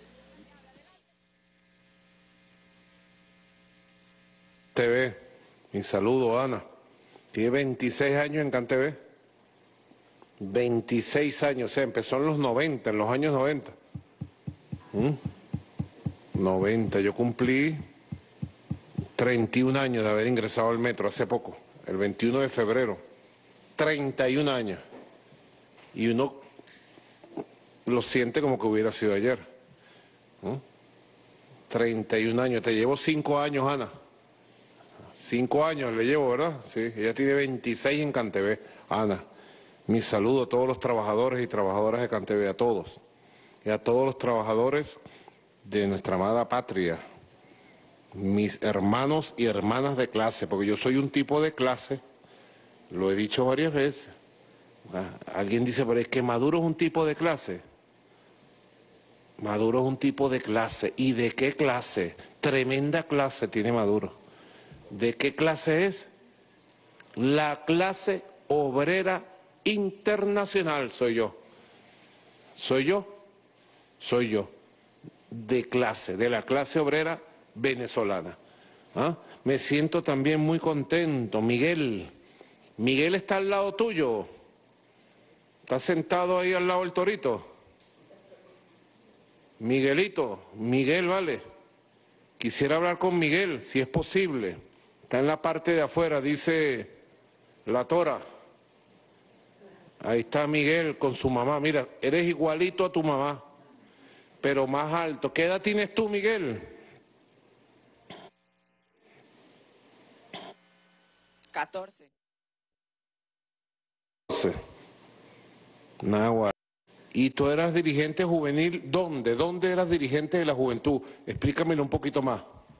T V, mi saludo, Ana. Tiene veintiséis años en CanTV. veintiséis años, o sea, empezó en los noventa, en los años noventa. ¿Mm? noventa, yo cumplí treinta y un años de haber ingresado al metro hace poco. El veintiuno de febrero, treinta y un años. Y uno lo siente como que hubiera sido ayer. ¿No? treinta y un años, te llevo cinco años, Ana. Cinco años le llevo, ¿verdad? Sí, ella tiene veintiséis en CanTV. Ana, mi saludo a todos los trabajadores y trabajadoras de CanTV, a todos. Y a todos los trabajadores de nuestra amada patria. Mis hermanos y hermanas de clase, porque yo soy un tipo de clase, lo he dicho varias veces. Alguien dice, pero es que Maduro es un tipo de clase. Maduro es un tipo de clase. ¿Y de qué clase? Tremenda clase tiene Maduro. ¿De qué clase es? La clase obrera internacional soy yo. ¿Soy yo? Soy yo. De clase, de la clase obrera venezolana. ¿Ah? Me siento también muy contento. Miguel, Miguel está al lado tuyo. ¿Está sentado ahí al lado del torito? Miguelito, Miguel, vale. Quisiera hablar con Miguel, si es posible. Está en la parte de afuera, dice la Tora. Ahí está Miguel con su mamá. Mira, eres igualito a tu mamá, pero más alto. ¿Qué edad tienes tú, Miguel? catorce. Nahua. ¿Y tú eras dirigente juvenil? ¿Dónde? ¿Dónde eras dirigente de la juventud? Explícamelo un poquito más.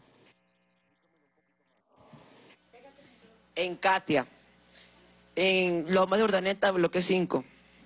En Katia, en Lomas de Urdaneta, bloque cinco.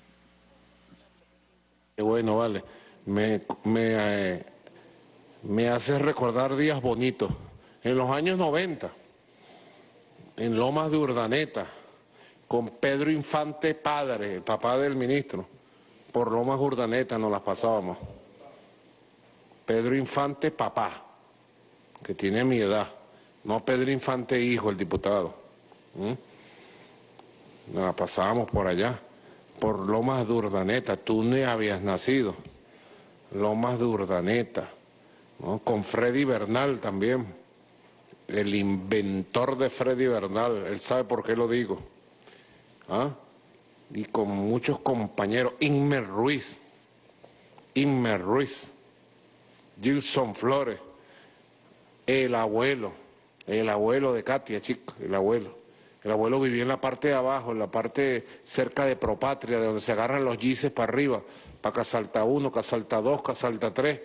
Qué bueno, vale. Me, me, eh, me hace recordar días bonitos. En los años noventa, en Lomas de Urdaneta, con Pedro Infante padre, el papá del ministro, por Lomas de Urdaneta nos las pasábamos. Pedro Infante papá, que tiene mi edad, no Pedro Infante hijo, el diputado. ¿Mm? Nos la pasábamos por allá, por Lomas de Urdaneta. Tú ni habías nacido. Lomas de Urdaneta, ¿no? Con Freddy Bernal también, el inventor de Freddy Bernal, él sabe por qué lo digo. ¿Ah? Y con muchos compañeros, Inmer Ruiz, Inmer Ruiz, Gilson Flores, el abuelo, el abuelo de Katia, chico, el abuelo. El abuelo vivía en la parte de abajo, en la parte cerca de Propatria, de donde se agarran los gises para arriba, para Casalta uno, Casalta dos, Casalta tres,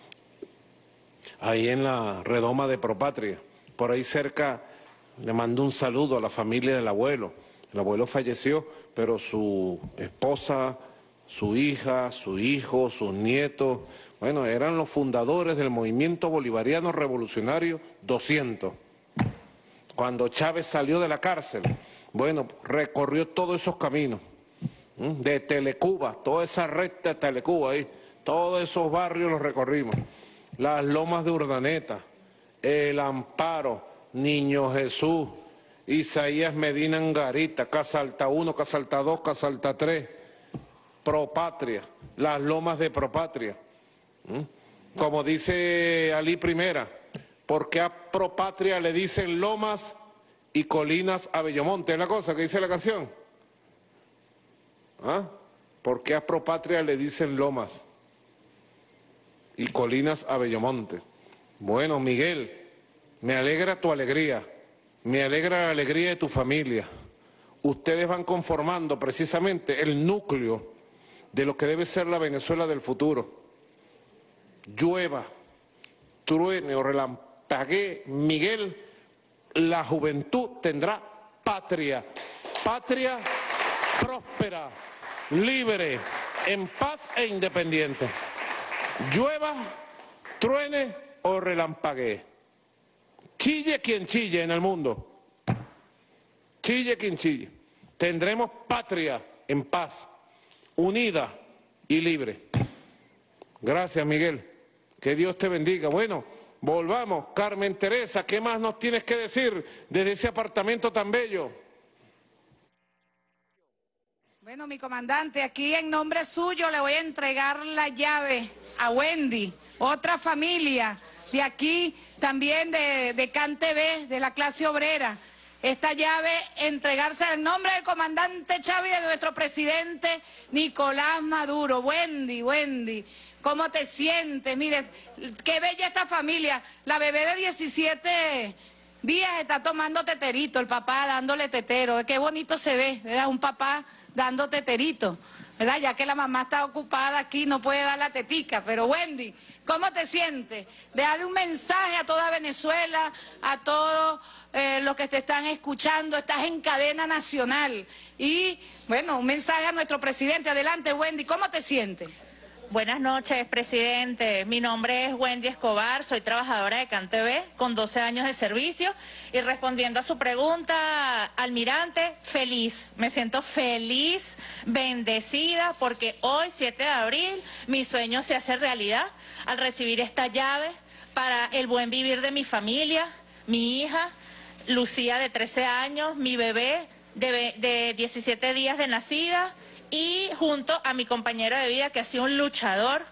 ahí en la redoma de Propatria. Por ahí cerca le mando un saludo a la familia del abuelo. El abuelo falleció, pero su esposa, su hija, su hijo, sus nietos, bueno, eran los fundadores del movimiento bolivariano revolucionario doscientos. Cuando Chávez salió de la cárcel, bueno, recorrió todos esos caminos, ¿m? de Telecuba, toda esa recta de Telecuba ahí, todos esos barrios los recorrimos. Las Lomas de Urdaneta, El Amparo, Niño Jesús, Isaías Medina Angarita, Casalta uno, Casalta dos, Casalta tres, Propatria, las Lomas de Propatria. ¿M? Como dice Ali Primera, porque a Propatria le dicen Lomas y Colinas a Bellomonte, es la cosa que dice la canción. ¿Ah? Porque a Propatria le dicen Lomas y Colinas a Bellomonte. Bueno, Miguel, me alegra tu alegría, me alegra la alegría de tu familia. Ustedes van conformando precisamente el núcleo de lo que debe ser la Venezuela del futuro. Llueva, truene o relampaguee, Miguel, la juventud tendrá patria, patria próspera, libre, en paz e independiente. Llueva, truene o relampaguee. Chille quien chille en el mundo, chille quien chille. Tendremos patria en paz, unida y libre. Gracias, Miguel. Que Dios te bendiga. Bueno, volvamos. Carmen Teresa, ¿qué más nos tienes que decir desde ese apartamento tan bello? Bueno, mi comandante, aquí en nombre suyo le voy a entregar la llave a Wendy, otra familia de aquí, también de, de CanTV, de la clase obrera. Esta llave entregarse en nombre del comandante Chávez y de nuestro presidente Nicolás Maduro. Wendy, Wendy, ¿cómo te sientes? Mire, qué bella esta familia. La bebé de diecisiete días está tomando teterito, el papá dándole tetero. Qué bonito se ve, ¿verdad? Un papá dando teterito, ¿verdad? Ya que la mamá está ocupada aquí, no puede dar la tetica. Pero Wendy, ¿cómo te sientes? De darle un mensaje a toda Venezuela, a todos eh, los que te están escuchando. Estás en cadena nacional. Y, bueno, un mensaje a nuestro presidente. Adelante, Wendy, ¿cómo te sientes? Buenas noches, presidente. Mi nombre es Wendy Escobar, soy trabajadora de CanTV con doce años de servicio y respondiendo a su pregunta, almirante, feliz. Me siento feliz, bendecida, porque hoy, siete de abril, mi sueño se hace realidad al recibir esta llave para el buen vivir de mi familia, mi hija, Lucía de trece años, mi bebé de, de diecisiete días de nacida, y junto a mi compañero de vida que ha sido un luchador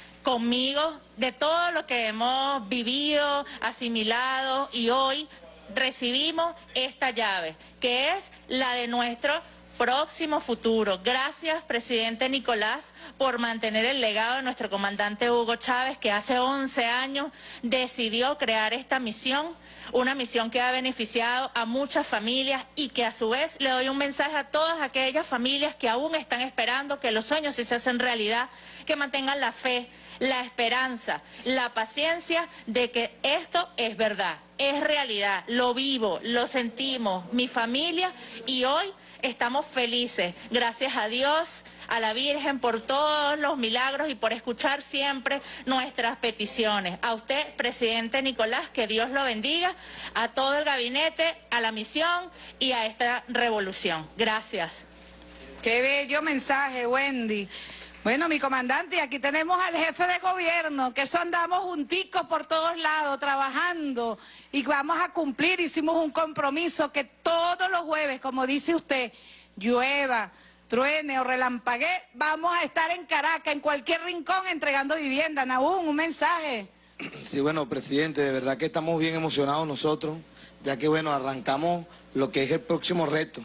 conmigo de todo lo que hemos vivido, asimilado, y hoy recibimos esta llave, que es la de nuestro próximo futuro. Gracias, presidente Nicolás, por mantener el legado de nuestro comandante Hugo Chávez, que hace once años decidió crear esta misión, una misión que ha beneficiado a muchas familias y que a su vez le doy un mensaje a todas aquellas familias que aún están esperando que los sueños sí se hacen realidad, que mantengan la fe, la esperanza, la paciencia de que esto es verdad, es realidad, lo vivo, lo sentimos, mi familia, y hoy estamos felices, gracias a Dios, a la Virgen por todos los milagros y por escuchar siempre nuestras peticiones. A usted, presidente Nicolás, que Dios lo bendiga, a todo el gabinete, a la misión y a esta revolución. Gracias. Qué bello mensaje, Wendy. Bueno, mi comandante, aquí tenemos al jefe de gobierno, que eso andamos junticos por todos lados, trabajando, y vamos a cumplir. Hicimos un compromiso que todos los jueves, como dice usted, llueva, truene o relampaguee, vamos a estar en Caracas, en cualquier rincón, entregando vivienda. Nahum, un mensaje. Sí, bueno, presidente, de verdad que estamos bien emocionados nosotros, ya que, bueno, arrancamos lo que es el próximo reto,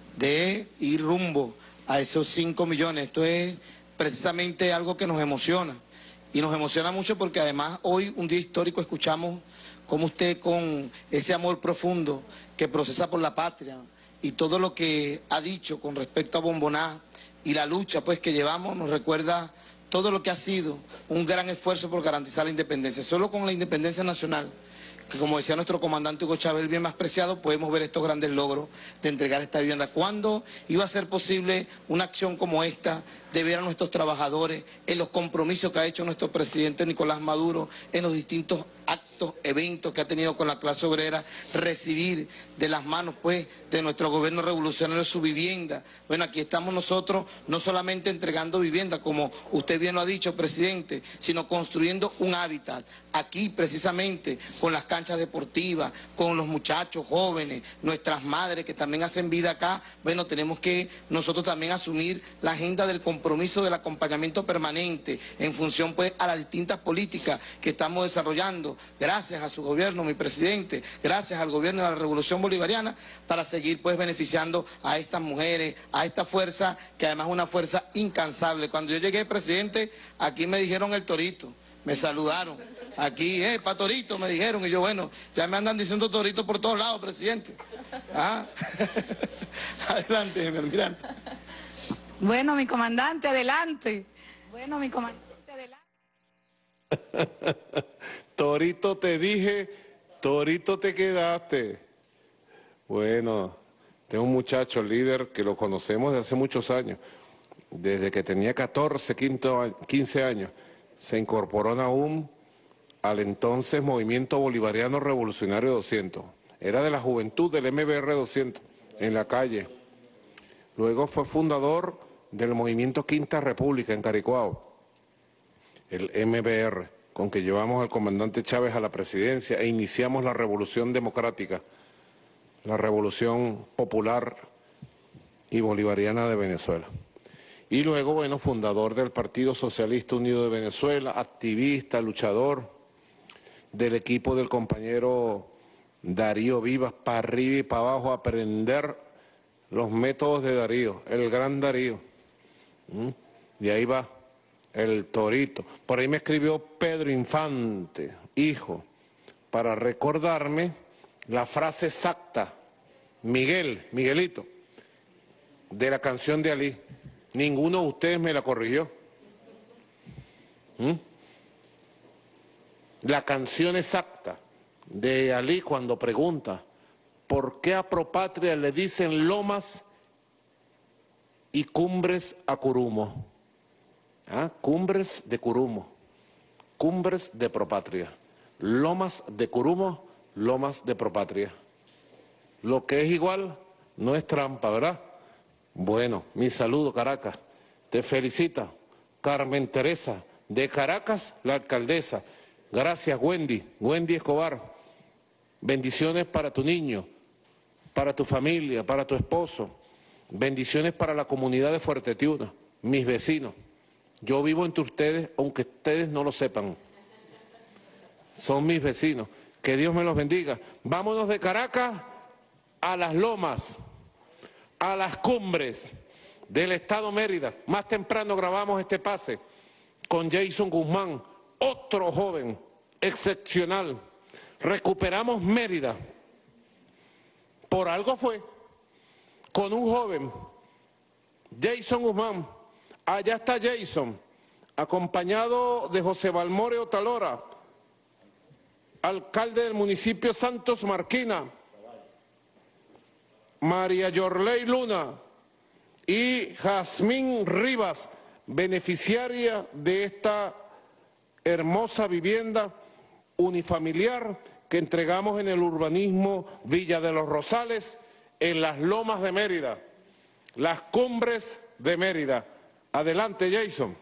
de ir rumbo a esos cinco millones. Esto es precisamente algo que nos emociona, y nos emociona mucho porque además hoy, un día histórico, escuchamos cómo usted, con ese amor profundo que procesa por la patria y todo lo que ha dicho con respecto a Bomboná y la lucha pues que llevamos, nos recuerda todo lo que ha sido un gran esfuerzo por garantizar la independencia. Solo con la independencia nacional, que como decía nuestro comandante Hugo Chávez, el bien más preciado, podemos ver estos grandes logros de entregar esta vivienda. ¿Cuándo iba a ser posible una acción como esta, de ver a nuestros trabajadores en los compromisos que ha hecho nuestro presidente Nicolás Maduro, en los distintos actos, eventos que ha tenido con la clase obrera, recibir de las manos pues de nuestro gobierno revolucionario su vivienda? Bueno, aquí estamos nosotros no solamente entregando vivienda, como usted bien lo ha dicho, presidente, sino construyendo un hábitat aquí precisamente con las canchas deportivas, con los muchachos jóvenes, nuestras madres que también hacen vida acá. Bueno, tenemos que nosotros también asumir la agenda del compromiso del acompañamiento permanente en función pues a las distintas políticas que estamos desarrollando, gracias a su gobierno, mi presidente, gracias al gobierno de la Revolución Bolivariana, para seguir pues beneficiando a estas mujeres, a esta fuerza, que además es una fuerza incansable. Cuando yo llegué, presidente, aquí me dijeron el torito, me saludaron, aquí, eh, pa' torito, me dijeron, y yo, bueno, ya me andan diciendo torito por todos lados, presidente. Ah. Adelante, mi almirante. Bueno, mi comandante, adelante. Bueno, mi comandante, adelante. Torito te dije, torito te quedaste. Bueno, tengo un muchacho líder que lo conocemos de hace muchos años. Desde que tenía catorce, quince años, se incorporó Nahum al entonces Movimiento Bolivariano Revolucionario doscientos. Era de la juventud del M B R doscientos, en la calle. Luego fue fundador del Movimiento Quinta República en Caricuao, el M B R, con que llevamos al comandante Chávez a la presidencia e iniciamos la Revolución Democrática, la Revolución Popular y Bolivariana de Venezuela. Y luego, bueno, fundador del Partido Socialista Unido de Venezuela, activista, luchador del equipo del compañero Darío Vivas, para arriba y para abajo, aprender los métodos de Darío, el gran Darío. ¿Mm? Y ahí va el torito. Por ahí me escribió Pedro Infante, hijo, para recordarme la frase exacta, Miguel, Miguelito, de la canción de Alí. Ninguno de ustedes me la corrigió. ¿Mm? La canción exacta de Alí cuando pregunta ¿por qué a Propatria le dicen lomas y cumbres a Curumo? ¿ah? Cumbres de Curumo, Cumbres de Propatria, Lomas de Curumo, Lomas de Propatria. Lo que es igual no es trampa, ¿verdad? Bueno, mi saludo, Caracas. Te felicita Carmen Teresa, de Caracas, la alcaldesa. Gracias, Wendy, Wendy Escobar. Bendiciones para tu niño, para tu familia, para tu esposo. Bendiciones para la comunidad de Fuerte Tiuna, mis vecinos. Yo vivo entre ustedes, aunque ustedes no lo sepan. Son mis vecinos. Que Dios me los bendiga. Vámonos de Caracas a las lomas, a las cumbres del estado Mérida. Más temprano grabamos este pase con Jason Guzmán, otro joven excepcional. Recuperamos Mérida. Por algo fue, con un joven, Jason Guzmán. Allá está Jason, acompañado de José Balmore Otalora, alcalde del municipio Santos Marquina, María Yorley Luna y Jazmín Rivas, beneficiaria de esta hermosa vivienda unifamiliar que entregamos en el urbanismo Villa de los Rosales, en las Lomas de Mérida, las Cumbres de Mérida. Adelante, Jason.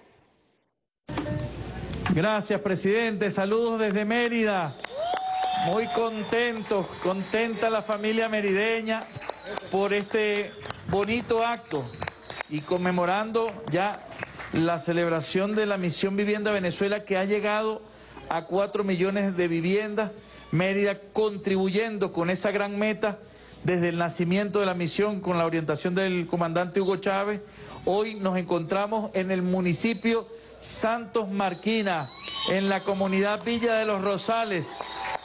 Gracias, presidente. Saludos desde Mérida. Muy contentos, contenta la familia merideña por este bonito acto y conmemorando ya la celebración de la Misión Vivienda Venezuela, que ha llegado a cuatro millones de viviendas. Mérida contribuyendo con esa gran meta desde el nacimiento de la misión, con la orientación del comandante Hugo Chávez. Hoy nos encontramos en el municipio Santos Marquina, en la comunidad Villa de los Rosales.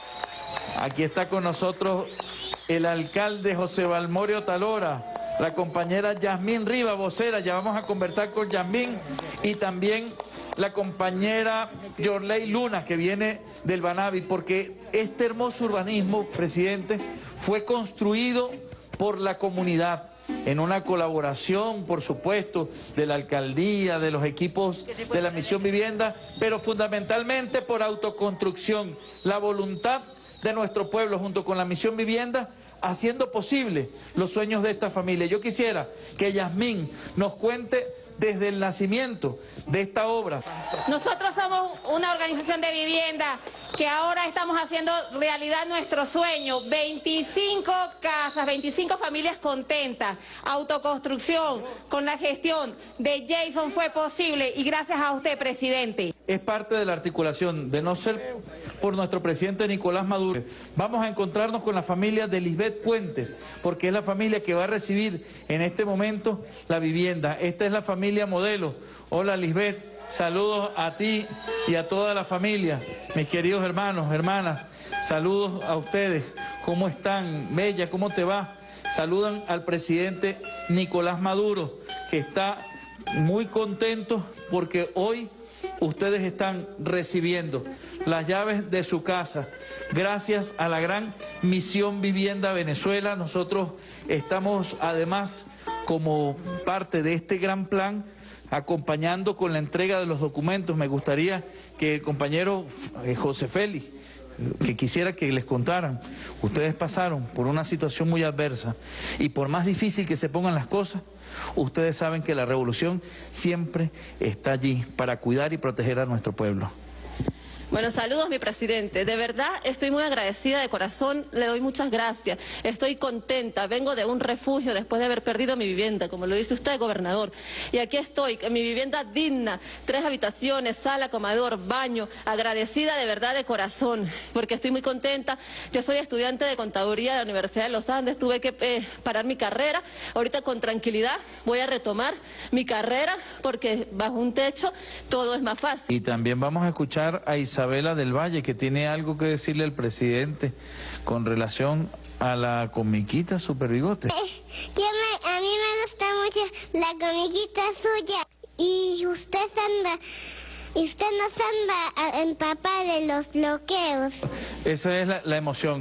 Aquí está con nosotros el alcalde José Balmore Otalora, la compañera Jazmín Rivas, vocera. Ya vamos a conversar con Jazmín, y también la compañera Yorley Luna, que viene del Banavi, porque este hermoso urbanismo, presidente, fue construido por la comunidad, en una colaboración, por supuesto, de la alcaldía, de los equipos de la Misión Vivienda, pero fundamentalmente por autoconstrucción, la voluntad de nuestro pueblo junto con la Misión Vivienda, haciendo posible los sueños de esta familia. Yo quisiera que Jazmín nos cuente desde el nacimiento de esta obra. Nosotros somos una organización de vivienda que ahora estamos haciendo realidad nuestro sueño. veinticinco casas, veinticinco familias contentas, autoconstrucción, con la gestión de Jason fue posible, y gracias a usted, presidente. Es parte de la articulación, de no ser por nuestro presidente Nicolás Maduro. Vamos a encontrarnos con la familia de Lisbeth Puentes, porque es la familia que va a recibir en este momento la vivienda. Esta es la familia modelo. Hola, Lisbeth, saludos a ti y a toda la familia. Mis queridos hermanos, hermanas, saludos a ustedes. ¿Cómo están? Bella, ¿cómo te va? Saludan al presidente Nicolás Maduro, que está muy contento porque hoy ustedes están recibiendo las llaves de su casa. Gracias a la gran Misión Vivienda Venezuela, nosotros estamos además como parte de este gran plan acompañando con la entrega de los documentos. Me gustaría que el compañero José Félix, que quisiera que les contaran, ustedes pasaron por una situación muy adversa, y por más difícil que se pongan las cosas, ustedes saben que la revolución siempre está allí para cuidar y proteger a nuestro pueblo. Bueno, saludos, mi presidente. De verdad estoy muy agradecida de corazón, le doy muchas gracias. Estoy contenta, vengo de un refugio después de haber perdido mi vivienda, como lo dice usted, gobernador. Y aquí estoy, en mi vivienda digna, tres habitaciones, sala, comedor, baño. Agradecida de verdad de corazón, porque estoy muy contenta. Yo soy estudiante de contaduría de la Universidad de los Andes, tuve que eh, parar mi carrera. Ahorita con tranquilidad voy a retomar mi carrera, porque bajo un techo todo es más fácil. Y también vamos a escuchar a Isabel Isabela del Valle, que tiene algo que decirle al presidente con relación a la comiquita Super Bigote. Eh, yo me, a mí me gusta mucho la comiquita suya, y usted samba, y usted no samba en papá de los bloqueos. Esa es la, la emoción que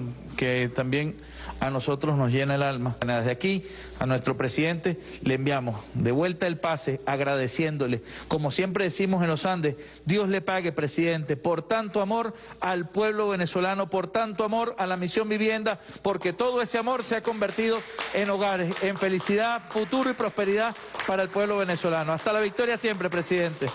que también a nosotros nos llena el alma. Desde aquí, a nuestro presidente, le enviamos de vuelta el pase, agradeciéndole, como siempre decimos en los Andes, Dios le pague, presidente, por tanto amor al pueblo venezolano, por tanto amor a la Misión Vivienda, porque todo ese amor se ha convertido en hogares, en felicidad, futuro y prosperidad para el pueblo venezolano. Hasta la victoria siempre, presidente.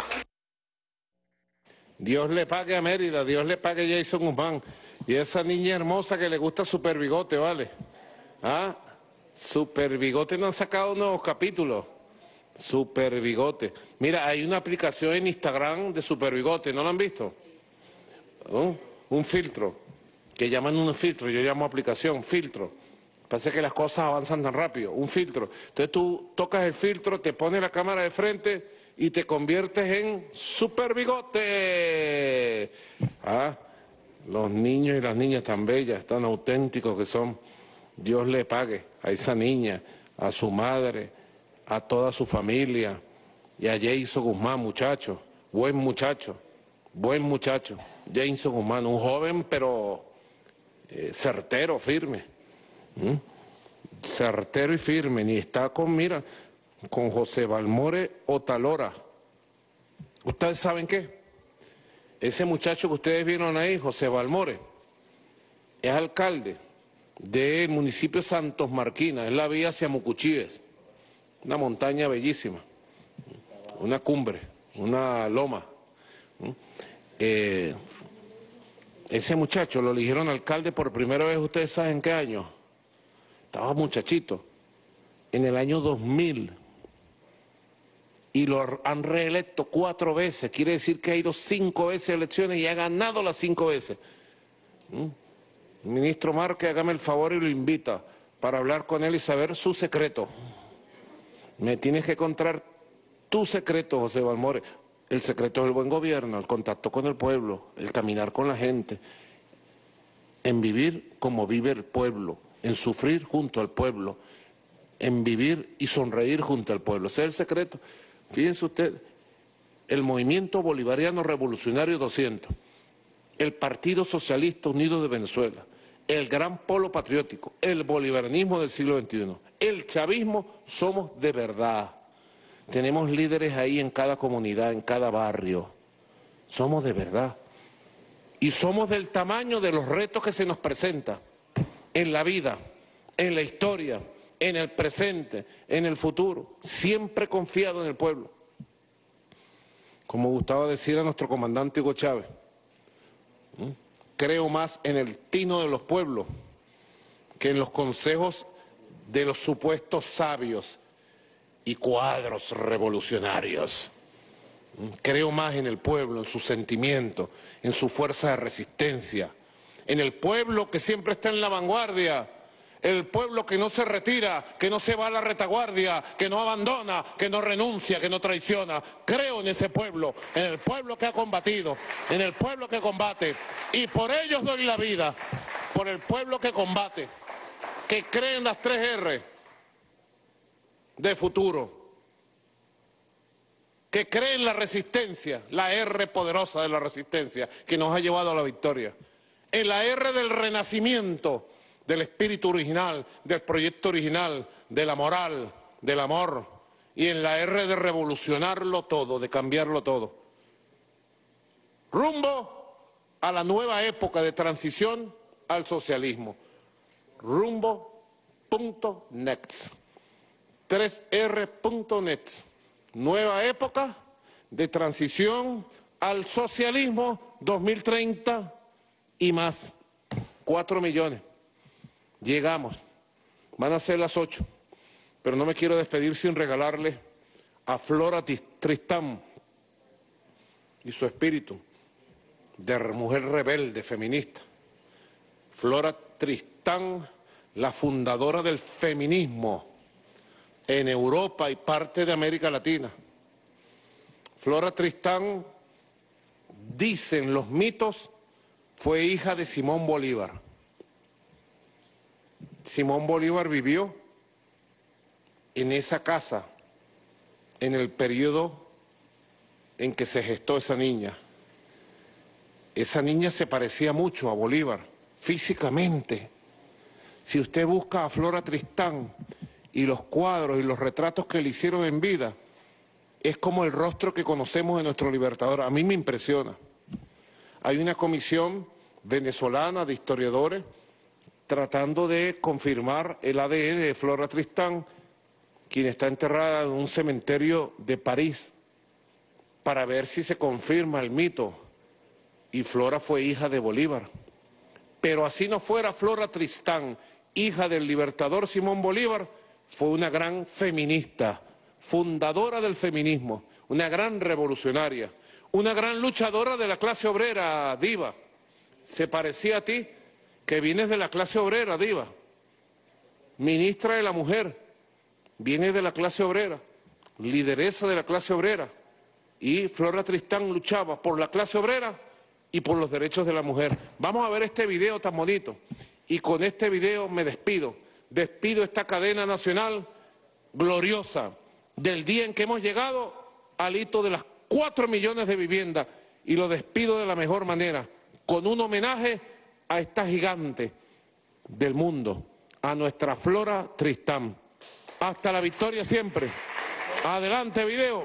Dios le pague a Mérida, Dios le pague a Jason Guzmán y a esa niña hermosa que le gusta Super Bigote, ¿vale? Ah, Super Bigote no han sacado nuevos capítulos. Super Bigote. Mira, hay una aplicación en Instagram de Super Bigote, ¿no lo han visto? ¿Oh? Un filtro, que llaman un filtro, yo llamo aplicación, filtro. Parece que las cosas avanzan tan rápido, un filtro. Entonces tú tocas el filtro, te pones la cámara de frente y te conviertes en Super Bigote. Ah, los niños y las niñas tan bellas, tan auténticos que son. Dios le pague a esa niña, a su madre, a toda su familia y a Jason Guzmán, muchacho, buen muchacho, buen muchacho. Jason Guzmán, un joven pero eh, certero, firme. ¿Mm? Certero y firme, ni está con, mira, con José Balmore Otalora. ¿Ustedes saben qué? Ese muchacho que ustedes vieron ahí, José Balmore, es alcalde del municipio de Santos Marquinas, es la vía hacia Mucuchíes, una montaña bellísima, una cumbre, una loma. Eh, ese muchacho lo eligieron alcalde por primera vez, ¿ustedes saben en qué año? Estaba muchachito, en el año dos mil, y lo han reelecto cuatro veces, quiere decir que ha ido cinco veces a elecciones y ha ganado las cinco veces. ¿Mm? El ministro Márquez, hágame el favor y lo invita para hablar con él y saber su secreto. Me tienes que contar tu secreto, José Balmore. El secreto del buen gobierno, el contacto con el pueblo, el caminar con la gente, en vivir como vive el pueblo, en sufrir junto al pueblo, en vivir y sonreír junto al pueblo. Ese es el secreto. Fíjense usted, el Movimiento Bolivariano Revolucionario doscientos, el Partido Socialista Unido de Venezuela, el Gran Polo Patriótico, el bolivarianismo del siglo veintiuno, el chavismo, somos de verdad. Tenemos líderes ahí en cada comunidad, en cada barrio. Somos de verdad. Y somos del tamaño de los retos que se nos presentan en la vida, en la historia, en el presente, en el futuro, siempre confiado en el pueblo. Como gustaba decir a nuestro comandante Hugo Chávez, ¿eh? creo más en el tino de los pueblos que en los consejos de los supuestos sabios y cuadros revolucionarios. ¿Eh? Creo más en el pueblo, en su sentimiento, en su fuerza de resistencia, en el pueblo que siempre está en la vanguardia, el pueblo que no se retira, que no se va a la retaguardia, que no abandona, que no renuncia, que no traiciona. Creo en ese pueblo, en el pueblo que ha combatido, en el pueblo que combate. Y por ellos doy la vida, por el pueblo que combate, que cree en las tres erre de futuro, que cree en la resistencia, la erre poderosa de la resistencia, que nos ha llevado a la victoria. En la erre del renacimiento, del espíritu original, del proyecto original, de la moral, del amor, y en la erre de revolucionarlo todo, de cambiarlo todo. Rumbo a la nueva época de transición al socialismo. Rumbo punto net. tres erre punto net. Nueva época de transición al socialismo dos mil treinta y más. Cuatro millones. Llegamos, van a ser las ocho, pero no me quiero despedir sin regalarle a Flora Tristán y su espíritu de mujer rebelde, feminista. Flora Tristán, la fundadora del feminismo en Europa y parte de América Latina. Flora Tristán, dicen los mitos, fue hija de Simón Bolívar. Simón Bolívar vivió en esa casa en el periodo en que se gestó esa niña. Esa niña se parecía mucho a Bolívar, físicamente. Si usted busca a Flora Tristán y los cuadros y los retratos que le hicieron en vida, es como el rostro que conocemos de nuestro libertador. A mí me impresiona. Hay una comisión venezolana de historiadores tratando de confirmar el A D N de Flora Tristán, quien está enterrada en un cementerio de París, para ver si se confirma el mito. Y Flora fue hija de Bolívar. Pero así no fuera Flora Tristán, hija del libertador Simón Bolívar, fue una gran feminista, fundadora del feminismo, una gran revolucionaria, una gran luchadora de la clase obrera, Diva. Se parecía a ti, que vienes de la clase obrera, Diva. Ministra de la Mujer, viene de la clase obrera, lideresa de la clase obrera. Y Flora Tristán luchaba por la clase obrera y por los derechos de la mujer. Vamos a ver este video tan bonito. Y con este video me despido. Despido esta cadena nacional gloriosa del día en que hemos llegado al hito de las cuatro millones de viviendas. Y lo despido de la mejor manera, con un homenaje a esta gigante del mundo, a nuestra Flora Tristán. Hasta la victoria siempre. Adelante, video.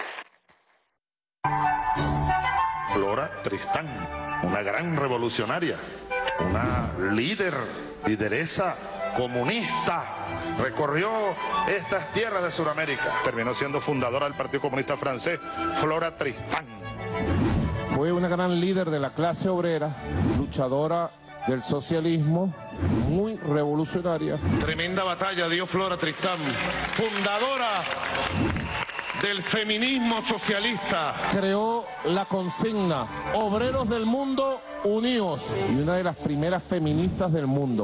Flora Tristán, una gran revolucionaria, una líder, lideresa comunista, recorrió estas tierras de Sudamérica, terminó siendo fundadora del Partido Comunista Francés, Flora Tristán. Fue una gran líder de la clase obrera, luchadora del socialismo, muy revolucionaria. Tremenda batalla dio Flora Tristán, fundadora del feminismo socialista. Creó la consigna Obreros del Mundo Unidos, y una de las primeras feministas del mundo.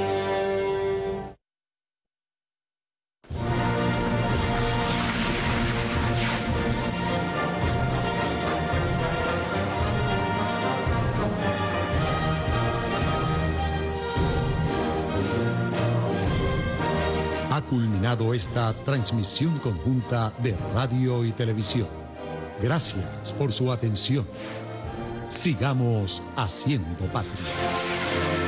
Ha culminado esta transmisión conjunta de radio y televisión. Gracias por su atención. Sigamos haciendo patria.